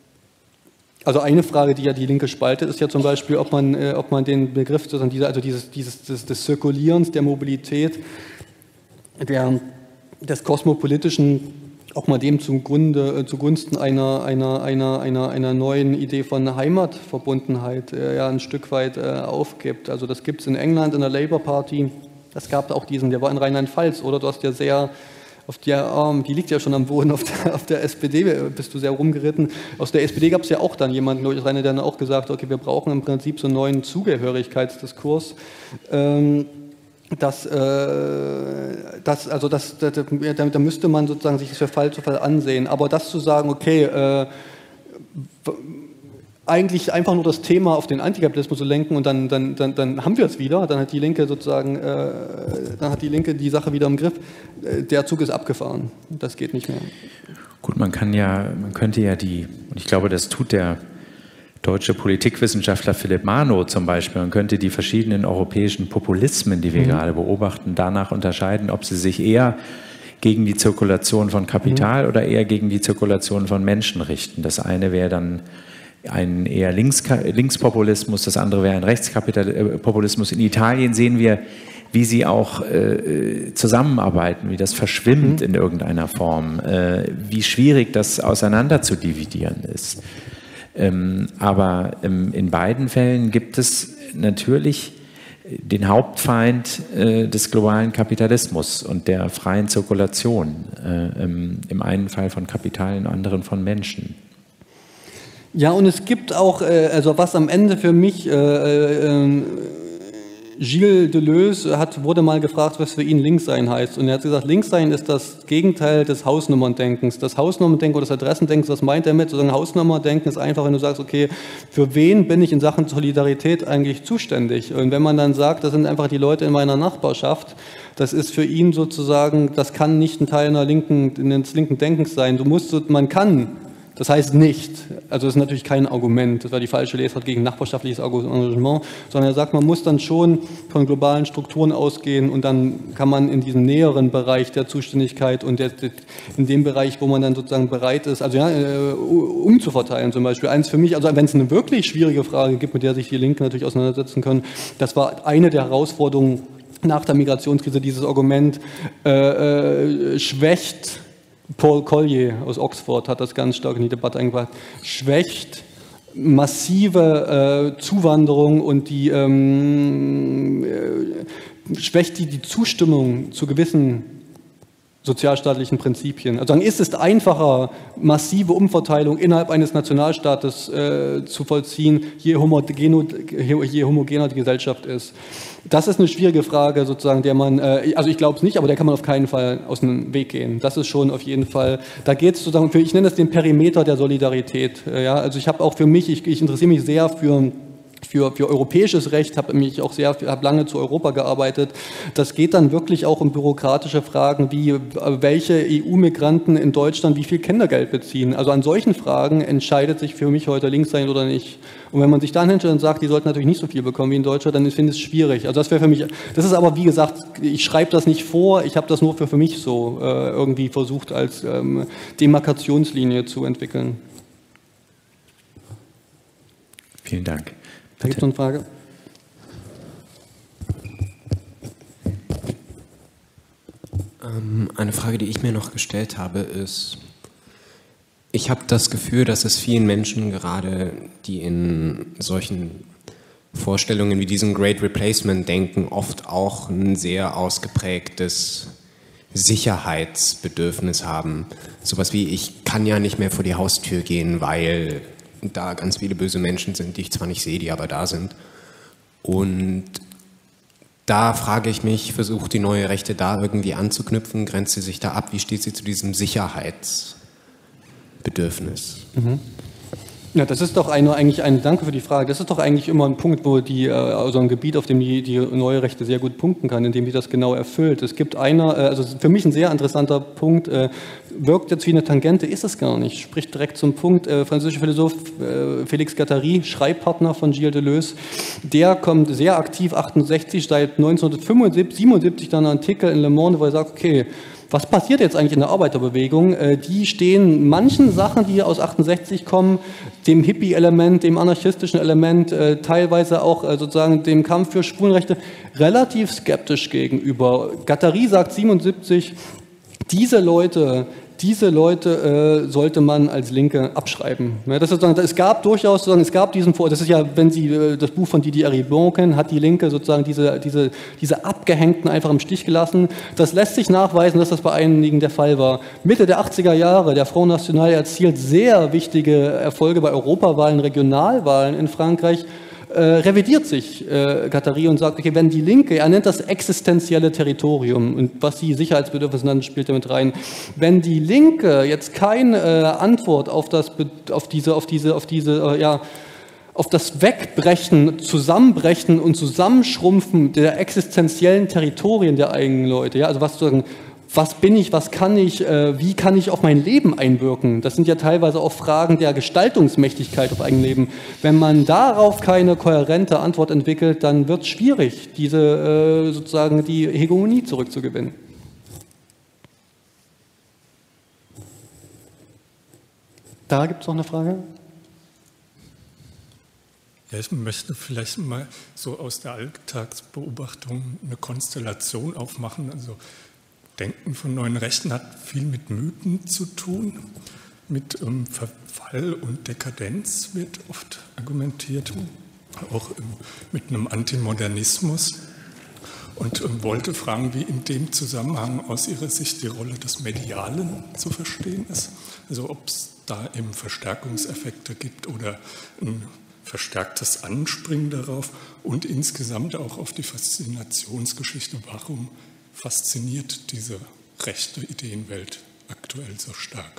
also eine Frage, die ja die Linke spaltet, ist ja zum Beispiel, ob man, äh, ob man den Begriff, also dieses, dieses des, des Zirkulierens, der Mobilität, der, des kosmopolitischen, auch mal dem zugrunde, äh, zugunsten einer, einer, einer, einer, einer neuen Idee von Heimatverbundenheit äh, ja ein Stück weit äh, aufgibt. Also das gibt es in England in der Labour Party, das gab auch diesen, der war in Rheinland-Pfalz, oder? Du hast ja sehr, auf der, ähm, die liegt ja schon am Boden, auf der, auf der S P D bist du sehr rumgeritten. Aus der S P D gab es ja auch dann jemanden, der dann auch gesagt hat, okay, wir brauchen im Prinzip so einen neuen Zugehörigkeitsdiskurs. Ähm, Das, äh, das, also das, da, da, da müsste man sozusagen sich das für Fall zu Fall ansehen. Aber das zu sagen, okay, äh, eigentlich einfach nur das Thema auf den Antikapitalismus zu lenken und dann, dann, dann, dann haben wir es wieder, dann hat die Linke sozusagen, äh, dann hat die Linke die Sache wieder im Griff. Der Zug ist abgefahren. Das geht nicht mehr. Gut, man kann ja, man könnte ja die, und ich glaube, das tut der deutsche Politikwissenschaftler Philipp Manow zum Beispiel, man könnte die verschiedenen europäischen Populismen, die wir mhm. gerade beobachten, danach unterscheiden, ob sie sich eher gegen die Zirkulation von Kapital mhm. oder eher gegen die Zirkulation von Menschen richten. Das eine wäre dann ein eher Links, Linkspopulismus, das andere wäre ein Rechtspopulismus. In Italien sehen wir, wie sie auch äh, zusammenarbeiten, wie das verschwimmt mhm. in irgendeiner Form, äh, wie schwierig das auseinander zu dividieren ist. Ähm, aber ähm, in beiden Fällen gibt es natürlich den Hauptfeind äh, des globalen Kapitalismus und der freien Zirkulation. Äh, ähm, im einen Fall von Kapital, im anderen von Menschen. Ja, und es gibt auch, äh, also was am Ende für mich äh, äh, Gilles Deleuze hat, wurde mal gefragt, was für ihn Linkssein heißt. Und er hat gesagt, Linkssein ist das Gegenteil des Hausnummerndenkens. Das Hausnummerndenken oder das Adressendenken, was meint er mit? Sozusagen Hausnummerndenken ist einfach, wenn du sagst, okay, für wen bin ich in Sachen Solidarität eigentlich zuständig? Und wenn man dann sagt, das sind einfach die Leute in meiner Nachbarschaft, das ist für ihn sozusagen, das kann nicht ein Teil einer linken, eines linken Denkens sein. Du musst, man kann, das heißt nicht, also das ist natürlich kein Argument, das war die falsche Lesart gegen nachbarschaftliches Engagement, sondern er sagt, man muss dann schon von globalen Strukturen ausgehen und dann kann man in diesem näheren Bereich der Zuständigkeit und der, in dem Bereich, wo man dann sozusagen bereit ist, also ja, umzuverteilen zum Beispiel. Eins für mich, also wenn es eine wirklich schwierige Frage gibt, mit der sich die Linken natürlich auseinandersetzen können, das war eine der Herausforderungen nach der Migrationskrise, dieses Argument äh, äh, schwächt. Paul Collier aus Oxford hat das ganz stark in die Debatte eingebracht, schwächt massive äh, Zuwanderung und die ähm, äh, schwächt die, die Zustimmung zu gewissen sozialstaatlichen Prinzipien. Also ist es einfacher, massive Umverteilung innerhalb eines Nationalstaates äh, zu vollziehen, je, homogen, je homogener die Gesellschaft ist. Das ist eine schwierige Frage, sozusagen, der man, äh, also ich glaube es nicht, aber der kann man auf keinen Fall aus dem Weg gehen. Das ist schon auf jeden Fall, da geht es sozusagen, für, ich nenne das den Perimeter der Solidarität. Äh, ja? Also ich habe auch für mich, ich, ich interessiere mich sehr für Für, für europäisches Recht, habe mich auch sehr, habe lange zu Europa gearbeitet. Das geht dann wirklich auch um bürokratische Fragen, wie welche E U-Migranten in Deutschland wie viel Kindergeld beziehen. Also an solchen Fragen entscheidet sich für mich heute links sein oder nicht. Und wenn man sich dann hinstellt und sagt, die sollten natürlich nicht so viel bekommen wie in Deutschland, dann finde ich es schwierig. Also das wäre für mich, das ist aber wie gesagt, ich schreibe das nicht vor, ich habe das nur für, für mich so äh, irgendwie versucht als ähm, Demarkationslinie zu entwickeln. Vielen Dank. Da gibt es noch eine Frage. Ähm, eine Frage, die ich mir noch gestellt habe, ist, ich habe das Gefühl, dass es vielen Menschen gerade, die in solchen Vorstellungen wie diesem Great Replacement denken, oft auch ein sehr ausgeprägtes Sicherheitsbedürfnis haben. Sowas wie, ich kann ja nicht mehr vor die Haustür gehen, weil da ganz viele böse Menschen sind, die ich zwar nicht sehe, die aber da sind. Und da frage ich mich, versucht die neue Rechte da irgendwie anzuknüpfen, grenzt sie sich da ab, wie steht sie zu diesem Sicherheitsbedürfnis? Mhm. Ja, das ist doch eine, eigentlich ein, danke für die Frage, das ist doch eigentlich immer ein Punkt, wo die, also ein Gebiet, auf dem die, die neue Rechte sehr gut punkten kann, indem sie das genau erfüllt. Es gibt einer, also für mich ein sehr interessanter Punkt, äh, wirkt jetzt wie eine Tangente, ist es gar nicht, spricht direkt zum Punkt, äh, französischer Philosoph äh, Félix Guattari, Schreibpartner von Gilles Deleuze, der kommt sehr aktiv, achtundsechzig, seit neunzehnhundertsiebenundsiebzig, siebenundsiebzig dann einen Artikel in Le Monde, wo er sagt, okay, was passiert jetzt eigentlich in der Arbeiterbewegung? Die stehen manchen Sachen, die aus achtundsechzig kommen, dem Hippie-Element, dem anarchistischen Element, teilweise auch sozusagen dem Kampf für Schwulenrechte, relativ skeptisch gegenüber. Guattari sagt siebenundsiebzig, diese Leute, diese Leute äh, sollte man als Linke abschreiben. Ja, das ist sozusagen, es gab durchaus, sozusagen, es gab diesen Vor, das ist ja, wenn Sie äh, das Buch von Didier Eribon kennen, hat die Linke sozusagen diese, diese, diese Abgehängten einfach im Stich gelassen. Das lässt sich nachweisen, dass das bei einigen der Fall war. Mitte der achtziger Jahre, der Front National erzielt sehr wichtige Erfolge bei Europawahlen, Regionalwahlen in Frankreich. Äh, revidiert sich äh, Guattari und sagt, okay, wenn die Linke, er nennt das existenzielle Territorium und was die Sicherheitsbedürfnisse dann spielt damit rein, wenn die Linke jetzt keine äh, Antwort auf das, auf diese, auf diese, auf diese, äh, ja, auf das Wegbrechen, Zusammenbrechen und Zusammenschrumpfen der existenziellen Territorien der eigenen Leute, ja, also was sozusagen, was bin ich, was kann ich, äh, wie kann ich auf mein Leben einwirken? Das sind ja teilweise auch Fragen der Gestaltungsmächtigkeit auf eigenem Leben. Wenn man darauf keine kohärente Antwort entwickelt, dann wird es schwierig, diese äh, sozusagen die Hegemonie zurückzugewinnen. Da gibt es noch eine Frage. Ja, ich möchte vielleicht mal so aus der Alltagsbeobachtung eine Konstellation aufmachen. Also Denken von neuen Rechten hat viel mit Mythen zu tun, mit ähm, Verfall und Dekadenz wird oft argumentiert, auch ähm, mit einem Antimodernismus. Und ähm, wollte fragen, wie in dem Zusammenhang aus Ihrer Sicht die Rolle des Medialen zu verstehen ist. Also ob es da eben Verstärkungseffekte gibt oder ein verstärktes Anspringen darauf und insgesamt auch auf die Faszinationsgeschichte. Warum fasziniert diese rechte Ideenwelt aktuell so stark?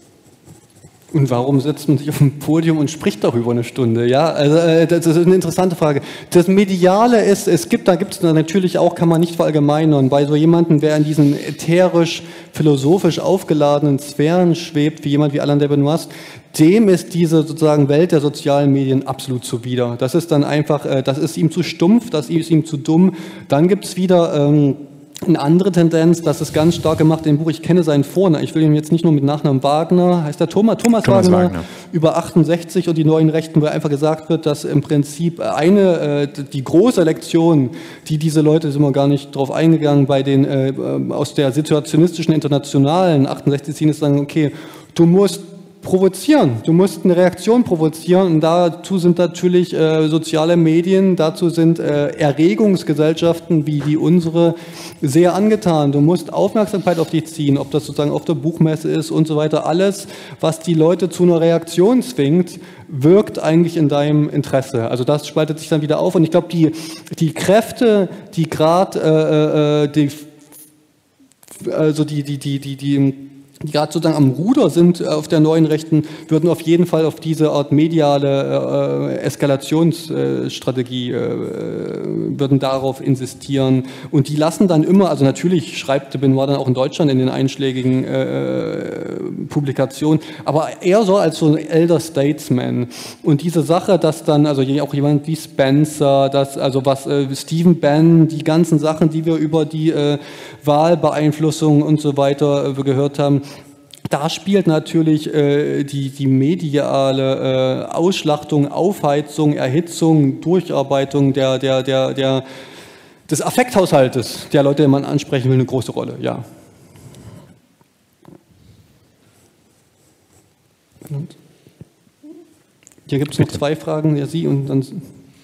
Und warum setzt man sich auf ein Podium und spricht darüber eine Stunde? Ja, also äh, das ist eine interessante Frage. Das Mediale ist, es gibt, da gibt es natürlich auch, kann man nicht verallgemeinern, bei so jemandem, der in diesen ätherisch, philosophisch aufgeladenen Sphären schwebt, wie jemand wie Alain de Benoist, dem ist diese sozusagen Welt der sozialen Medien absolut zuwider. Das ist dann einfach, äh, das ist ihm zu stumpf, das ist ihm zu dumm. Dann gibt es wieder ähm, eine andere Tendenz, das ist ganz stark gemacht im Buch, ich kenne seinen Vornamen, ich will ihn jetzt nicht nur mit Nachnamen Wagner, heißt der Thomas, Thomas, Thomas Wagner, Wagner, über achtundsechzig und die neuen Rechten, wo einfach gesagt wird, dass im Prinzip eine, die große Lektion, die diese Leute, sind wir gar nicht drauf eingegangen, bei den, aus der situationistischen Internationalen achtundsechzig ziehen, ist sagen, okay, du musst provozieren. Du musst eine Reaktion provozieren und dazu sind natürlich äh, soziale Medien, dazu sind äh, Erregungsgesellschaften wie die unsere sehr angetan. Du musst Aufmerksamkeit auf dich ziehen, ob das sozusagen auf der Buchmesse ist und so weiter. Alles, was die Leute zu einer Reaktion zwingt, wirkt eigentlich in deinem Interesse. Also das spaltet sich dann wieder auf und ich glaube, die, die Kräfte, die gerade äh, die, also die, die, die, die, die die gerade sozusagen am Ruder sind auf der neuen Rechten, würden auf jeden Fall auf diese Art mediale äh, Eskalationsstrategie, äh, würden darauf insistieren. Und die lassen dann immer, also natürlich schreibt Benoist dann auch in Deutschland in den einschlägigen äh, Publikationen, aber er so als so ein Elder Statesman. Und diese Sache, dass dann, also auch jemand wie Spencer, dass, also was äh, Stephen Bannon, die ganzen Sachen, die wir über die äh, Wahlbeeinflussung und so weiter äh, gehört haben, da spielt natürlich äh, die, die mediale äh, Ausschlachtung, Aufheizung, Erhitzung, Durcharbeitung der, der, der, der, des Affekthaushaltes der Leute, die man ansprechen will, eine große Rolle, ja. Und hier gibt es noch zwei Fragen, ja, Sie und dann...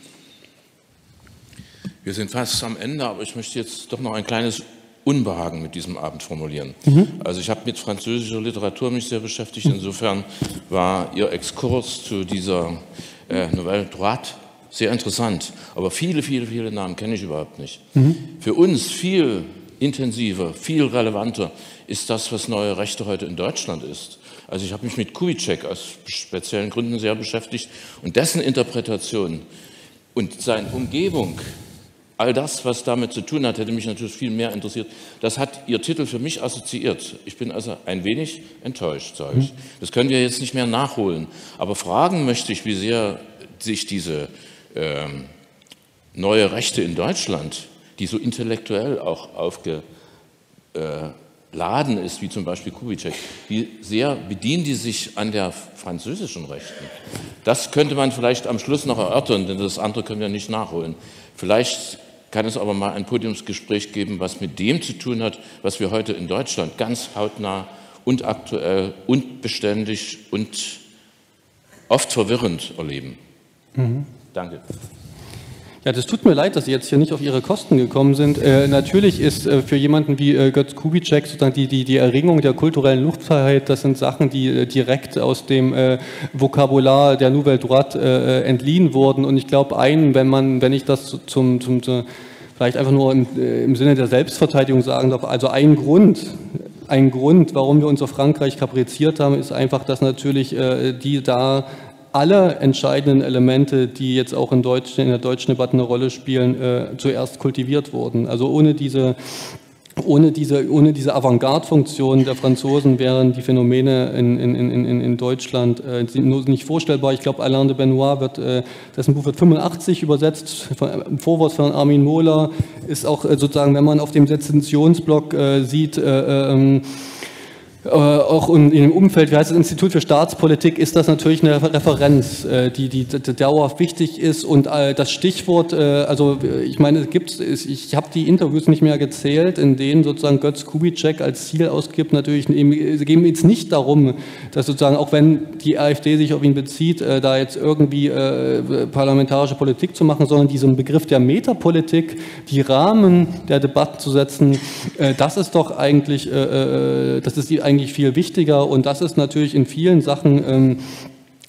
Wir sind fast am Ende, aber ich möchte jetzt doch noch ein kleines Unbehagen mit diesem Abend formulieren. Mhm. Also ich habe mit französischer Literatur mich sehr beschäftigt, insofern war Ihr Exkurs zu dieser äh, Nouvelle Droite sehr interessant, aber viele, viele, viele Namen kenne ich überhaupt nicht. Mhm. Für uns viel intensiver, viel relevanter ist das, was Neue Rechte heute in Deutschland ist. Also ich habe mich mit Kubitschek aus speziellen Gründen sehr beschäftigt und dessen Interpretation und seine Umgebung, all das, was damit zu tun hat, hätte mich natürlich viel mehr interessiert. Das hat Ihr Titel für mich assoziiert. Ich bin also ein wenig enttäuscht, sage ich. Das können wir jetzt nicht mehr nachholen. Aber fragen möchte ich, wie sehr sich diese ähm, neue Rechte in Deutschland, die so intellektuell auch aufgeladen ist, wie zum Beispiel Kubitschek, wie sehr bedienen die sich an der französischen Rechten? Das könnte man vielleicht am Schluss noch erörtern, denn das andere können wir nicht nachholen. Vielleicht kann es aber mal ein Podiumsgespräch geben, was mit dem zu tun hat, was wir heute in Deutschland ganz hautnah und aktuell und beständig und oft verwirrend erleben. Mhm. Danke. Ja, das tut mir leid, dass Sie jetzt hier nicht auf Ihre Kosten gekommen sind. Äh, natürlich ist äh, für jemanden wie äh, Götz Kubitschek sozusagen die, die, die Erringung der kulturellen Luftfreiheit, das sind Sachen, die äh, direkt aus dem äh, Vokabular der Nouvelle Droite äh, entliehen wurden. Und ich glaube, einen, wenn man, wenn ich das zum, zum, zum vielleicht einfach nur im, äh, im Sinne der Selbstverteidigung sagen darf, also ein Grund, ein Grund, warum wir uns auf Frankreich kapriziert haben, ist einfach, dass natürlich äh, die da alle entscheidenden Elemente, die jetzt auch in, Deutsch, in der deutschen Debatte eine Rolle spielen, äh, zuerst kultiviert wurden. Also ohne diese, ohne diese, ohne diese Avantgarde-Funktion der Franzosen wären die Phänomene in, in, in, in Deutschland äh, nur nicht vorstellbar. Ich glaube, Alain de Benoist wird, äh, dessen Buch wird fünfundachtzig übersetzt, im Vorwort von Armin Mohler, ist auch äh, sozusagen, wenn man auf dem Sezessionsblock äh, sieht, äh, äh, Äh, auch in, in dem Umfeld, wie heißt das, Institut für Staatspolitik, ist das natürlich eine Referenz, äh, die, die, die dauerhaft wichtig ist und äh, das Stichwort, äh, also ich meine, es gibt, ich habe die Interviews nicht mehr gezählt, in denen sozusagen Götz Kubitschek als Ziel ausgibt, natürlich es geht jetzt nicht darum, dass sozusagen, auch wenn die AfD sich auf ihn bezieht, äh, da jetzt irgendwie äh, parlamentarische Politik zu machen, sondern diesen Begriff der Metapolitik, die Rahmen der Debatte zu setzen, äh, das ist doch eigentlich, äh, das ist die eigentlich viel wichtiger und das ist natürlich in vielen Sachen ähm,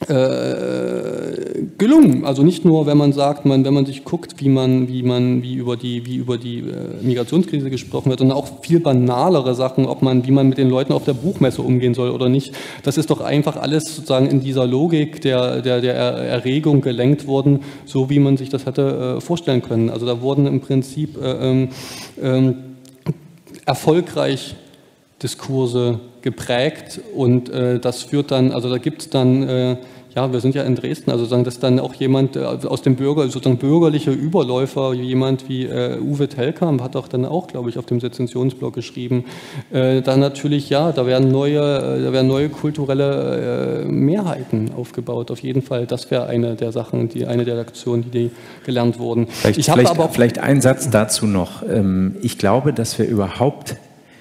Äh, gelungen. Also nicht nur, wenn man sagt, man, wenn man sich guckt, wie man, wie man, wie über die, wie über die äh, Migrationskrise gesprochen wird, sondern auch viel banalere Sachen, ob man, wie man mit den Leuten auf der Buchmesse umgehen soll oder nicht. Das ist doch einfach alles sozusagen in dieser Logik der, der, der Erregung gelenkt worden, so wie man sich das hätte äh, vorstellen können. Also da wurden im Prinzip äh, äh, erfolgreich Diskurse geprägt und äh, das führt dann, also da gibt es dann, äh, ja, wir sind ja in Dresden, also sagen, dass dann auch jemand äh, aus dem Bürger, sozusagen bürgerliche Überläufer, jemand wie äh, Uwe Telkamp hat auch dann auch, glaube ich, auf dem Sezessionsblog geschrieben, äh, dann natürlich, ja, da werden neue, äh, da werden neue kulturelle äh, Mehrheiten aufgebaut, auf jeden Fall. Das wäre eine der Sachen, die eine der Lektionen, die, die gelernt wurden. Vielleicht, ich habe vielleicht, aber auch, vielleicht ein Satz dazu noch. Ich glaube, dass wir überhaupt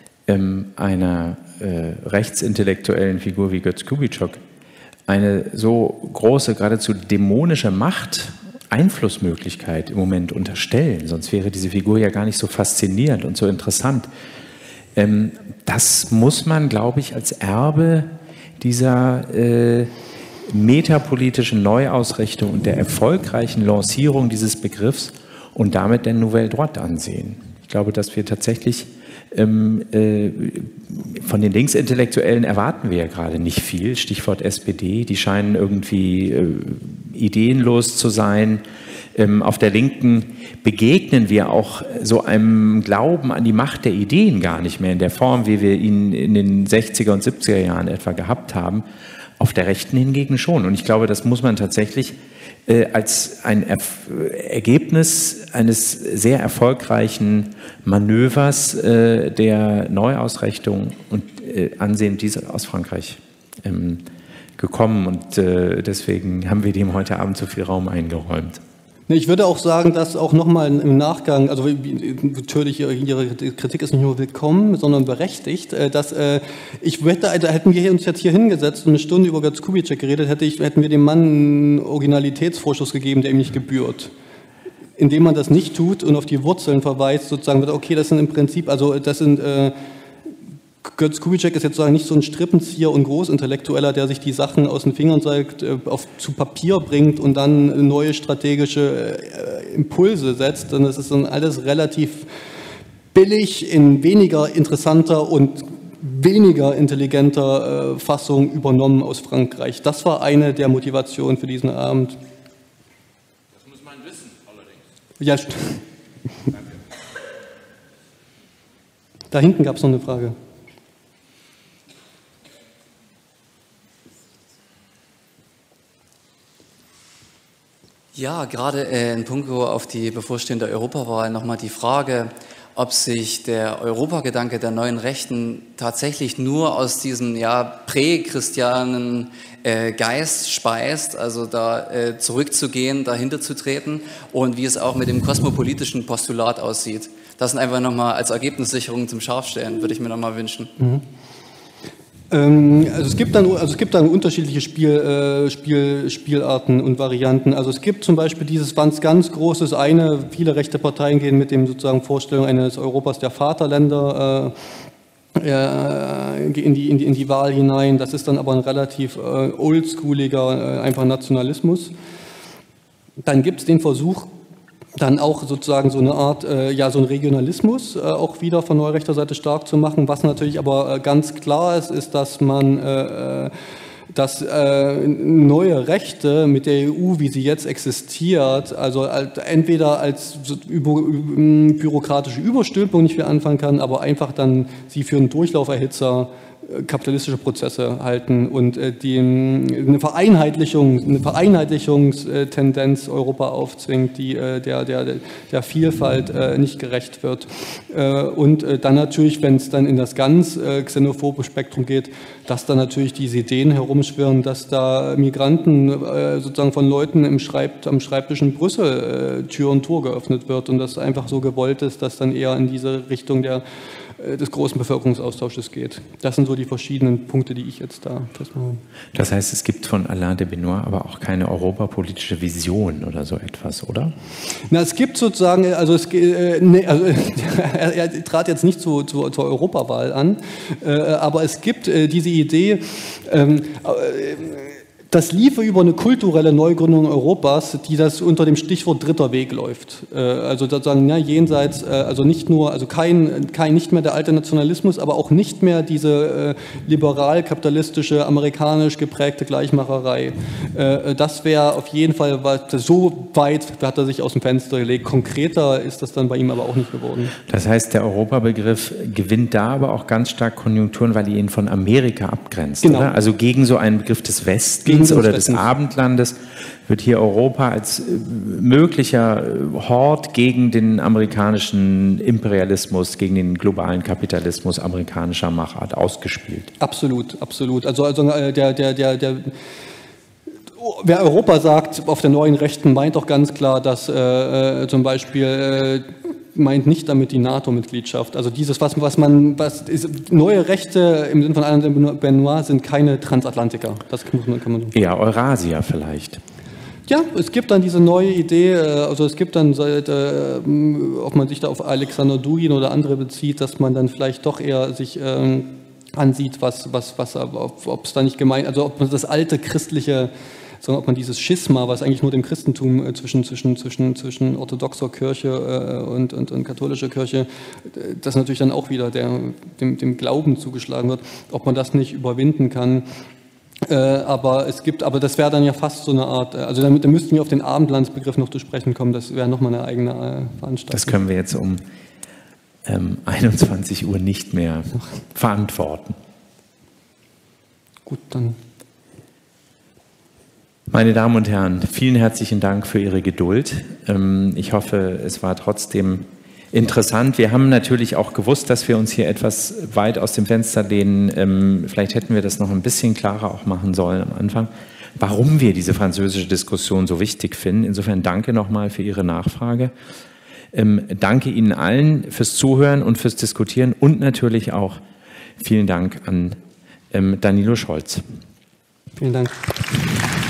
einer äh, rechtsintellektuellen Figur wie Götz Kubitschek eine so große, geradezu dämonische Macht, Einflussmöglichkeit im Moment unterstellen, sonst wäre diese Figur ja gar nicht so faszinierend und so interessant. Ähm, das muss man, glaube ich, als Erbe dieser äh, metapolitischen Neuausrichtung und der erfolgreichen Lancierung dieses Begriffs und damit der Nouvelle Droite ansehen. Ich glaube, dass wir tatsächlich Ähm, äh, von den Linksintellektuellen erwarten wir ja gerade nicht viel. Stichwort S P D, die scheinen irgendwie äh, ideenlos zu sein. Ähm, auf der Linken begegnen wir auch so einem Glauben an die Macht der Ideen gar nicht mehr in der Form, wie wir ihn in den sechziger und siebziger Jahren etwa gehabt haben. Auf der Rechten hingegen schon. Und ich glaube, das muss man tatsächlich äh, als ein Erf- Ergebnis eines sehr erfolgreichen Manövers äh, der Neuausrichtung und äh, ansehen diese aus Frankreich ähm, gekommen. Und äh, deswegen haben wir dem heute Abend so viel Raum eingeräumt. Ich würde auch sagen, dass auch nochmal im Nachgang, also natürlich Ihre Kritik ist nicht nur willkommen, sondern berechtigt, dass ich wette, da hätten wir uns jetzt hier hingesetzt und eine Stunde über Götz Kubitschek geredet, hätte ich, hätten wir dem Mann einen Originalitätsvorschuss gegeben, der ihm nicht gebührt. Indem man das nicht tut und auf die Wurzeln verweist, sozusagen, okay, das sind im Prinzip, also das sind, äh, Götz Kubitschek ist jetzt sozusagen nicht so ein Strippenzieher und Großintellektueller, der sich die Sachen aus den Fingern zeigt, äh, auf, zu Papier bringt und dann neue strategische äh, Impulse setzt, sondern es ist dann alles relativ billig in weniger interessanter und weniger intelligenter äh, Fassung übernommen aus Frankreich. Das war eine der Motivationen für diesen Abend. Das muss man wissen, allerdings. Ja, st- da hinten gab es noch eine Frage. Ja, gerade äh, in puncto auf die bevorstehende Europawahl nochmal die Frage, ob sich der Europagedanke der neuen Rechten tatsächlich nur aus diesem ja, prächristianen äh, Geist speist, also da äh, zurückzugehen, dahinter zu treten und wie es auch mit dem kosmopolitischen Postulat aussieht. Das sind einfach nochmal als Ergebnissicherung zum Scharfstellen, würde ich mir nochmal wünschen. Mhm. Also es gibt dann, also es gibt dann unterschiedliche Spiel, äh, Spiel, Spielarten und Varianten. Also es gibt zum Beispiel dieses ganz, ganz großes eine, viele rechte Parteien gehen mit dem sozusagen Vorstellung eines Europas der Vaterländer äh, in, die, in, die, in die Wahl hinein. Das ist dann aber ein relativ äh, oldschooliger, äh, einfach Nationalismus. Dann gibt es den Versuch, dann auch sozusagen so eine Art, äh, ja, so ein Regionalismus äh, auch wieder von neurechter Seite stark zu machen. Was natürlich aber äh, ganz klar ist, ist, dass man, äh, dass äh, neue Rechte mit der E U, wie sie jetzt existiert, also als, entweder als so über, über, bürokratische Überstülpung nicht viel anfangen kann, aber einfach dann sie für einen Durchlauferhitzer kapitalistische Prozesse halten und äh, die eine Vereinheitlichung, eine Vereinheitlichungstendenz Europa aufzwingt, die äh, der, der, der Vielfalt äh, nicht gerecht wird. Äh, und äh, dann natürlich, wenn es dann in das ganz äh, xenophobe Spektrum geht, dass dann natürlich diese Ideen herumschwirren, dass da Migranten äh, sozusagen von Leuten im Schreib, am Schreibtisch in Brüssel äh, Tür und Tor geöffnet wird und das einfach so gewollt ist, dass dann eher in diese Richtung der des großen Bevölkerungsaustausches geht. Das sind so die verschiedenen Punkte, die ich jetzt da festmache. Das heißt, es gibt von Alain de Benoist aber auch keine europapolitische Vision oder so etwas, oder? Na, es gibt sozusagen, also, es, äh, nee, also er, er trat jetzt nicht zu, zu, zur Europawahl an, äh, aber es gibt äh, diese Idee, ähm, äh, Das liefe über eine kulturelle Neugründung Europas, die das unter dem Stichwort dritter Weg läuft. Also sozusagen ja, jenseits, also nicht nur, also kein, kein nicht mehr der alte Nationalismus, aber auch nicht mehr diese liberal-kapitalistische, amerikanisch geprägte Gleichmacherei. Das wäre auf jeden Fall, so weit hat er sich aus dem Fenster gelegt. Konkreter ist das dann bei ihm aber auch nicht geworden. Das heißt, der Europabegriff gewinnt da aber auch ganz stark Konjunkturen, weil er ihn von Amerika abgrenzt. Genau. Oder? Also gegen so einen Begriff des Westens oder des Abendlandes wird hier Europa als möglicher Hort gegen den amerikanischen Imperialismus, gegen den globalen Kapitalismus amerikanischer Machart ausgespielt. Absolut, absolut. Also, also der, der, der, der wer Europa sagt, auf der neuen Rechten, meint doch ganz klar, dass äh, zum Beispiel äh, meint nicht damit die NATO-Mitgliedschaft. Also dieses, was, was man, was ist, neue Rechte im Sinne von Alain Benoit sind keine Transatlantiker. Das kann man, kann man eher Eurasier vielleicht. Ja, es gibt dann diese neue Idee, also es gibt dann, ob man sich da auf Alexander Dugin oder andere bezieht, dass man dann vielleicht doch eher sich ähm, ansieht, was, was, was, ob es da nicht gemeint, also ob man das alte christliche, sondern ob man dieses Schisma, was eigentlich nur dem Christentum äh, zwischen, zwischen, zwischen, zwischen orthodoxer Kirche äh, und, und, und katholischer Kirche, äh, das natürlich dann auch wieder der, dem, dem Glauben zugeschlagen wird, ob man das nicht überwinden kann. Äh, aber es gibt, aber das wäre dann ja fast so eine Art, also damit, da müssten wir auf den Abendlandsbegriff noch zu sprechen kommen, das wäre nochmal eine eigene äh, Veranstaltung. Das können wir jetzt um ähm, einundzwanzig Uhr nicht mehr verantworten. Gut, dann. Meine Damen und Herren, vielen herzlichen Dank für Ihre Geduld. Ich hoffe, es war trotzdem interessant. Wir haben natürlich auch gewusst, dass wir uns hier etwas weit aus dem Fenster lehnen. Vielleicht hätten wir das noch ein bisschen klarer auch machen sollen am Anfang, warum wir diese französische Diskussion so wichtig finden. Insofern danke nochmal für Ihre Nachfrage. Danke Ihnen allen fürs Zuhören und fürs Diskutieren und natürlich auch vielen Dank an Danilo Scholz. Vielen Dank.